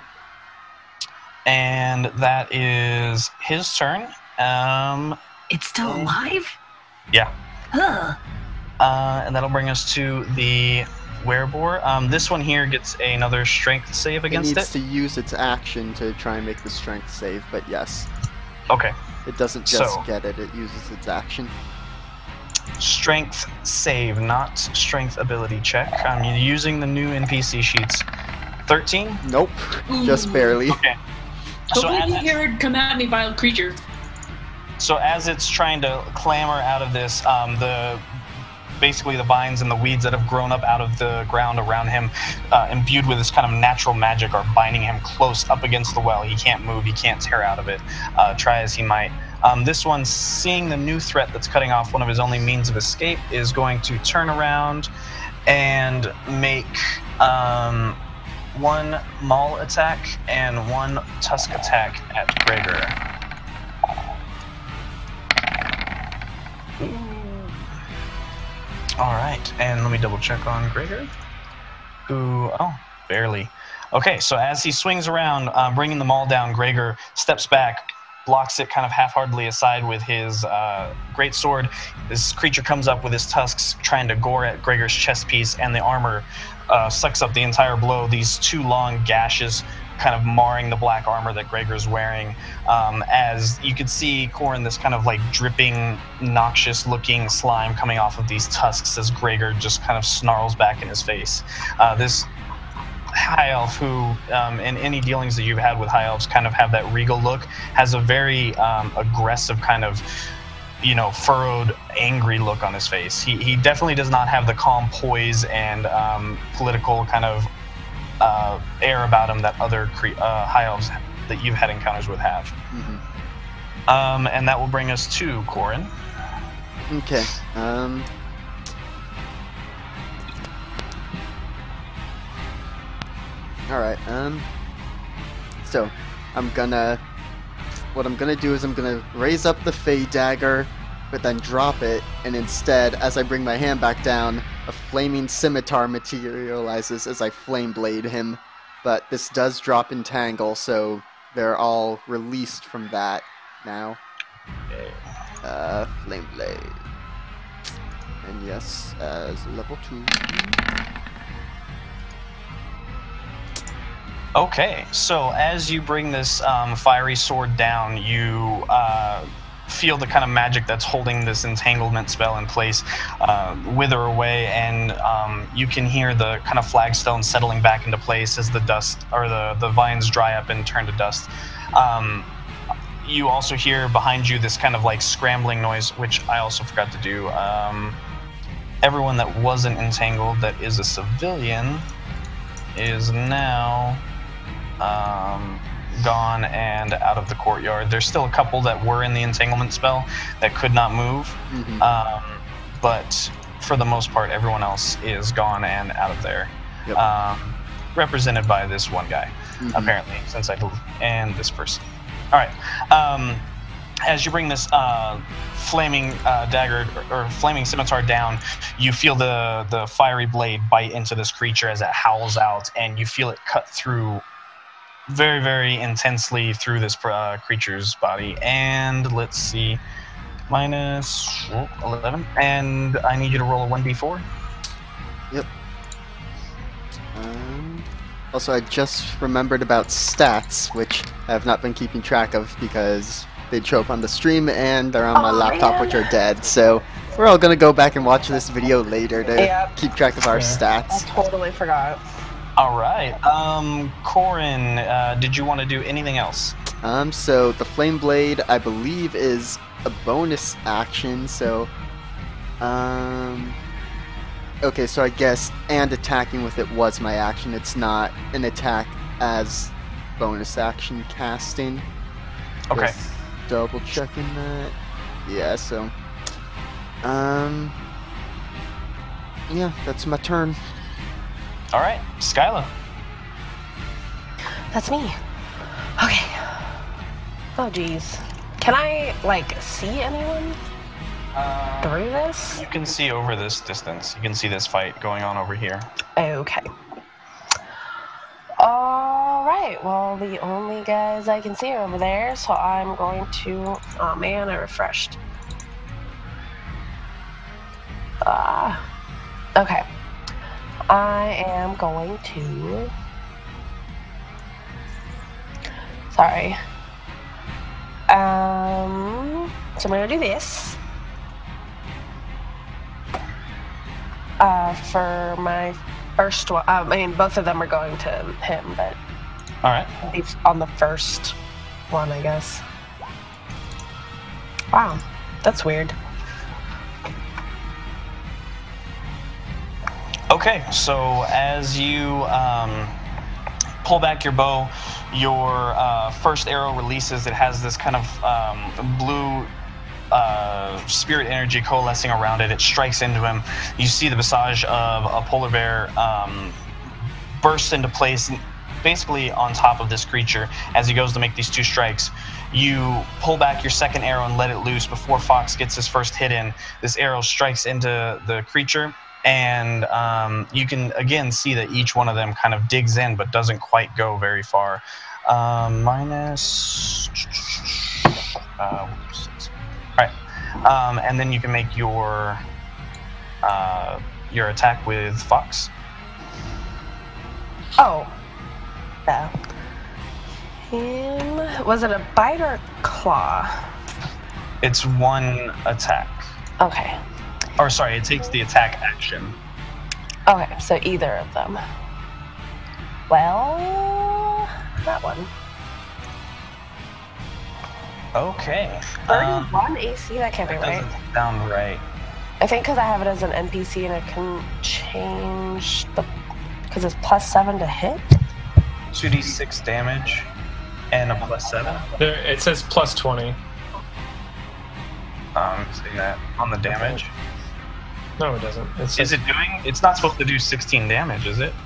And that is his turn. Um, It's still alive? yeah. Ugh. Uh, and that'll bring us to the werebore. Um, this one here gets another strength save It against needs it. to use its action to try and make the strength save, but yes. Okay. It doesn't just So- get it, it uses its action. Strength save, not strength ability check. I'm using the new N P C sheets. thirteen? Nope, just Ooh. barely. Okay. So Hopefully as, you heard "Come at me, vile creature." so as it's trying to clamber out of this, um, the basically the vines and the weeds that have grown up out of the ground around him, uh, imbued with this kind of natural magic, are binding him close up against the well. He can't move, he can't tear out of it, uh, try as he might. Um, this one, seeing the new threat that's cutting off one of his only means of escape, is going to turn around and make um, one maul attack and one tusk attack at Gregor. All right, and let me double check on Gregor, who, oh, barely. Okay, so as he swings around, uh, bringing the maul down, Gregor steps back, blocks it kind of half-heartedly aside with his uh, great sword. This creature comes up with his tusks, trying to gore at Gregor's chest piece, and the armor uh, sucks up the entire blow. These two long gashes kind of marring the black armor that Gregor's wearing. Um, as you could see, Corin, this kind of like dripping, noxious-looking slime coming off of these tusks as Gregor just kind of snarls back in his face. Uh, this High Elf, who um, in any dealings that you've had with High Elves kind of have that regal look, has a very um, aggressive kind of, you know, furrowed, angry look on his face. He, he definitely does not have the calm poise and um, political kind of uh, air about him that other cre- uh, High Elves that you've had encounters with have. Mm-hmm. Um, and that will bring us to Corin. Okay, um... Alright, um... So, I'm gonna... What I'm gonna do is I'm gonna raise up the Fey Dagger, but then drop it, and instead, as I bring my hand back down, a flaming scimitar materializes as I flame blade him. But this does drop Entangle, so they're all released from that now. Uh, Flame Blade. And yes, as level two. Okay, so as you bring this um, fiery sword down, you uh, feel the kind of magic that's holding this entanglement spell in place uh, wither away, and um, you can hear the kind of flagstone settling back into place as the dust or the, the vines dry up and turn to dust. Um, you also hear behind you this kind of like scrambling noise, which I also forgot to do. Um, everyone that wasn't entangled that is a civilian is now um, gone and out of the courtyard. There's still a couple that were in the entanglement spell that could not move, Mm-hmm. um, but for the most part, everyone else is gone and out of there. Yep. Um, represented by this one guy, Mhm. apparently, since I believe, and this person. All right. Um, as you bring this uh, flaming uh, dagger or, or flaming scimitar down, you feel the the fiery blade bite into this creature as it howls out, and you feel it cut through very, very intensely through this uh, creature's body. And let's see, minus oh, eleven. And I need you to roll a one d four. Yep. Um, also, I just remembered about stats, which I have not been keeping track of because they show up on the stream and they're on my Oh, laptop, man. which are dead. So we're all gonna go back and watch this video later to Yep. keep track of our Yeah. I stats. totally forgot. All right. Um, Corin, uh, did you want to do anything else? Um, so the Flame Blade, I believe, is a bonus action. So, um, okay, so I guess and attacking with it was my action. It's not an attack as bonus action casting. Okay. Just double checking that. Yeah. So, um, yeah, that's my turn. All right, Skyla. That's me. Okay. Oh, geez. Can I, like, see anyone Uh, through this? you can see over this distance. You can see this fight going on over here. Okay. Alright, well, the only guys I can see are over there, so I'm going to... Oh, man, I refreshed. Ah. Okay. I am going to... Sorry. Um, so I'm going to do this. Uh, for my first one, um, I mean, both of them are going to him, but All right. he's on the first one, I guess. Wow, that's weird. Okay, so as you um, pull back your bow, your uh, first arrow releases. It has this kind of um, blue uh, spirit energy coalescing around it. It strikes into him. You see the visage of a polar bear um, burst into place, basically on top of this creature as he goes to make these two strikes. You pull back your second arrow and let it loose before Fox gets his first hit in. This arrow strikes into the creature, and um, you can again see that each one of them kind of digs in but doesn't quite go very far. Um, minus uh, all right, um, and then you can make your uh, your attack with Fox. Oh. Yeah. Him. Was it a bite or a claw? It's one attack. Okay. Or sorry, it takes the attack action. Okay, so either of them. Well, that one. Okay. Um, thirty-one A C? That can't be that right. doesn't sound right. I think because I have it as an N P C and I can change the... Because it's plus seven to hit? two d six damage and a plus seven. There, it says plus twenty. Um, seeing that on the damage. No, it doesn't. It Is says, it doing? It's not supposed to do sixteen damage, is it?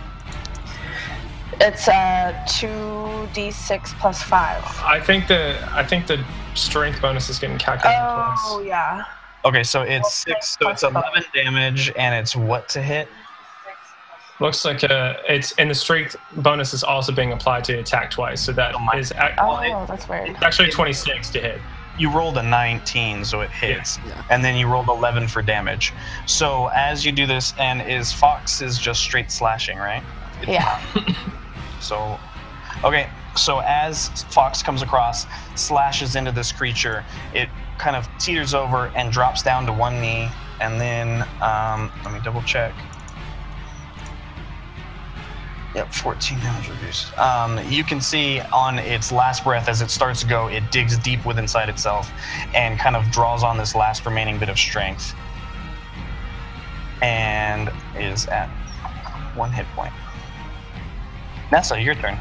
It's uh, two d six plus five. I think the I think the strength bonus is getting calculated Oh, twice. yeah. Okay, so it's six. So it's eleven damage, and it's what to hit? Looks like uh, it's and the strength bonus is also being applied to attack twice, so that Oh my- is ac- Oh, Well, it- that's weird. it's actually twenty-six to hit. You rolled a nineteen, so it hits, Yeah. and then you rolled eleven for damage. So as you do this, and is Fox is just straight slashing, right? Yeah. So, okay. So as Fox comes across, slashes into this creature, it kind of teeters over and drops down to one knee, and then um, let me double check. Yep, fourteen damage reduced. Um, you can see on its last breath, as it starts to go, it digs deep within inside itself and kind of draws on this last remaining bit of strength, and is at one hit point. Nessa, your turn.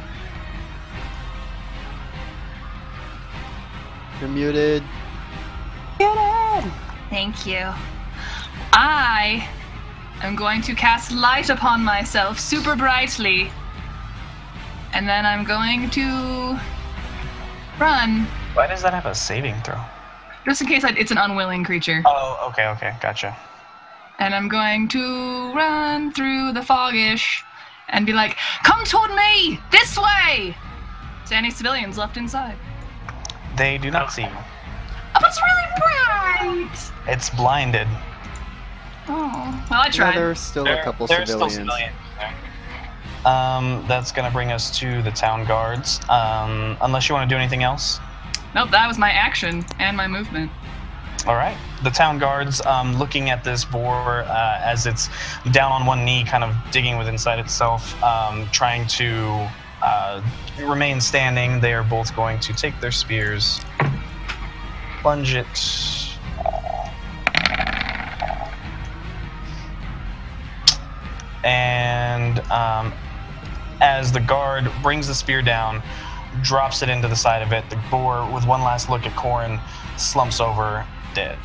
You're muted. Get in! Thank you. I am going to cast light upon myself super brightly. And then I'm going to run, Why does that have a saving throw? just in case I, it's an unwilling creature. Oh, okay, okay, gotcha. And I'm going to run through the foggish and be like, come toward me! This way! to any civilians left inside. They do not see you. Oh, it's really bright! It's blinded. Oh, well, I Yeah, tried. there's still There- a couple there's civilians. Still civilians there. Um, that's gonna bring us to the town guards. Um, unless you want to do anything else. Nope, that was my action and my movement. All right. The town guards, um, looking at this boar uh, as it's down on one knee, kind of digging with inside itself, um, trying to uh, remain standing. They are both going to take their spears, plunge it. And um, as the guard brings the spear down, drops it into the side of it, the boar, with one last look at Corin, slumps over, dead.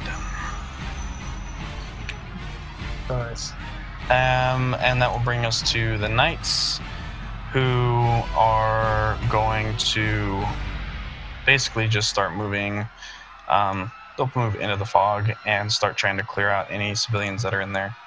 Nice. Um, and that will bring us to the knights, who are going to basically just start moving. Um, they'll move into the fog and start trying to clear out any civilians that are in there.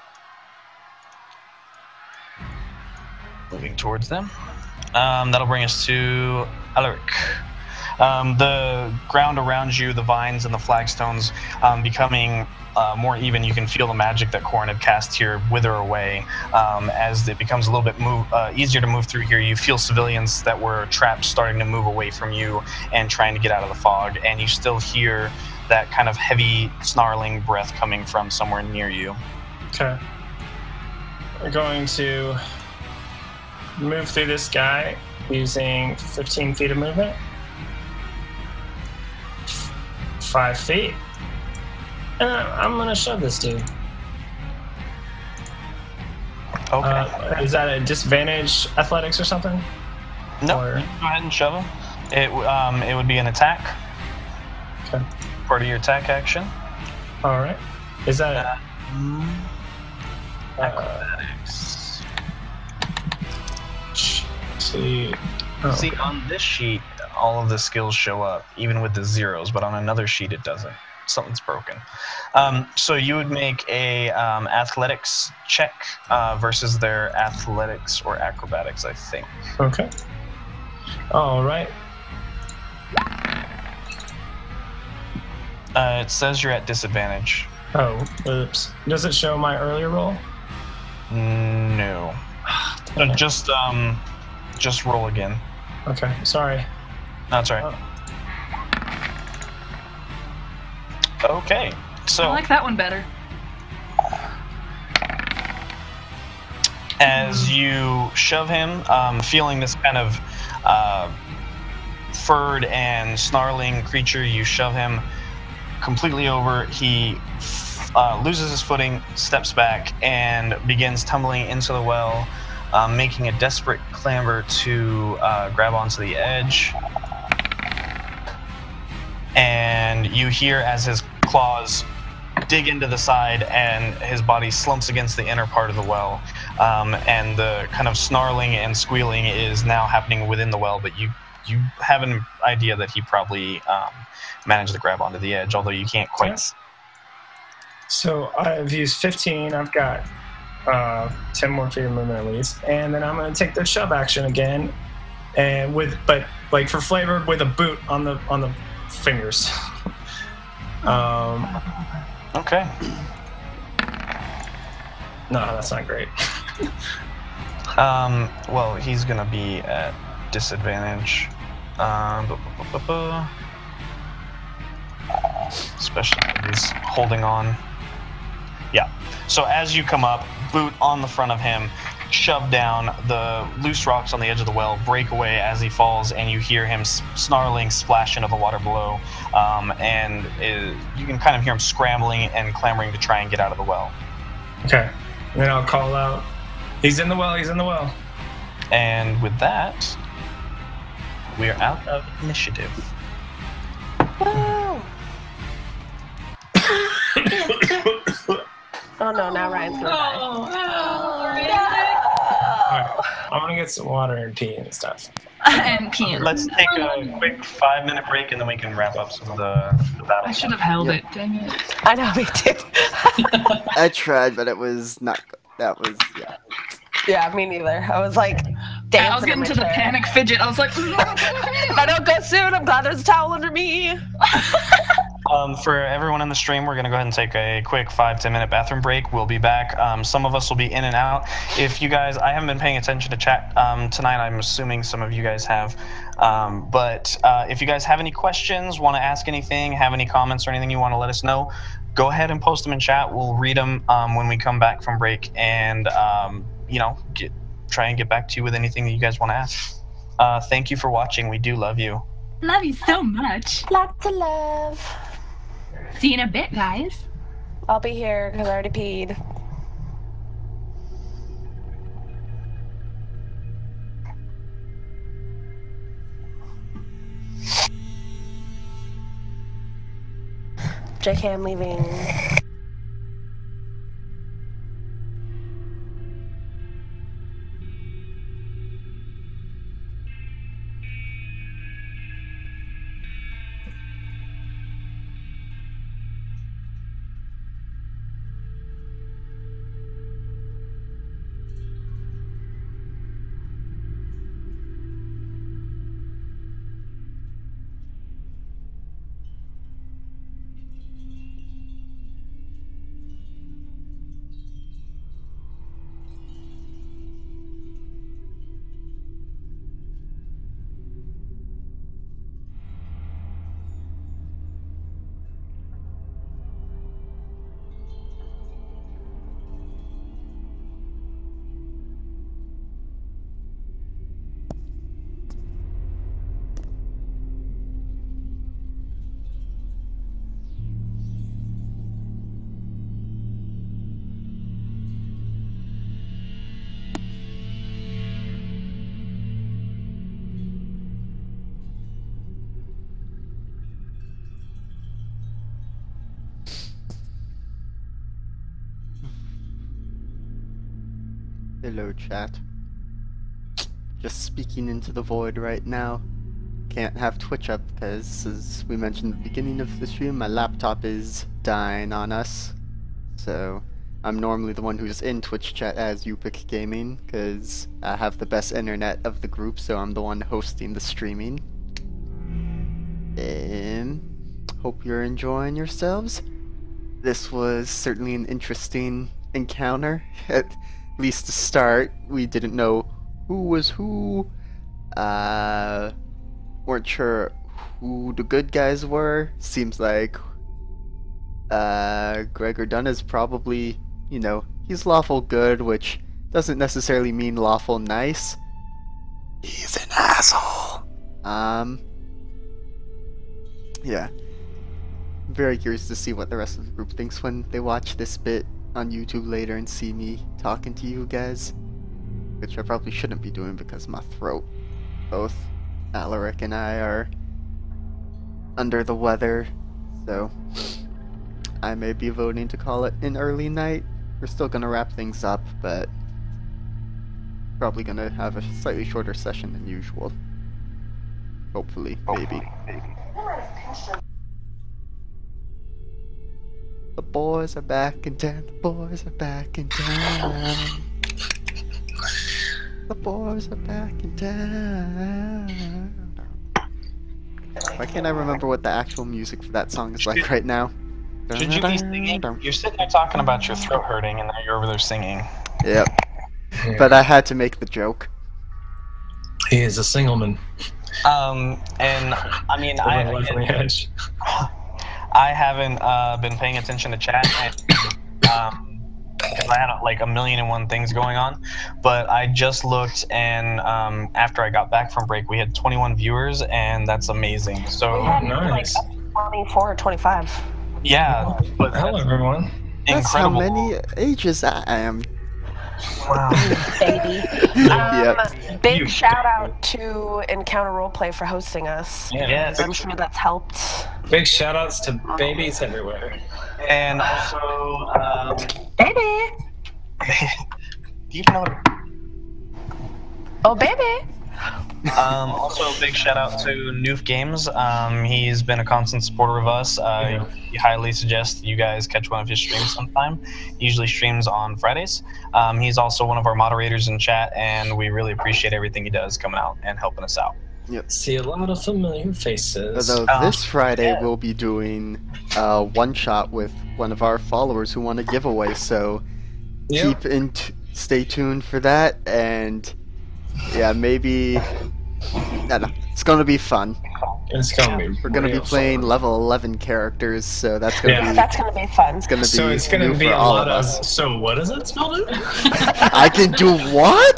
Moving towards them. Um, that'll bring us to Alaric. Um, the ground around you, the vines and the flagstones, um, becoming uh, more even. You can feel the magic that Corin had cast here wither away. Um, as it becomes a little bit move, uh, easier to move through here, you feel civilians that were trapped starting to move away from you and trying to get out of the fog, and you still hear that kind of heavy, snarling breath coming from somewhere near you. Okay. We're going to move through this guy using fifteen feet of movement. Five feet. And I'm gonna shove this dude. Okay. Uh, is that a disadvantage athletics or something? no, or- you can go ahead and shove him. It, w- um, it would be an attack, Okay. part of your attack action. All right. Is that Um, uh, Acrobatics. see? Oh, See, on this sheet, all of the skills show up, even with the zeros, but on another sheet, it doesn't. Something's broken. Um, so you would make a um, athletics check uh, versus their athletics or acrobatics, I think. okay. All right. Uh, it says you're at disadvantage. Oh, oops. Does it show my earlier roll? No. No, just um, just roll again. Okay. Sorry. No, that's right. Okay, so I like that one better. as you shove him, um, feeling this kind of uh, furred and snarling creature, you shove him completely over. He uh, loses his footing, steps back, and begins tumbling into the well, um, making a desperate clamber to uh, grab onto the edge. And you hear as his claws dig into the side and his body slumps against the inner part of the well. Um, and the kind of snarling and squealing is now happening within the well, but you you have an idea that he probably um, managed to grab onto the edge, although you can't quite. Yeah. So I've used fifteen. I've got uh, ten more feet of movement at least, and then I'm going to take the shove action again, and with but like for flavor with a boot on the on the fingers. um, Okay. no, that's not great. Um, well, he's gonna be at disadvantage. Um, bu- bu- bu- bu- bu. Especially if he's holding on. Yeah. So as you come up, boot on the front of him, shove down. The loose rocks on the edge of the well break away as he falls, and you hear him s- snarling, splash into the water below. Um, and it, you can kind of hear him scrambling and clamoring to try and get out of the well. Okay, and then I'll call out. He's in the well. He's in the well. And with that, we are out of initiative. Oh no, now Ryan's gonna die. Oh, All right, I'm gonna get some water and tea and stuff. And peeing. Let's take a quick five minute break and then we can wrap up some of the, the battle. I should have held it. Dang it. I know, me too. I tried, but it was not good. That was, yeah. Yeah, me neither. I was like, dancing. I was getting in my to the chair. panic fidget. I was like, If I don't go soon, I'm glad there's a towel under me. Um, for everyone in the stream, we're going to go ahead and take a quick five, ten minute bathroom break. We'll be back. Um, some of us will be in and out. If you guys, I haven't been paying attention to chat um, tonight. I'm assuming some of you guys have. Um, but uh, if you guys have any questions, want to ask anything, have any comments or anything you want to let us know, go ahead and post them in chat. We'll read them um, when we come back from break and, um, you know, get, try and get back to you with anything that you guys want to ask. Uh, thank you for watching. We do love you. love you so much. Lots of love. See you in a bit, guys. I'll be here because I already peed. J K, I'm leaving. Hello, chat. Just speaking into the void right now. Can't have Twitch up because, as we mentioned at the beginning of the stream, my laptop is dying on us. So, I'm normally the one who's in Twitch chat as Upic Gaming, because I have the best internet of the group, so I'm the one hosting the streaming. And hope you're enjoying yourselves. This was certainly an interesting encounter. At least to start, we didn't know who was who. Uh, weren't sure who the good guys were. Seems like uh, Gregor Dunn is probably, you know, he's lawful good, which doesn't necessarily mean lawful nice. He's an asshole. Um, yeah. I'm very curious to see what the rest of the group thinks when they watch this bit on YouTube later and see me talking to you guys, which I probably shouldn't be doing because my throat. Both Alaric and I are under the weather, so I may be voting to call it an early night. We're still gonna wrap things up, but probably gonna have a slightly shorter session than usual. Hopefully, maybe. The boys are back in town, the boys are back in town. The boys are back in town. Why can't I remember what the actual music for that song is like right now? Should you be singing? You're sitting there talking about your throat hurting, and now you're over there singing. Yep. But I had to make the joke. He is a singleman. Um, and I mean, I, Left on the edge. I haven't uh, been paying attention to chat, and, um, because I had like a million and one things going on. But I just looked, and um, after I got back from break, we had twenty-one viewers, and that's amazing. So We had nice. like twenty-four or twenty-five. yeah, but Hello, that's everyone. That's how incredible. many ages I am. Wow. Baby. Um, Yep. Big You shout out to Encounter Roleplay for hosting us. Yeah. Yes. I'm sure that's helped. Big shout outs to babies everywhere. And also, um, Baby! do you know what? Oh, baby! Um, also, a big shout out to Noof Games. Um, he's been a constant supporter of us. Uh, he highly suggests you guys catch one of his streams sometime. He usually streams on Fridays. Um, he's also one of our moderators in chat, and we really appreciate everything he does coming out and helping us out. Yep. See a lot of familiar faces. Although Um, this Friday yeah. we'll be doing a one shot with one of our followers who won a giveaway, so Yep. keep in t- stay tuned for that, and yeah, maybe I don't know, it's gonna be fun. It's gonna be. We're gonna be real playing fun. level eleven characters, so that's gonna Yeah. be That's gonna be fun. it's gonna be So it's gonna new be for a all lot of of. us. So what is it spelled out? I can do what?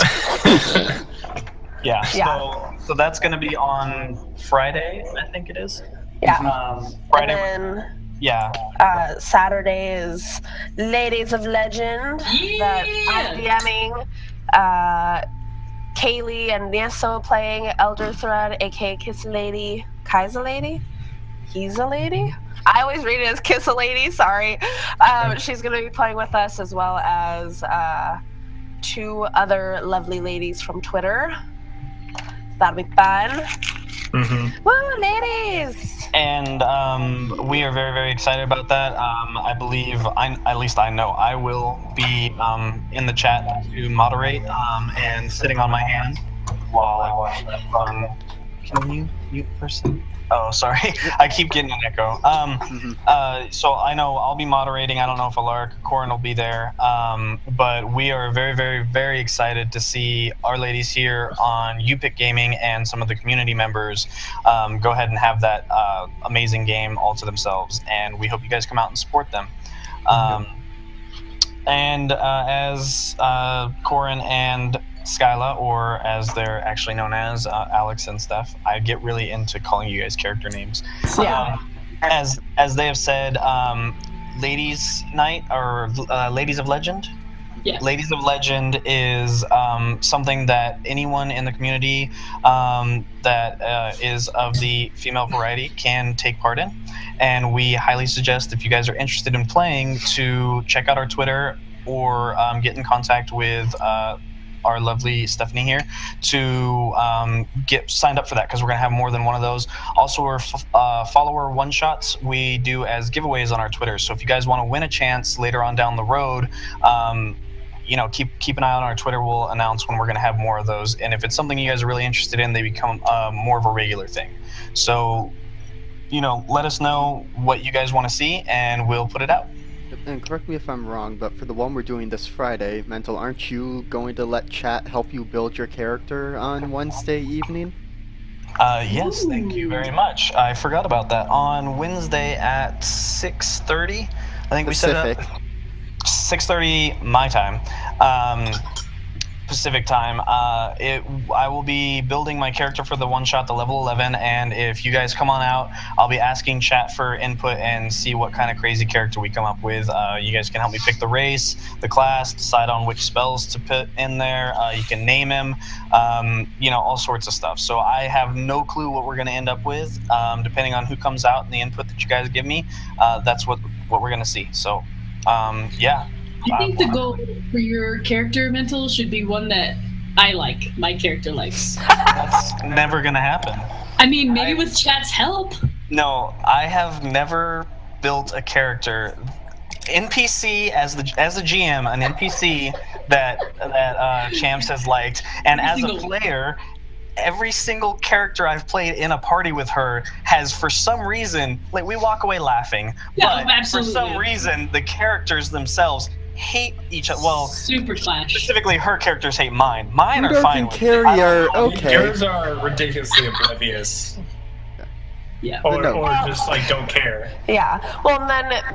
Yeah. Yeah. So, so that's going to be on Friday, I think it is. Yeah. Um, Friday. And then Yeah. uh, Saturday is Ladies of Legend that I'm DMing. Uh, Kaylee and Nieso playing Elder Thread, aka Kiss a Lady. Kai's a lady? He's a lady? I always read it as Kiss a Lady, sorry. Um, she's going to be playing with us, as well as uh, two other lovely ladies from Twitter. That'll be fun. Mm-hmm. Woo, ladies! And um, we are very, very excited about that. Um, I believe, I, at least I know, I will be um, in the chat to moderate um, and sitting on my hand while I watch that fun. Can you mute person? Oh, sorry. I keep getting an echo. Um, Mhm. uh, so I know I'll be moderating. I don't know if Alaric or Corin will be there. Um, but we are very, very, very excited to see our ladies here on UPick Gaming and some of the community members um, go ahead and have that uh, amazing game all to themselves. And we hope you guys come out and support them. Um, and uh, as uh, Corin and Skyla, or as they're actually known as, uh, Alex and Steph, I get really into calling you guys character names. Yeah. Um, as as they have said, um, Ladies Night or uh, Ladies of Legend. Yeah. Ladies of Legend is um, something that anyone in the community um, that uh, is of the female variety can take part in, and we highly suggest, if you guys are interested in playing, to check out our Twitter or um, get in contact with uh, our lovely Stephanie here to um, get signed up for that, because we're going to have more than one of those. Also, our f- uh, follower one-shots we do as giveaways on our Twitter. So if you guys want to win a chance later on down the road, um, you know, keep keep an eye on our Twitter. We'll announce when we're going to have more of those. And if it's something you guys are really interested in, they become uh, more of a regular thing. So, you know, let us know what you guys want to see, and we'll put it out. And correct me if I'm wrong, but for the one we're doing this Friday, Mental, aren't you going to let chat help you build your character on Wednesday evening? Uh, yes, thank you very much. I forgot about that. On Wednesday at six thirty, I think we set it Pacific. up. six thirty my time, um, Pacific time. Uh, it, I will be building my character for the one shot, the level eleven, and if you guys come on out, I'll be asking chat for input and see what kind of crazy character we come up with. Uh, you guys can help me pick the race, the class, decide on which spells to put in there. Uh, you can name him, um, you know, all sorts of stuff. So I have no clue what we're going to end up with. Um, depending on who comes out and the input that you guys give me, uh, that's what, what we're going to see. So, um, yeah. I think the goal for your character, Mental, should be one that I like, my character likes. That's never gonna happen. I mean, maybe I- with chat's help. No, I have never built a character. N P C as the as a G M, an N P C that that uh, Champs has liked, and Every as a single- player, every single character I've played in a party with her has, for some reason, like we walk away laughing, Yeah, but absolutely. for some reason, the characters themselves hate each other. Well, Super clash. specifically, her characters hate mine. Mine are Rudolph fine and with Carrie it. I are don't know. okay. Yours are ridiculously oblivious, Yeah. or, No. or just like don't care. Yeah. Well, and then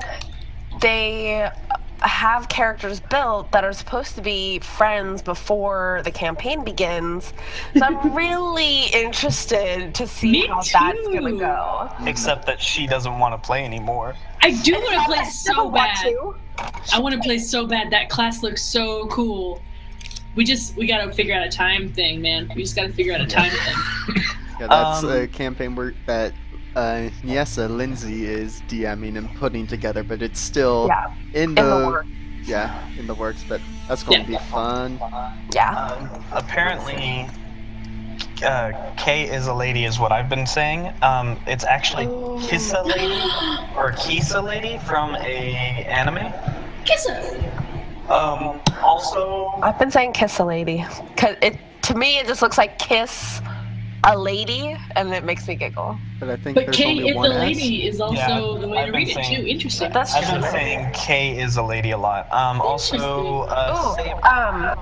they have characters built that are supposed to be friends before the campaign begins. So I'm really interested to see Me how that's too. gonna go. Except that she doesn't want to play anymore. I do want to play I so still want bad. to. I want to play so bad. That class looks so cool. We just we gotta figure out a time thing, man. We just gotta figure out a time thing. Yeah, that's Um, a campaign where that uh, Niesa Lindsay is DMing and putting together, but it's still Yeah. in In the, the works. yeah in the works. But that's going to Yeah. be fun. Yeah. Um, apparently, uh, K is a lady is what I've been saying. Um, it's actually Oh. Kissa lady or Kissa lady from a anime. Kissa. Um, also, I've been saying kiss a lady. Cause it to me it just looks like kiss a lady, and it makes me giggle. But I think But there's K only is one a S. lady is also Yeah, the way I've to been read it saying- too. Interesting. That's I've been true. saying K is a lady a lot. Um, also, uh, Ooh, Saber- um,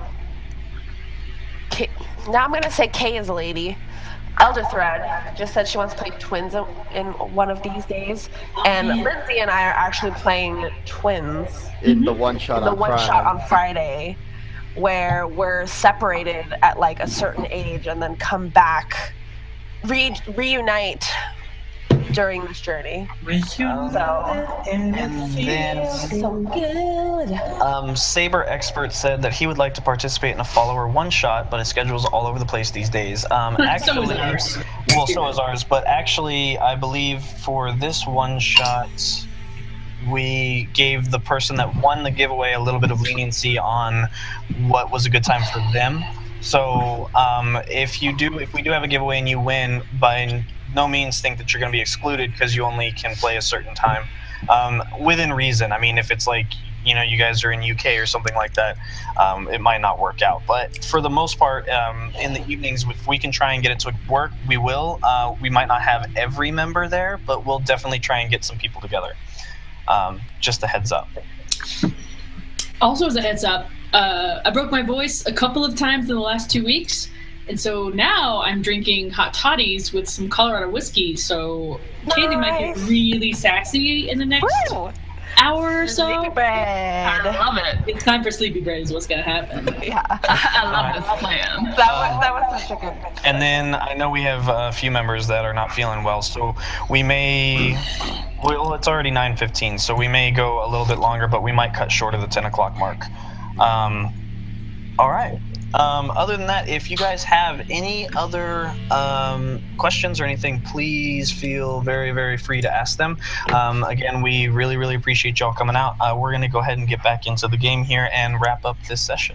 K, now I'm gonna say K is a lady. Elder Thread just said she wants to play twins in, in one of these days, and Lindsay and I are actually playing twins. In the one shot The on one Friday. shot on Friday, where we're separated at like a certain age and then come back, re- reunite during this journey. So and then so good. um, Saber Expert said that he would like to participate in a follower one shot, but his schedule's all over the place these days. Um, So actually, is ours. well, so is ours. But actually, I believe for this one shot, we gave the person that won the giveaway a little bit of leniency on what was a good time for them. So um, if you do, if we do have a giveaway and you win, by no means think that you're going to be excluded because you only can play a certain time, um, within reason. I mean, if it's like, you know, you guys are in U K or something like that, um, it might not work out. But for the most part, um, in the evenings, if we can try and get it to work, we will. Uh, we might not have every member there, but we'll definitely try and get some people together. Um, just a heads up. Also, as a heads up, uh, I broke my voice a couple of times in the last two weeks, and so now I'm drinking hot toddies with some Colorado whiskey. So Kaylee might get Nice. really sassy in the next Woo! hour or so. Sleepy bread. I love it. It's time for sleepy bread is what's gonna happen. Yeah, I love this plan. that was that was such a good picture. And then I know we have a few members that are not feeling well, so we may. Well, it's already nine fifteen, so we may go a little bit longer, but we might cut short of the ten o'clock mark. Um, all right. Um, other than that, if you guys have any other um, questions or anything, please feel very, very free to ask them. Um, again, we really, really appreciate y'all coming out. Uh, we're going to go ahead and get back into the game here and wrap up this session.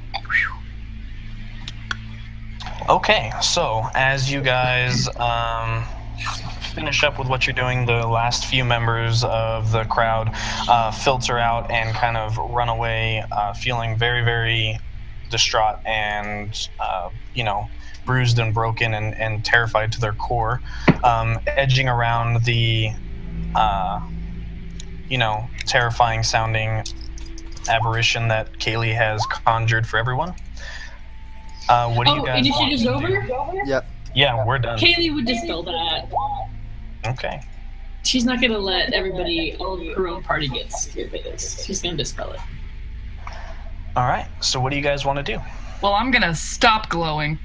Okay, so as you guys um, finish up with what you're doing, the last few members of the crowd uh, filter out and kind of run away, uh, feeling very, very distraught and, uh, you know, bruised and broken and, and terrified to their core, um, edging around the, uh, you know, terrifying sounding aberration that Kaylee has conjured for everyone. Uh, what do you Oh, guys want initiative's to over? do? Yep. Yeah, we're done. Kaylee would dispel that. Okay. She's not gonna let everybody, all of her own party get scared by this. She's gonna dispel it. All right. So what do you guys want to do? Well, I'm gonna stop glowing.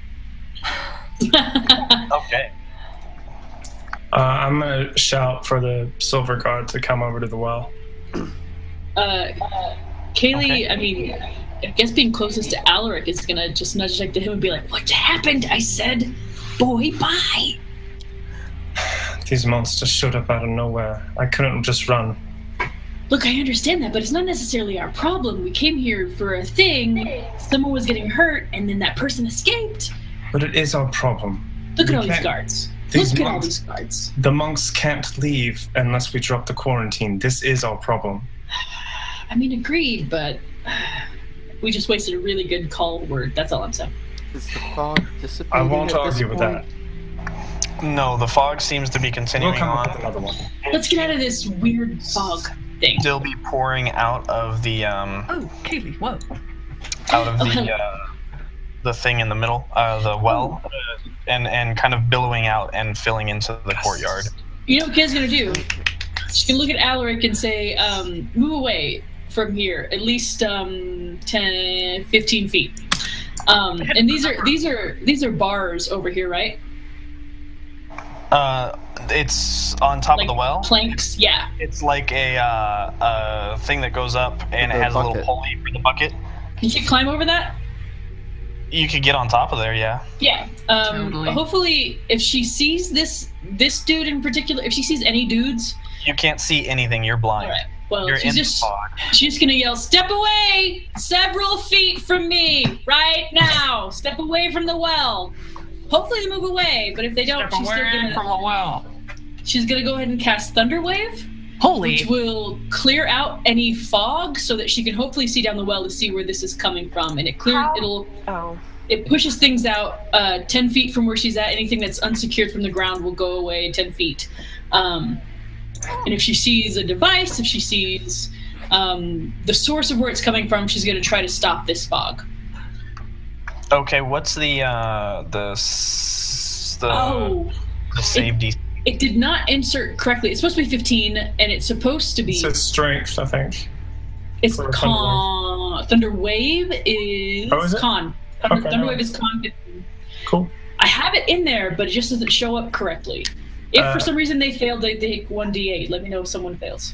Okay. Uh, I'm gonna shout for the silver guard to come over to the well. Uh, Kaylee, Okay. I mean, I guess being closest to Alaric is gonna just nudge like to him and be like, "What happened? I said, boy, bye." These monsters showed up out of nowhere. I couldn't just run. Look, I understand that, but it's not necessarily our problem. We came here for a thing. Someone was getting hurt, and then that person escaped. But it is our problem. Look We at all these can't- guards. these Look at all monks- these guards. The monks can't leave unless we drop the quarantine. This is our problem. I mean, agreed, but we just wasted a really good call word. That's all I'm saying. Is the fog I dissipating won't at this argue with point? that. No, the fog seems to be We'll continuing come up with on. another one. Let's get out of this weird fog thing. Still be pouring out of the um Oh, Kaylee, whoa. out of Oh, the hello. uh, the thing in the middle, uh, the well, uh, and and kind of billowing out and filling into the courtyard. You know what Kay's gonna do? She's gonna look at Alaric and say, um, move away from here, at least um, ten, fifteen feet. Um, and these are these are these are bars over here, right? Uh, it's on top Like of the well. planks. Yeah. It's like a uh, a thing that goes up and it The has a little bucket. pulley for the bucket. Can she climb over that? You could get on top of there, yeah. Yeah. Um, Totally. Hopefully, if she sees this this dude in particular, if she sees any dudes, You can't see anything. You're blind. all right. Well, You're she's in just the fog. she's gonna yell, "Step away, several feet from me, right now. Step away from the well." hopefully they move away. But if they don't, Step she's still away gonna from the well. she's gonna go ahead and cast Thunder Wave, Holy. which will clear out any fog so that she can hopefully see down the well to see where this is coming from. And it clear How- it'll Oh. it pushes things out uh, ten feet from where she's at. Anything that's unsecured from the ground will go away ten feet. Um, and if she sees a device, if she sees um, the source of where it's coming from, she's going to try to stop this fog. Okay, what's the uh the s- the, Oh, the save D C? it did not insert correctly. It's supposed to be fifteen, and it's supposed to be. It's its strength, I think. It's for con. Thunder Wave is, Oh, is it? con. Thunder, Okay, Thunder no. Wave is con fifteen. Cool. I have it in there, but it just doesn't show up correctly. If Uh, for some reason they failed, they take one d eight. Let me know if someone fails.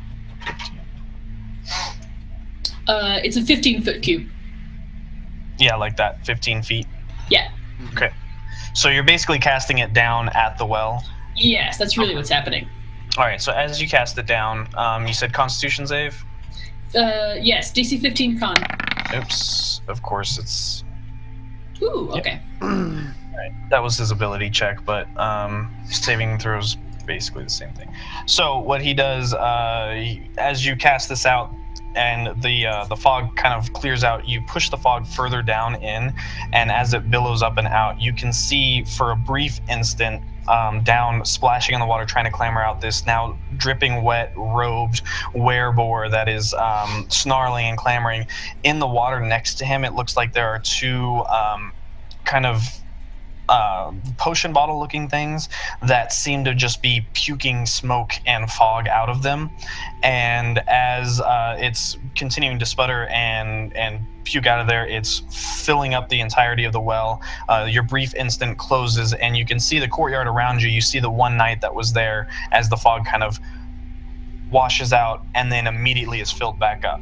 Uh, it's a fifteen foot cube. Yeah, like that, fifteen feet. Yeah. Okay. So you're basically casting it down at the well. Yes, that's really what's happening. All right. So as you cast it down, um, you said Constitution save. Uh, yes, D C fifteen con. Oops. Of course, it's Ooh, okay. that was his ability check, but um, saving throws basically the same thing. So what he does, uh, he- as you cast this out, and the uh, the fog kind of clears out, you push the fog further down in, and as it billows up and out, you can see for a brief instant um, down, splashing in the water, trying to clamber out this now dripping wet, robed werebore that is um, snarling and clamoring. In the water next to him, it looks like there are two um, kind of uh, potion bottle looking things that seem to just be puking smoke and fog out of them. And as uh, it's continuing to sputter and and puke out of there, it's filling up the entirety of the well. Uh, your brief instant closes, and you can see the courtyard around you. You see the one knight that was there as the fog kind of washes out and then immediately is filled back up.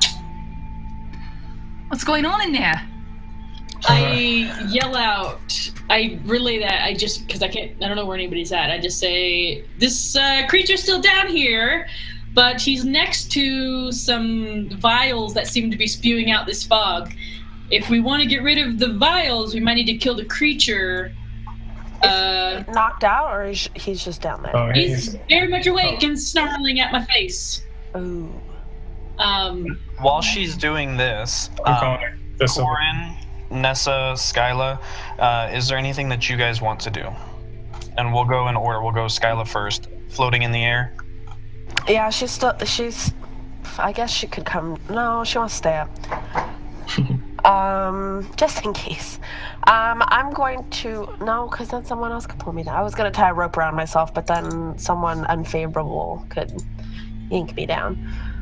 What's going on in there? I yell out. I relay that. I just because I can't. I don't know where anybody's at. I just say this uh, creature's still down here, but he's next to some vials that seem to be spewing out this fog. If we want to get rid of the vials, we might need to kill the creature. Uh, Knocked out, or is he's just down there? Oh, he's he's, very much awake and snarling at my face. Ooh. Um, While she's doing this, I'm um, calling this over. Corin, Nessa, Skyla, uh, is there anything that you guys want to do? And we'll go in order. We'll go Skyla first. Floating in the air. Yeah, she's still. She's. I guess she could come. No, she wants to stay up. um, just in case. Um, I'm going to no, because then someone else could pull me down. I was gonna tie a rope around myself, but then someone unfavorable could yank me down.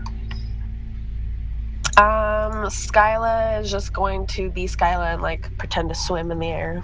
Um, Skyla is just going to be Skyla and like pretend to swim in the air.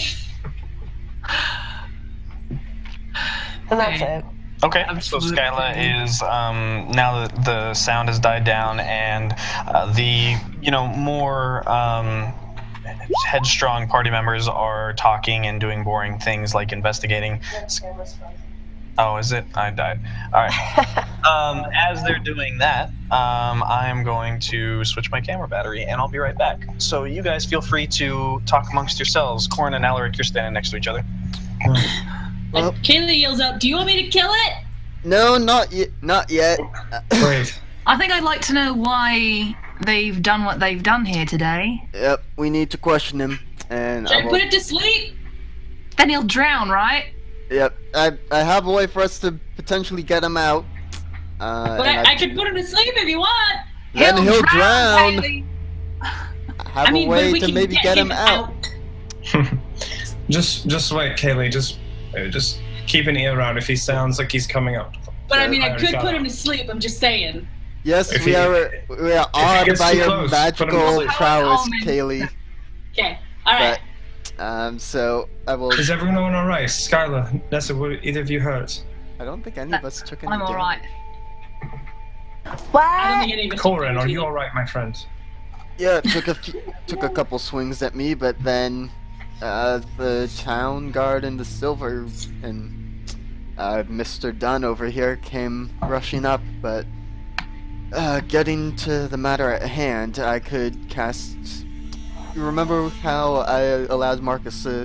And that's Okay. it. Okay, Absolutely. so Skyla is, um, now that the sound has died down and uh, the, you know, more um, headstrong party members are talking and doing boring things like investigating. Oh, is it? I died. All right. Um, as they're doing that, um, I'm going to switch my camera battery, and I'll be right back. So you guys feel free to talk amongst yourselves. Corin and Alaric, you're standing next to each other. Well, and Kaylee yells out, "Do you want me to kill it?" no, not yet. Not yet. Wait. I think I'd like to know why they've done what they've done here today. Yep, we need to question him, and Should I I will, put it to sleep? Then he'll drown, right? yep, I I have a way for us to potentially get him out. Uh, But and I, I could put him to sleep if you want. then he'll drown. Haley. Have I mean, a but way we to can maybe get him out. just, just wait, Kaylee. Just, uh, just keep an ear out if he sounds like he's coming up. But I mean, I already could got put it. him to sleep. I'm just saying. Yes, If we he- are we are he awed gets by too your close, put him to magical sleep. prowess, Oh, man. Kaylee. Okay. All right. But um, so I will. Is everyone all right? Skylar, Nessa, were either of you hurt? I don't think any of us took any I'm damage. alright. What? I don't think any of us. Corin, took are any you to- all right, my friend? Yeah, it took a few, took a couple swings at me, but then uh, the town guard and the silver and uh, Mister Dunn over here came rushing up. But uh, getting to the matter at hand, I could cast. You remember how I allowed Marcus to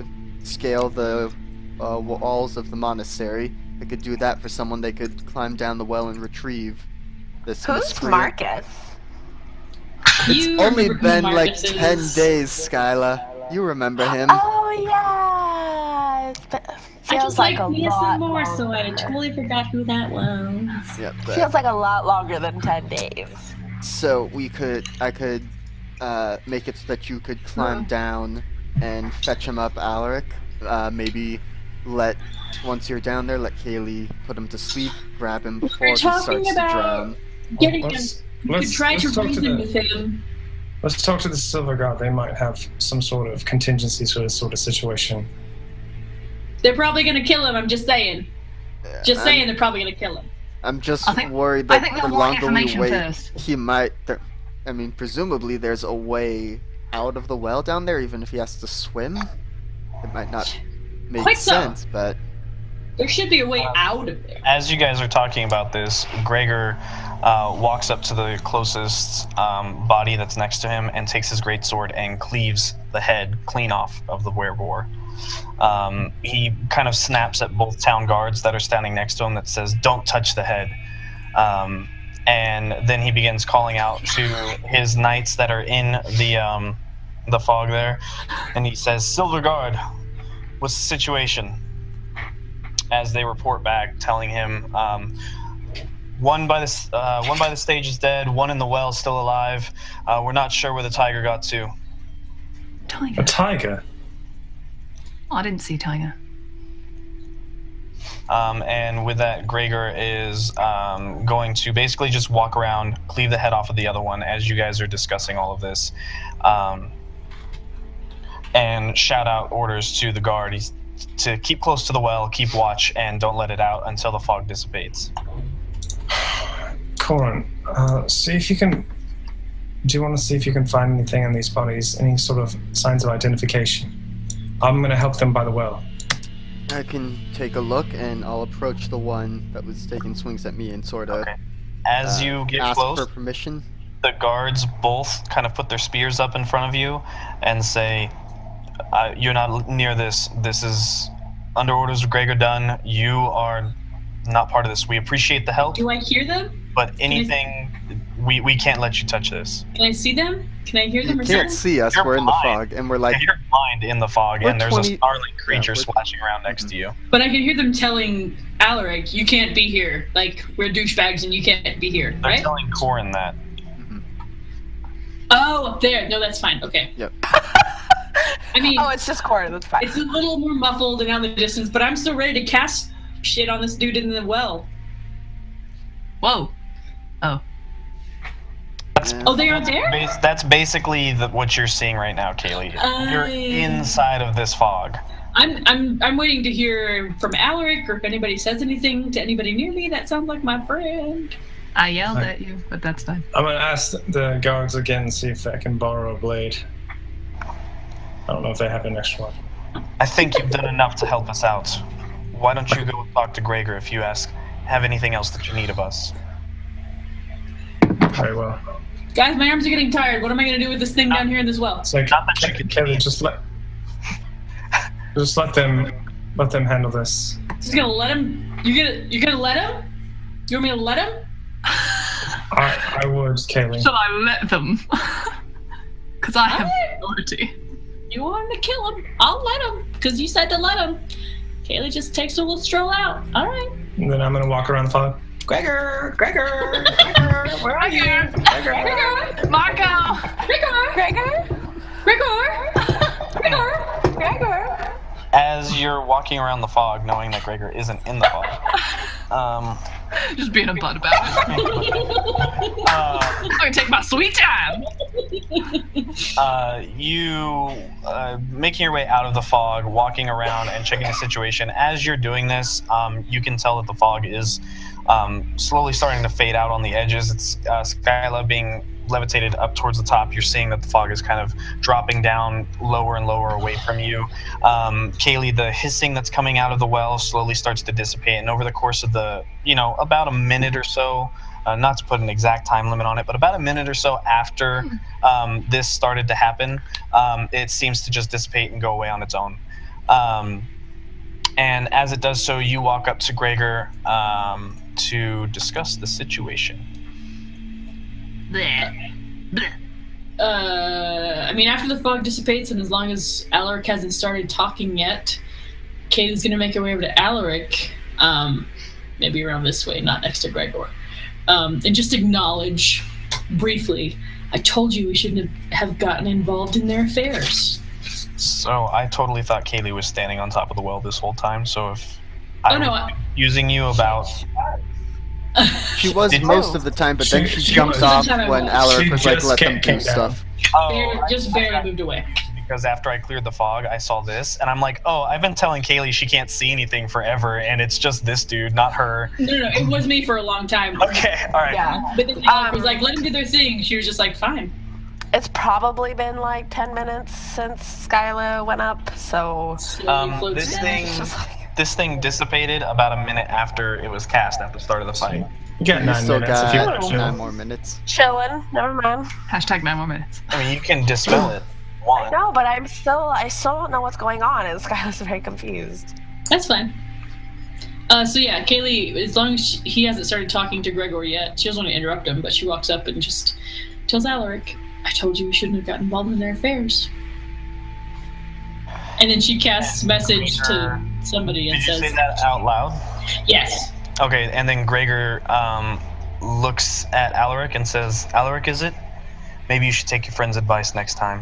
scale the uh, walls of the monastery. I could do that for someone. They could climb down the well and retrieve this Who's miscreant. Marcus? It's You only remember who been like Marcus ten is. days, Skyla. You remember him. Oh yeah. It's been, I feels just like, like a Mia lot some more, so I longer. totally forgot who that was. Yep. that- Feels like a lot longer than ten days. So we could, I could, uh, make it so that you could climb Huh. down and fetch him up, Alaric. Uh, maybe let once you're down there, let Kaylee put him to sleep, grab him before he talking starts to about- drown. Getting him. Let's, You let's, could try let's to talk to reason the, with him. let's talk to the Silver Guard. They might have some sort of contingencies for this sort of situation. They're probably gonna kill him. I'm just saying. Just I'm- saying, they're probably gonna kill him. I'm just I think- worried I that think the they'll want longer we information wait, first. he might. There, I mean, presumably there's a way out of the well down there, even if he has to swim. It might not make Quite so. sense, but There should be a way out of there. As you guys are talking about this, Gregor uh, walks up to the closest um, body that's next to him and takes his greatsword and cleaves the head clean off of the wereboar. Um, he kind of snaps at both town guards that are standing next to him that says, "Don't touch the head." Um, and then he begins calling out to his knights that are in the um, the fog there, and he says, "Silver Guard, what's the situation?" As they report back, telling him, um, one by the uh, one by the stage is dead, one in the well is still alive. Uh, we're not sure where the tiger got to. Tiger. A tiger? Oh, I didn't see Tiger. Um, and with that, Gregor is um, going to basically just walk around, cleave the head off of the other one as you guys are discussing all of this, um, and shout out orders to the guard. He's to keep close to the well, keep watch, and don't let it out until the fog dissipates. Corin, uh, see if you can. Do you want to see if you can find anything in these bodies, any sort of signs of identification? I'm going to help them by the well. I can take a look and I'll approach the one that was taking swings at me and sort of Okay. As uh, you get ask close, for permission. the guards both kind of put their spears up in front of you and say, uh, "You're not near this. This is under orders of Gregor Dunn. You are not part of this. We appreciate the help, Do I hear them? but anything, we, we can't let you touch this." Can I see them? Can I hear You them or can't something? see us. You're We're in the blind. fog, and we're like, You're blind in the fog, We're and there's twenty a snarling creature we're- splashing around next to you. But I can hear them telling Alaric, "You can't be here. Like we're douchebags, and you can't be here." They're Right? telling Corin that. Oh, up there. No, that's fine. Okay. Yep. I mean, Oh, it's just Corin. That's fine. it's a little more muffled and out in the distance, but I'm still ready to cast shit on this dude in the well. Whoa. Oh. Yeah. Oh, they are there? Bas- That's basically the, what you're seeing right now, Kaylee. You're I- inside of this fog. I'm I'm I'm waiting to hear from Alaric, or if anybody says anything to anybody near me. That sounds like my friend. I yelled Hi. at you, but that's fine. I'm going to ask the guards again and see if they can borrow a blade. I don't know if they have an extra one. I think you've done enough to help us out. Why don't you go talk to Gregor if you ask, have anything else that you need of us? Very well. Guys, my arms are getting tired. What am I gonna do with this thing down here in this well? So, Not that you can Kevin, just let, just let them, let them handle this. Just gonna let him. You're gonna you're gonna let him? You want me to let him? I, I would, Kaylee. Shall I let them? Because I have Alright. authority. You want him to kill him? I'll let him, because you said to let him. Kaylee just takes a little stroll out. All right. And then I'm going to walk around the fog. Gregor! Gregor! Gregor! Where are you? Gregor! Gregor! Marco! Gregor! Gregor? Gregor! Gregor! Gregor? As you're walking around the fog, knowing that Gregor isn't in the fog, um, Just being a butt about it. uh, I'm gonna take my sweet time. uh, you uh, making your way out of the fog, walking around and checking the situation. As you're doing this, um, you can tell that the fog is um, slowly starting to fade out on the edges. It's uh, Skyla being levitated up towards the top. You're seeing that the fog is kind of dropping down lower and lower away from you. Um, Kaylee, the hissing that's coming out of the well slowly starts to dissipate, and over the course of the, you know, about a minute or so, uh, not to put an exact time limit on it, but about a minute or so after um, this started to happen, um, it seems to just dissipate and go away on its own. Um, and as it does so, you walk up to Gregor um, to discuss the situation. Bleh. Bleh. Uh, I mean, after the fog dissipates, and as long as Alaric hasn't started talking yet, Kaylee's gonna make her way over to Alaric, um, maybe around this way, not next to Gregor, um, and just acknowledge briefly, I told you we shouldn't have gotten involved in their affairs. So I totally thought Kaylee was standing on top of the well this whole time, so if I Oh, no, was I- using you about... She was Did most you? of the time, but then She- she, she jumped was- off Most of the time I when was. Alaric She was like, just let them came- do came down. stuff. Oh, Barely, I just thought barely that moved away. Because after I cleared the fog, I saw this, and I'm like, oh, I've been telling Kaylee she can't see anything forever, and it's just this dude, not her. No, no, no, it was me for a long time. Okay, all right. Yeah. But then Alaric was Um, like, let them do their thing. She was just like, fine. It's probably been like ten minutes since Skyla went up, so Slowly Um, floats this down. thing, it's just like, this thing dissipated about a minute after it was cast at the start of the fight. You got You nine still minutes if you got want to. nine more minutes. chillin', never mind. Hashtag nine more minutes. I mean, you can dispel it. One. No, but I'm still, I still don't know what's going on, and Skyla's very confused. That's fine. Uh, so yeah, Kaylee, as long as she, he hasn't started talking to Gregor yet, she doesn't want to interrupt him, but she walks up and just tells Alaric, I told you we shouldn't have gotten involved in their affairs. And then she casts message to somebody and Did you says, say that out loud? yes. Okay, and then Gregor um, looks at Alaric and says, Alaric, is it? Maybe you should take your friend's advice next time.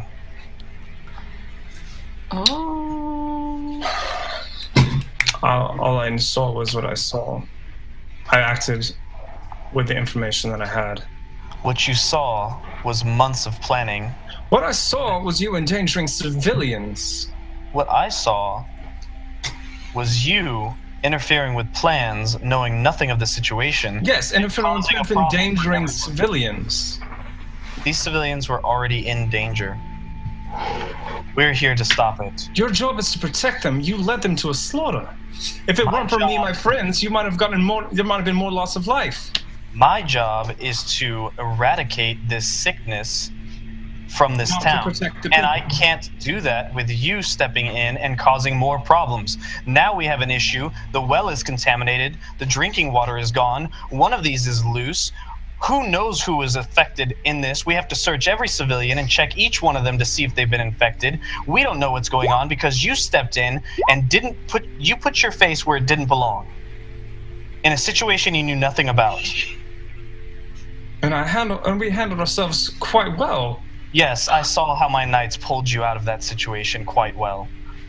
Oh. All, all I saw was what I saw. I acted with the information that I had. What you saw was months of planning. What I saw was you endangering civilians. What I saw was you interfering with plans, knowing nothing of the situation. Yes, interfering Causing a with problem for endangering everyone. civilians. These civilians were already in danger. We're here to stop it. Your job is to protect them. You led them to a slaughter. If it My weren't for me and job- my friends, you might have gotten more. There might have been more loss of life. My job is to eradicate this sickness from this Not to town. protect the And people. I can't do that with you stepping in and causing more problems. Now we have an issue. The well is contaminated. The drinking water is gone. One of these is loose. Who knows who is affected in this? We have to search every civilian and check each one of them to see if they've been infected. We don't know what's going on because you stepped in and didn't put you put your face where it didn't belong. In a situation you knew nothing about. And I handled, and we handled ourselves quite well. Yes, I saw how my knights pulled you out of that situation quite well.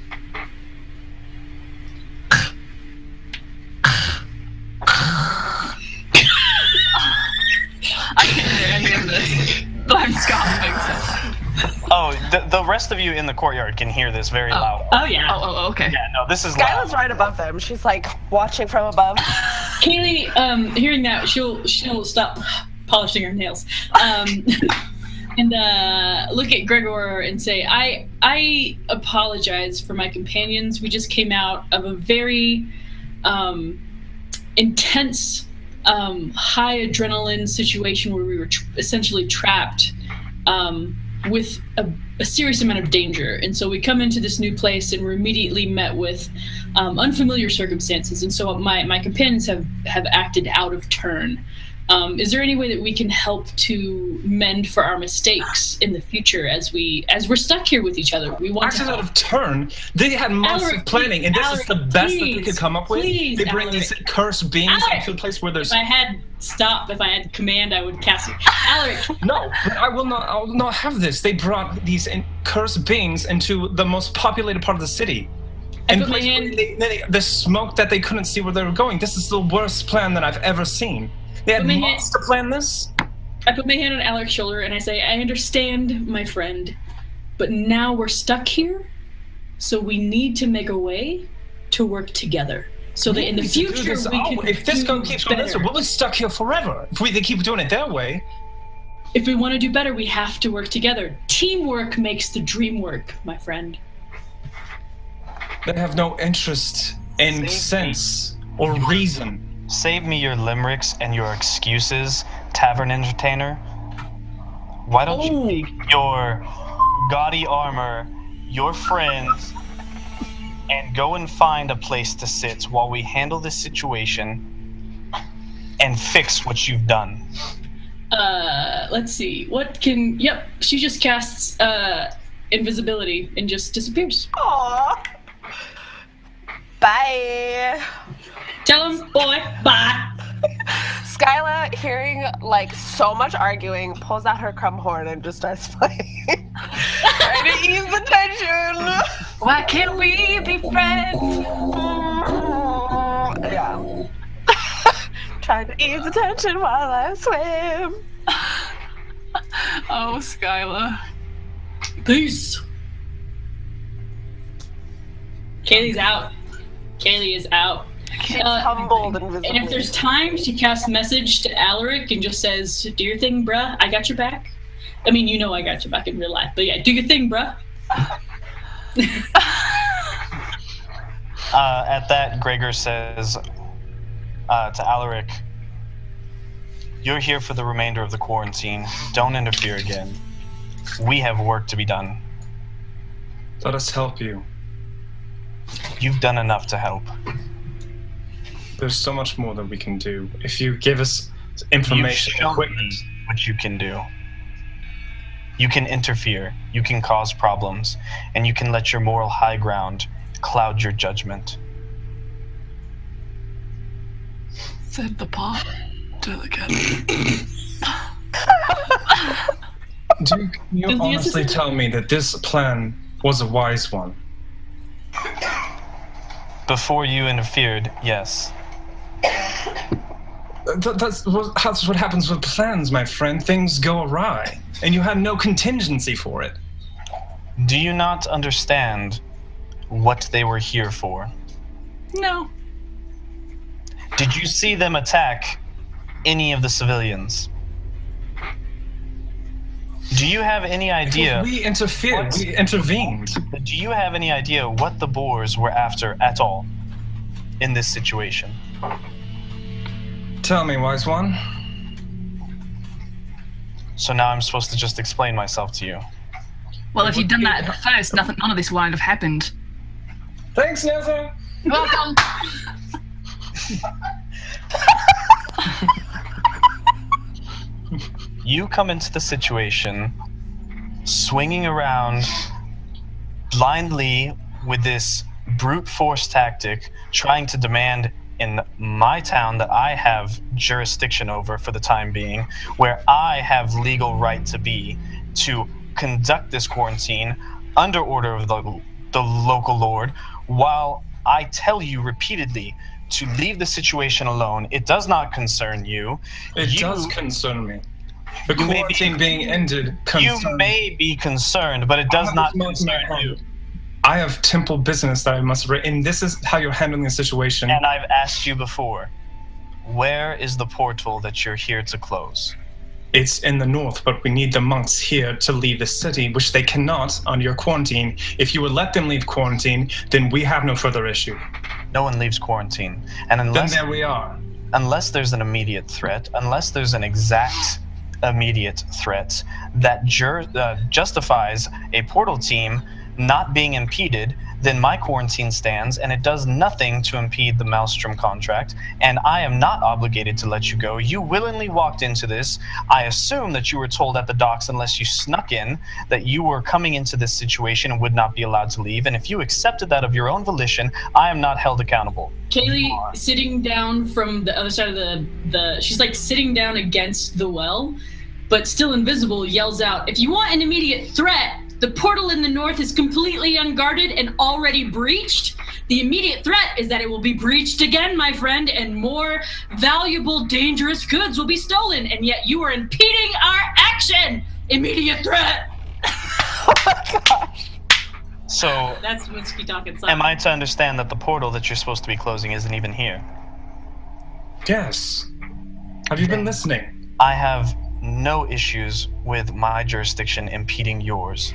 I can't hear any of this. But I'm scoffing so. Oh, the, the rest of you in the courtyard can hear this very loud. Oh yeah. Oh, oh, okay. Yeah, no, this is Skyla's loud. right above them. She's like watching from above. Kaylee, um, hearing that, she'll she'll stop polishing her nails, um, and uh, look at Gregor and say, "I I apologize for my companions. We just came out of a very um, intense, um, high adrenaline situation where we were tr- essentially trapped." Um, with a, a serious amount of danger. And so we come into this new place and we're immediately met with um, unfamiliar circumstances. And so my, my companions have, have acted out of turn. Um, is there any way that we can help to mend for our mistakes in the future as we as we're stuck here with each other? We want Acted to out help. of turn. They had months Alaric, of planning, and this Alaric, is the best that they please, could come up with. please, They bring Alaric. these cursed beings Alaric. into a place where there's If I had stop, if I had command, I would cast it. Alaric, no. I will not. I will not have this. They brought these in, cursed beings into the most populated part of the city. I And put my place where hand- they, they, the smoke that they couldn't see where they were going. This is the worst plan that I've ever seen. They had Put my hand- months to plan this. I put my hand on Alaric's shoulder and I say, I understand, my friend, but now we're stuck here, so we need to make a way to work together. So that in the We need to do future this we our can way. If this do going keeps going this way, better. we'll be stuck here forever. If we they keep doing it their way. If we want to do better, we have to work together. Teamwork makes the dream work, my friend. They have no interest in Save sense or reason. Save me your limericks and your excuses, tavern entertainer. Why don't you take your gaudy armor, your friends, and go and find a place to sit while we handle this situation and fix what you've done. Uh, let's see. What can... Yep, she just casts uh, invisibility and just disappears. Aww. Bye. Tell him, boy, bye. Skyla, hearing like so much arguing, pulls out her crumb horn and just starts playing. Trying to ease the tension. Why can't we be friends? Yeah. Trying to ease the tension while I swim. Oh, Skyla. Peace. Kaylee's out. Kaylee is out. She's Uh, humbled invisibly. And if there's time, she casts a message to Alaric and just says, do your thing, bruh. I got your back. I mean, you know I got your back in real life. But yeah, do your thing, bruh. Uh, at that, Gregor says uh, to Alaric, "You're here for the remainder of the quarantine. Don't interfere again. We have work to be done. Let us help you. You've done enough to help. There's so much more that we can do. If you give us You've information, shown equipment, me what you can do. You can interfere, you can cause problems, and you can let your moral high ground cloud your judgment." Said the pot to the kettle. do you Does the honestly assistant- tell me that this plan was a wise one? Before you interfered, yes. Th- that's, what, that's what happens with plans, my friend. Things go awry, and you had no contingency for it. Do you not understand what they were here for? No. Did you see them attack any of the civilians? Do you have any idea? We interfered. What? We intervened. Do you have any idea what the Boers were after at all in this situation? Tell me, wise one. So now I'm supposed to just explain myself to you. Well, if you'd done that at the first, nothing, none of this would have happened. Thanks, Nether. Welcome. You come into the situation swinging around blindly with this brute force tactic, trying to demand in my town that I have jurisdiction over for the time being, where I have legal right to be, to conduct this quarantine under order of the, the local lord, while I tell you repeatedly to leave the situation alone. It does not concern you. It You- does concern me. The You may be- quarantine being ended concerns You may be concerned, but it does have not this moment in my concern you. hand. I have temple business that I must run, and this is how you're handling the situation. And I've asked you before, where is the portal that you're here to close? It's in the north, but we need the monks here to leave the city, which they cannot under your quarantine. If you would let them leave quarantine, then we have no further issue. No one leaves quarantine. And Then unless there we are. unless there's an immediate threat, unless there's an exact immediate threat that jur- uh, justifies a portal team not being impeded, then my quarantine stands, and it does nothing to impede the Maelstrom contract, and I am not obligated to let you go. You willingly walked into this. I assume that you were told at the docks, unless you snuck in, that you were coming into this situation and would not be allowed to leave, and if you accepted that of your own volition, I am not held accountable. Kaylee sitting down from the other side of the, the she's like sitting down against the well, but still invisible, yells out, "If you want an immediate threat, the portal in the north is completely unguarded and already breached. The immediate threat is that it will be breached again, my friend, and more valuable, dangerous goods will be stolen, and yet you are impeding our action! Immediate threat!" Oh my gosh. So, That's Winsky talking. am I to understand that the portal that you're supposed to be closing isn't even here? Yes. Have you been listening? I have no issues with my jurisdiction impeding yours.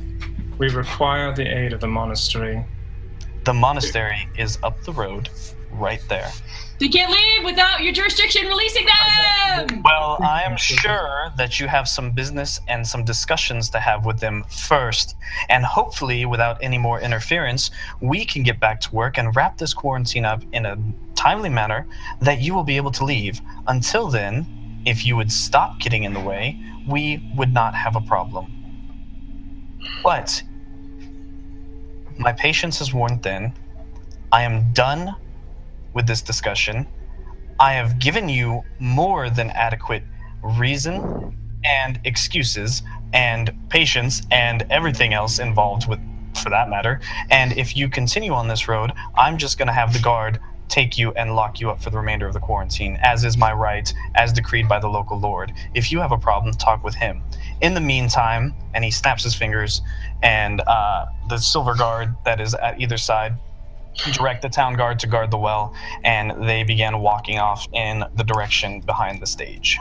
We require the aid of the monastery. The monastery is up the road, right there. They can't leave without your jurisdiction releasing them! Well, I am sure that you have some business and some discussions to have with them first, and hopefully, without any more interference, we can get back to work and wrap this quarantine up in a timely manner that you will be able to leave. Until then, if you would stop getting in the way, we would not have a problem. But my patience is worn thin. I am done with this discussion. I have given you more than adequate reason and excuses and patience and everything else involved with, for that matter. And if you continue on this road, I'm just going to have the guard take you and lock you up for the remainder of the quarantine, as is my right, as decreed by the local lord. If you have a problem, talk with him. In the meantime, and he snaps his fingers, and uh, the silver guard that is at either side direct the town guard to guard the well, and they began walking off in the direction behind the stage.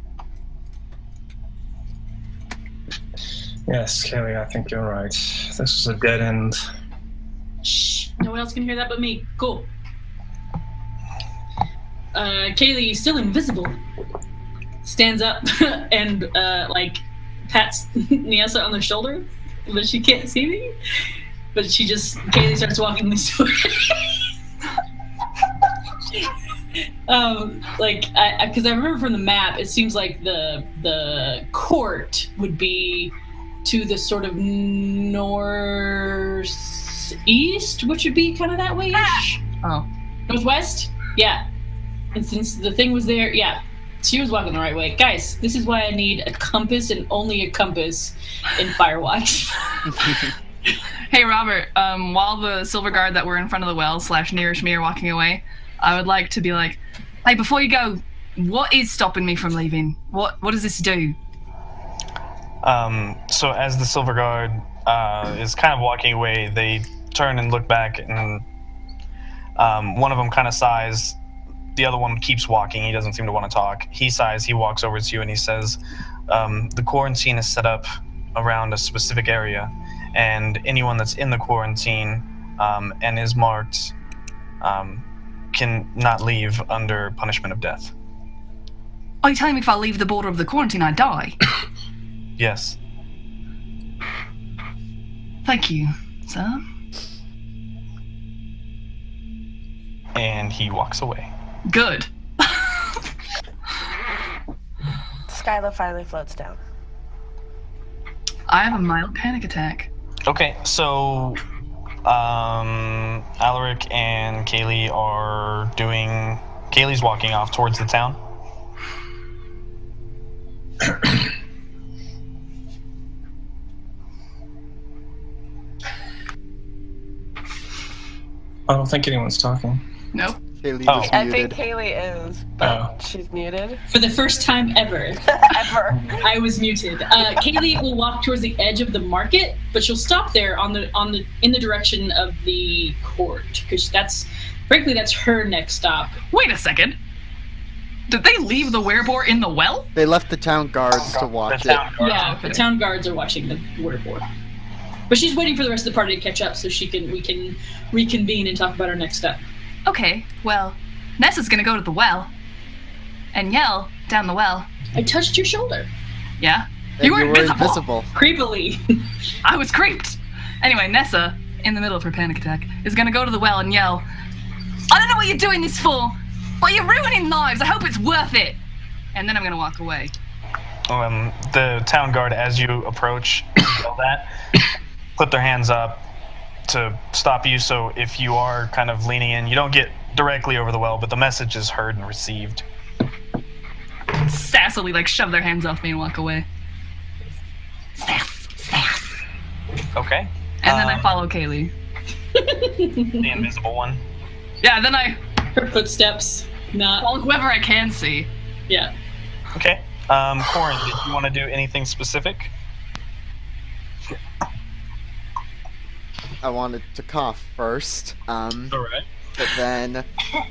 Yes, Kaylee, I think you're right. This is a dead end. Shh, no one else can hear that but me. Cool. Uh, Kaylee, still invisible, stands up and, uh, like, pats Niasa on the shoulder, but she can't see me. But she just, Kaylee starts walking this way. um, like, I, because I, I remember from the map, it seems like the the court would be to the sort of northeast, which would be kind of that way-ish. Oh. Northwest? Yeah. And since the thing was there, yeah, she was walking the right way. Guys, this is why I need a compass and only a compass in Firewatch. Hey, Robert, um, while the silver guard that were in front of the well slash nearest me are walking away, I would like to be like, hey, before you go, what is stopping me from leaving? What What does this do? Um, so as the silver guard uh, is kind of walking away, they turn and look back, and um, one of them kind of sighs. The other one keeps walking. He doesn't seem to want to talk. He sighs. He walks over to you and he says, um, the quarantine is set up around a specific area, and anyone that's in the quarantine um, and is marked um, can not leave under punishment of death. Are you telling me if I leave the border of the quarantine, I die? Yes. Thank you, sir. And he walks away. Good. Skyla finally floats down. I have a mild panic attack. Okay, so um, Alaric and Kaylee are doing... Kaylee's walking off towards the town. I don't think anyone's talking. Nope. Kaylee Oh. was I muted. think Kaylee is, but Oh. she's muted. For the first time ever, Ever. I was muted. Uh, Kaylee will walk towards the edge of the market, but she'll stop there on the on the in the direction of the court, because that's, frankly, that's her next stop. Wait a second. Did they leave the werebore in the well? They left the town guards to watch The it. town guard. Yeah, okay. the town guards are watching the werebore. But she's waiting for the rest of the party to catch up so she can we can reconvene and talk about our next step. Okay, well, Nessa's gonna go to the well and yell down the well. I touched your shoulder. Yeah? And You were invisible. invisible. Creepily. I was creeped. Anyway, Nessa, in the middle of her panic attack, is gonna go to the well and yell, I don't know what you're doing this for, but you're ruining lives. I hope it's worth it. And then I'm gonna walk away. Um, the town guard, as you approach, yell that, put their hands up to stop you. So if you are kind of leaning in, you don't get directly over the well, but the message is heard and received. Sassily, like, shove their hands off me and walk away. Sass, sass. Okay. And then I Um, follow Kaylee. The invisible one. Yeah, then I Her footsteps. Not. follow whoever I can see. Yeah. Okay. Um, Corin, did you want to do anything specific? I wanted to cough first, um, All right. but then,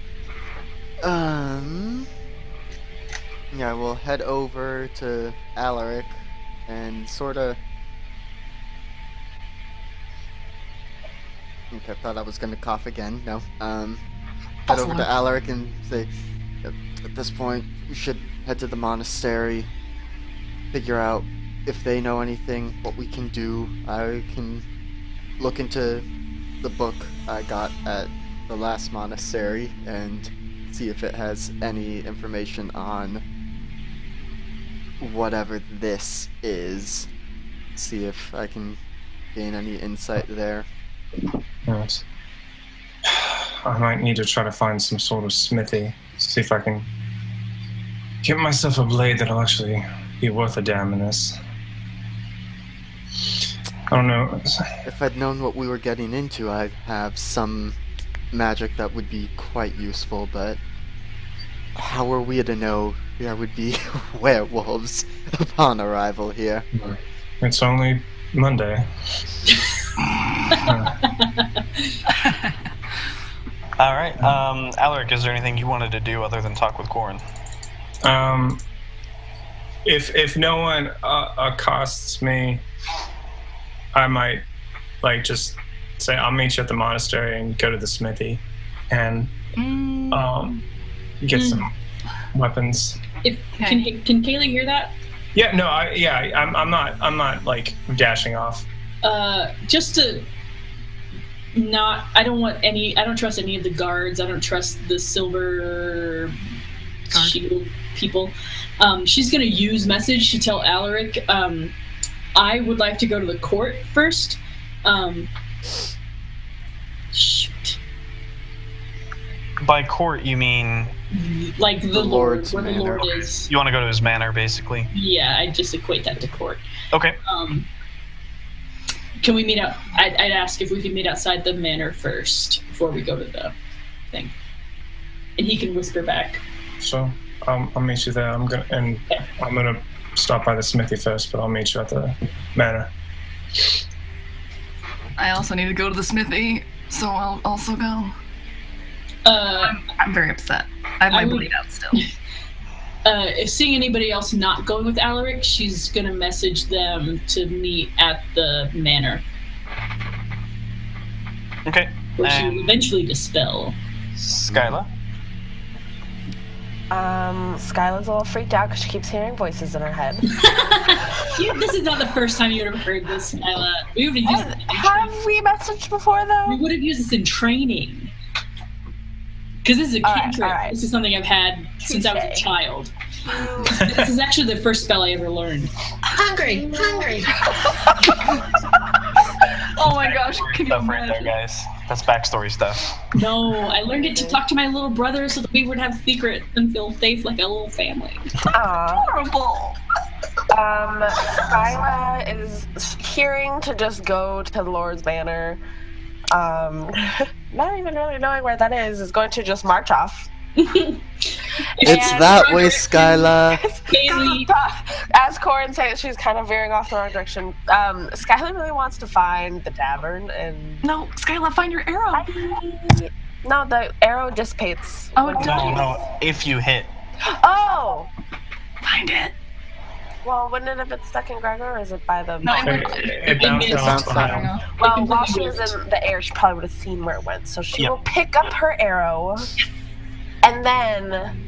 um, yeah, we'll head over to Alaric and sort of. Okay, I thought I was gonna cough again. No. Um, head over to Alaric and say, at, at this point, we should head to the monastery, figure out if they know anything, what we can do. I can look into the book I got at the last monastery and see if it has any information on whatever this is. See if I can gain any insight there. Right. I might need to try to find some sort of smithy. See if I can get myself a blade that'll actually be worth a damn in this. I don't know. If I'd known what we were getting into, I'd have some magic that would be quite useful, but how are we to know there would be werewolves upon arrival here? It's only Monday. All right. Um, Alaric, is there anything you wanted to do other than talk with Corin? Um, if if no one uh, accosts me, I might like just say I'll meet you at the monastery and go to the smithy, and Mm. um, get Mm. some weapons. If, Okay. can can Kaylee hear that? Yeah, no, I yeah, I'm I'm not I'm not like dashing off. Uh, just to not. I don't want any. I don't trust any of the guards. I don't trust the silver Guard. shield people. Um, she's gonna use message to tell Alaric. Um, I would like to go to the court first. Um, shoot. By court, you mean Like the, The Lord, Lord's where the manor. Lord is. you want to go to his manor, basically? Yeah, I just equate that to court. Okay. Um, can we meet out? I'd, I'd ask if we could meet outside the manor first before we go to the thing, and he can whisper back. So um, I'll meet you there. I'm gonna and Yeah. I'm gonna stop by the smithy first, but I'll meet you at the manor. I also need to go to the smithy, so I'll also go. Uh, I'm, I'm very upset. I have my I would- bleed out still. uh, if seeing anybody else not going with Alaric, she's gonna message them to meet at the manor, Okay. where she will And eventually dispel. Skyla? Um, Skyla's a little freaked out because she keeps hearing voices in her head. You, this is not the first time you would have heard this, Nyla. We would have used it in Have we messaged before, We though? would have used this in training. Because this is a All right, cantrip. all right. This is something I've had since I was a Touche. child. This is actually the first spell I ever learned. Hungry, hungry. Oh my gosh, can you Stuff right there, imagine? guys. That's backstory stuff. No, I learned it to talk to my little brother so that we would have secrets and feel safe like a little family. Aw. Horrible. Um, Skyla is hearing to just go to the Lord's Manor. Um, not even really knowing where that is, is going to just march off. It's And that way, Roderick- Skyla. Kaylee, As Corin says, she's kind of veering off the wrong direction. Um, Skyla really wants to find the tavern, and No, Skyla, find your arrow. I... no, the arrow dissipates. Oh, when it you- does? No, no. If you hit. Oh, Find it. well, wouldn't it have been stuck in Gregor, or is it by the? No, It, it- it, it bounced it off bounced behind. off. Well, It while completely she was whipped. in the air, she probably would have seen where it went. So she Yep. will pick up her arrow, and then,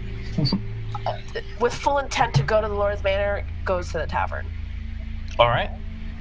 with full intent to go to the Lord's Manor, goes to the tavern. All right.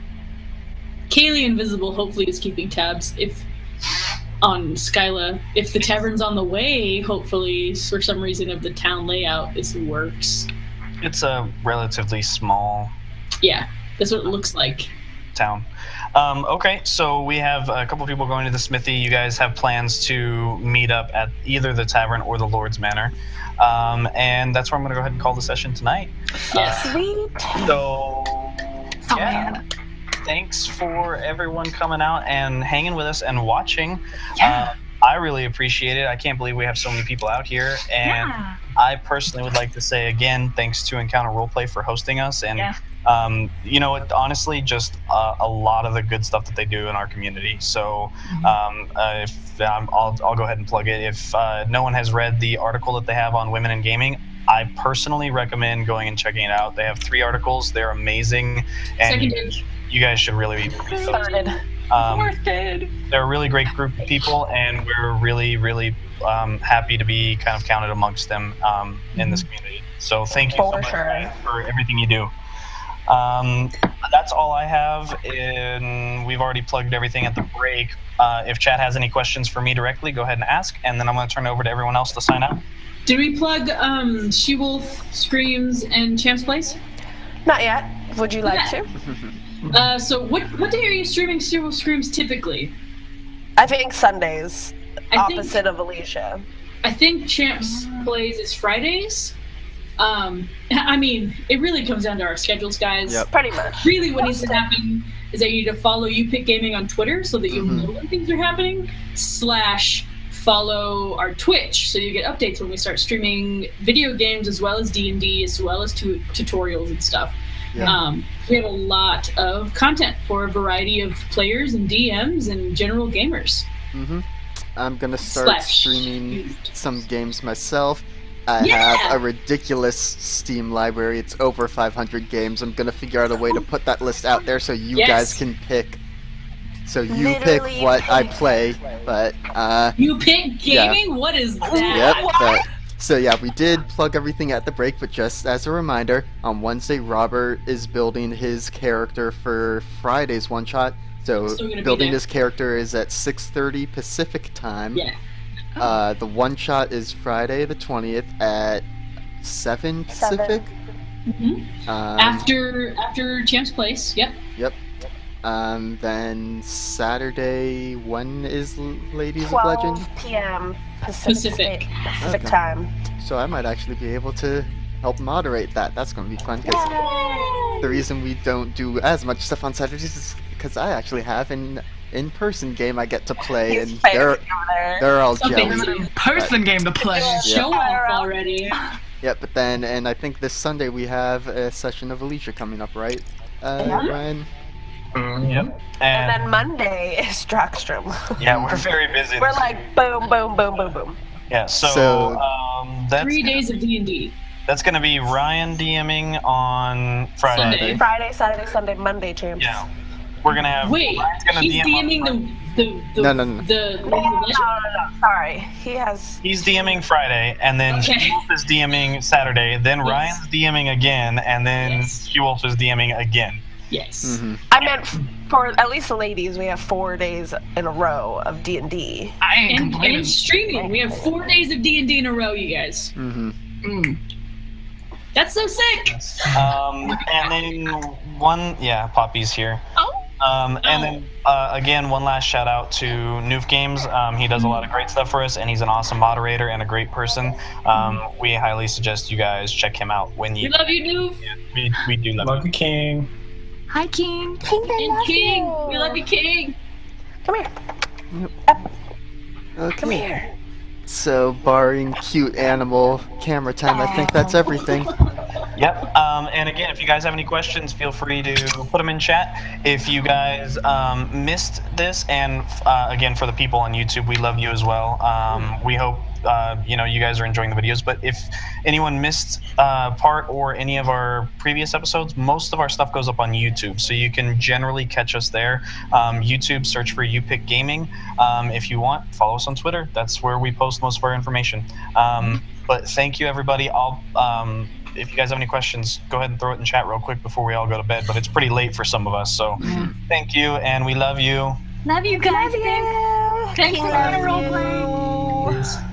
Kaylee Invisible hopefully is keeping tabs if on Skyla. If the tavern's on the way, hopefully for some reason of the town layout, this works. It's a relatively small Yeah, that's what it looks like. town. Um, okay, so we have a couple people going to the smithy. You guys have plans to meet up at either the tavern or the Lord's Manor. Um, and that's where I'm going to go ahead and call the session tonight. Yes. Sweet. So, So yeah, mad. thanks for everyone coming out and hanging with us and watching. Yeah. Uh, I really appreciate it. I can't believe we have so many people out here. And Yeah. I personally would like to say again, thanks to Encounter Roleplay for hosting us. And, Yeah. um, you know, it, honestly, just uh, a lot of the good stuff that they do in our community. So um, uh, if um, I'll, I'll go ahead and plug it. If uh, no one has read the article that they have on women in gaming, I personally recommend going and checking it out. They have three articles. They're amazing. And Seconded. you guys should really read those. Started. Um, Fourth kid. they're a really great group of people, and we're really, really um, happy to be kind of counted amongst them um, in this community. So thank you so For much sure. guys, for everything you do. Um, that's all I have, and we've already plugged everything at the break. Uh, if chat has any questions for me directly, go ahead and ask, and then I'm going to turn it over to everyone else to sign out. Did we plug um, She-Wolf, Screams, and Champ's Place? Not yet. Would you like Yeah. to? Uh, so what what day are you streaming She-Wolf, Screams typically? I think Sundays, I think- opposite of Alicia. I think Champ's Plays is Fridays. Um, I mean, it really comes down to our schedules, guys. Yep. Pretty much. Really, what needs to happen is that you need to follow You Pick Gaming on Twitter so that you'll Mhm. know when things are happening. Slash follow our Twitch so you get updates when we start streaming video games as well as D and D as well as tu- tutorials and stuff. Yeah. Um, we have a lot of content for a variety of players and D Ms and general gamers. hmm I'm gonna start Slash streaming used. some games myself. I Yeah! have a ridiculous Steam library. It's over five hundred games. I'm gonna figure out a way to put that list out there so you Yes. guys can pick. So you Literally pick what I pick. play, but uh, You Pick Yeah. Gaming? What is that? yep. But, so yeah, we did plug everything at the break, but just as a reminder, on Wednesday Robert is building his character for Friday's one shot. So Still gonna be building there. his character is at six thirty Pacific time. Yeah. Uh, the one shot is Friday the twentieth at seven Seven. Pacific. Mhm. Um, After after Champ's Place, yep. Yep. Um, then Saturday, when is L- Ladies of Legend? twelve p.m. Pacific, Pacific. State- Pacific Okay. time. So I might actually be able to help moderate that. That's going to be fun. 'Cause the reason we don't do as much stuff on Saturdays is because I actually have an in-person game I get to play, He's and they're favorite over there. they're all So jealous. fancy. Person game to play. Show off already. Yeah, but then, and I think this Sunday we have a session of Alicia coming up, right? Uh, Yeah. Ryan? Mhm. Yep. And And, then Monday is Dragstrom. yeah, we're very busy. We're this like boom, boom, boom, boom, boom. Yeah, so, So- um, that's Three gonna, days of D and D. that's going to be Ryan DMing on Friday. Sunday. Friday, Saturday, Sunday, Monday, champs. Yeah, we're gonna have. Wait, Ryan's gonna he's D M on DMing Friday. the the the No, no, no. the No, no, no, no, sorry. He has. He's DMing Friday, and then Okay. She-Wolf is DMing Saturday. Then Yes. Ryan's DMing again, and then Yes. She-Wolf is DMing again. yes. hmm I meant f- for at least the ladies, we have four days in a row of D and D. I ain't And, and complaining. it's streaming. We have four days of D and D in a row, you guys. hmm Mm. That's so sick. Um, and then one, yeah, Poppy's here. Oh. Um, and Oh. then uh, again, one last shout out to Noof Games. Um, he does a lot of great stuff for us, and he's an awesome moderator and a great person. Um, we highly suggest you guys check him out when We you. love you, Noof. We, we do love Love you, King. Hi, King. King, I And love King. you. We love you, King. Come here. Okay. Come here. So, barring cute animal camera time, I think that's everything. Yep. Um, and again, if you guys have any questions, feel free to put them in chat. If you guys um, missed this, and uh, again, for the people on YouTube, we love you as well. Um, we hope uh, you know you guys are enjoying the videos. But if anyone missed uh, part or any of our previous episodes, most of our stuff goes up on YouTube, so you can generally catch us there. Um, YouTube, search for You Pick Gaming. Um, if you want, follow us on Twitter. That's where we post most of our information. Um, but thank you, everybody. I'll. Um, If you guys have any questions, go ahead and throw it in chat real quick before we all go to bed. But it's pretty late for some of us, so thank you, and we love you. Love you guys. Love you. Thanks, thanks King for loves role playing. you.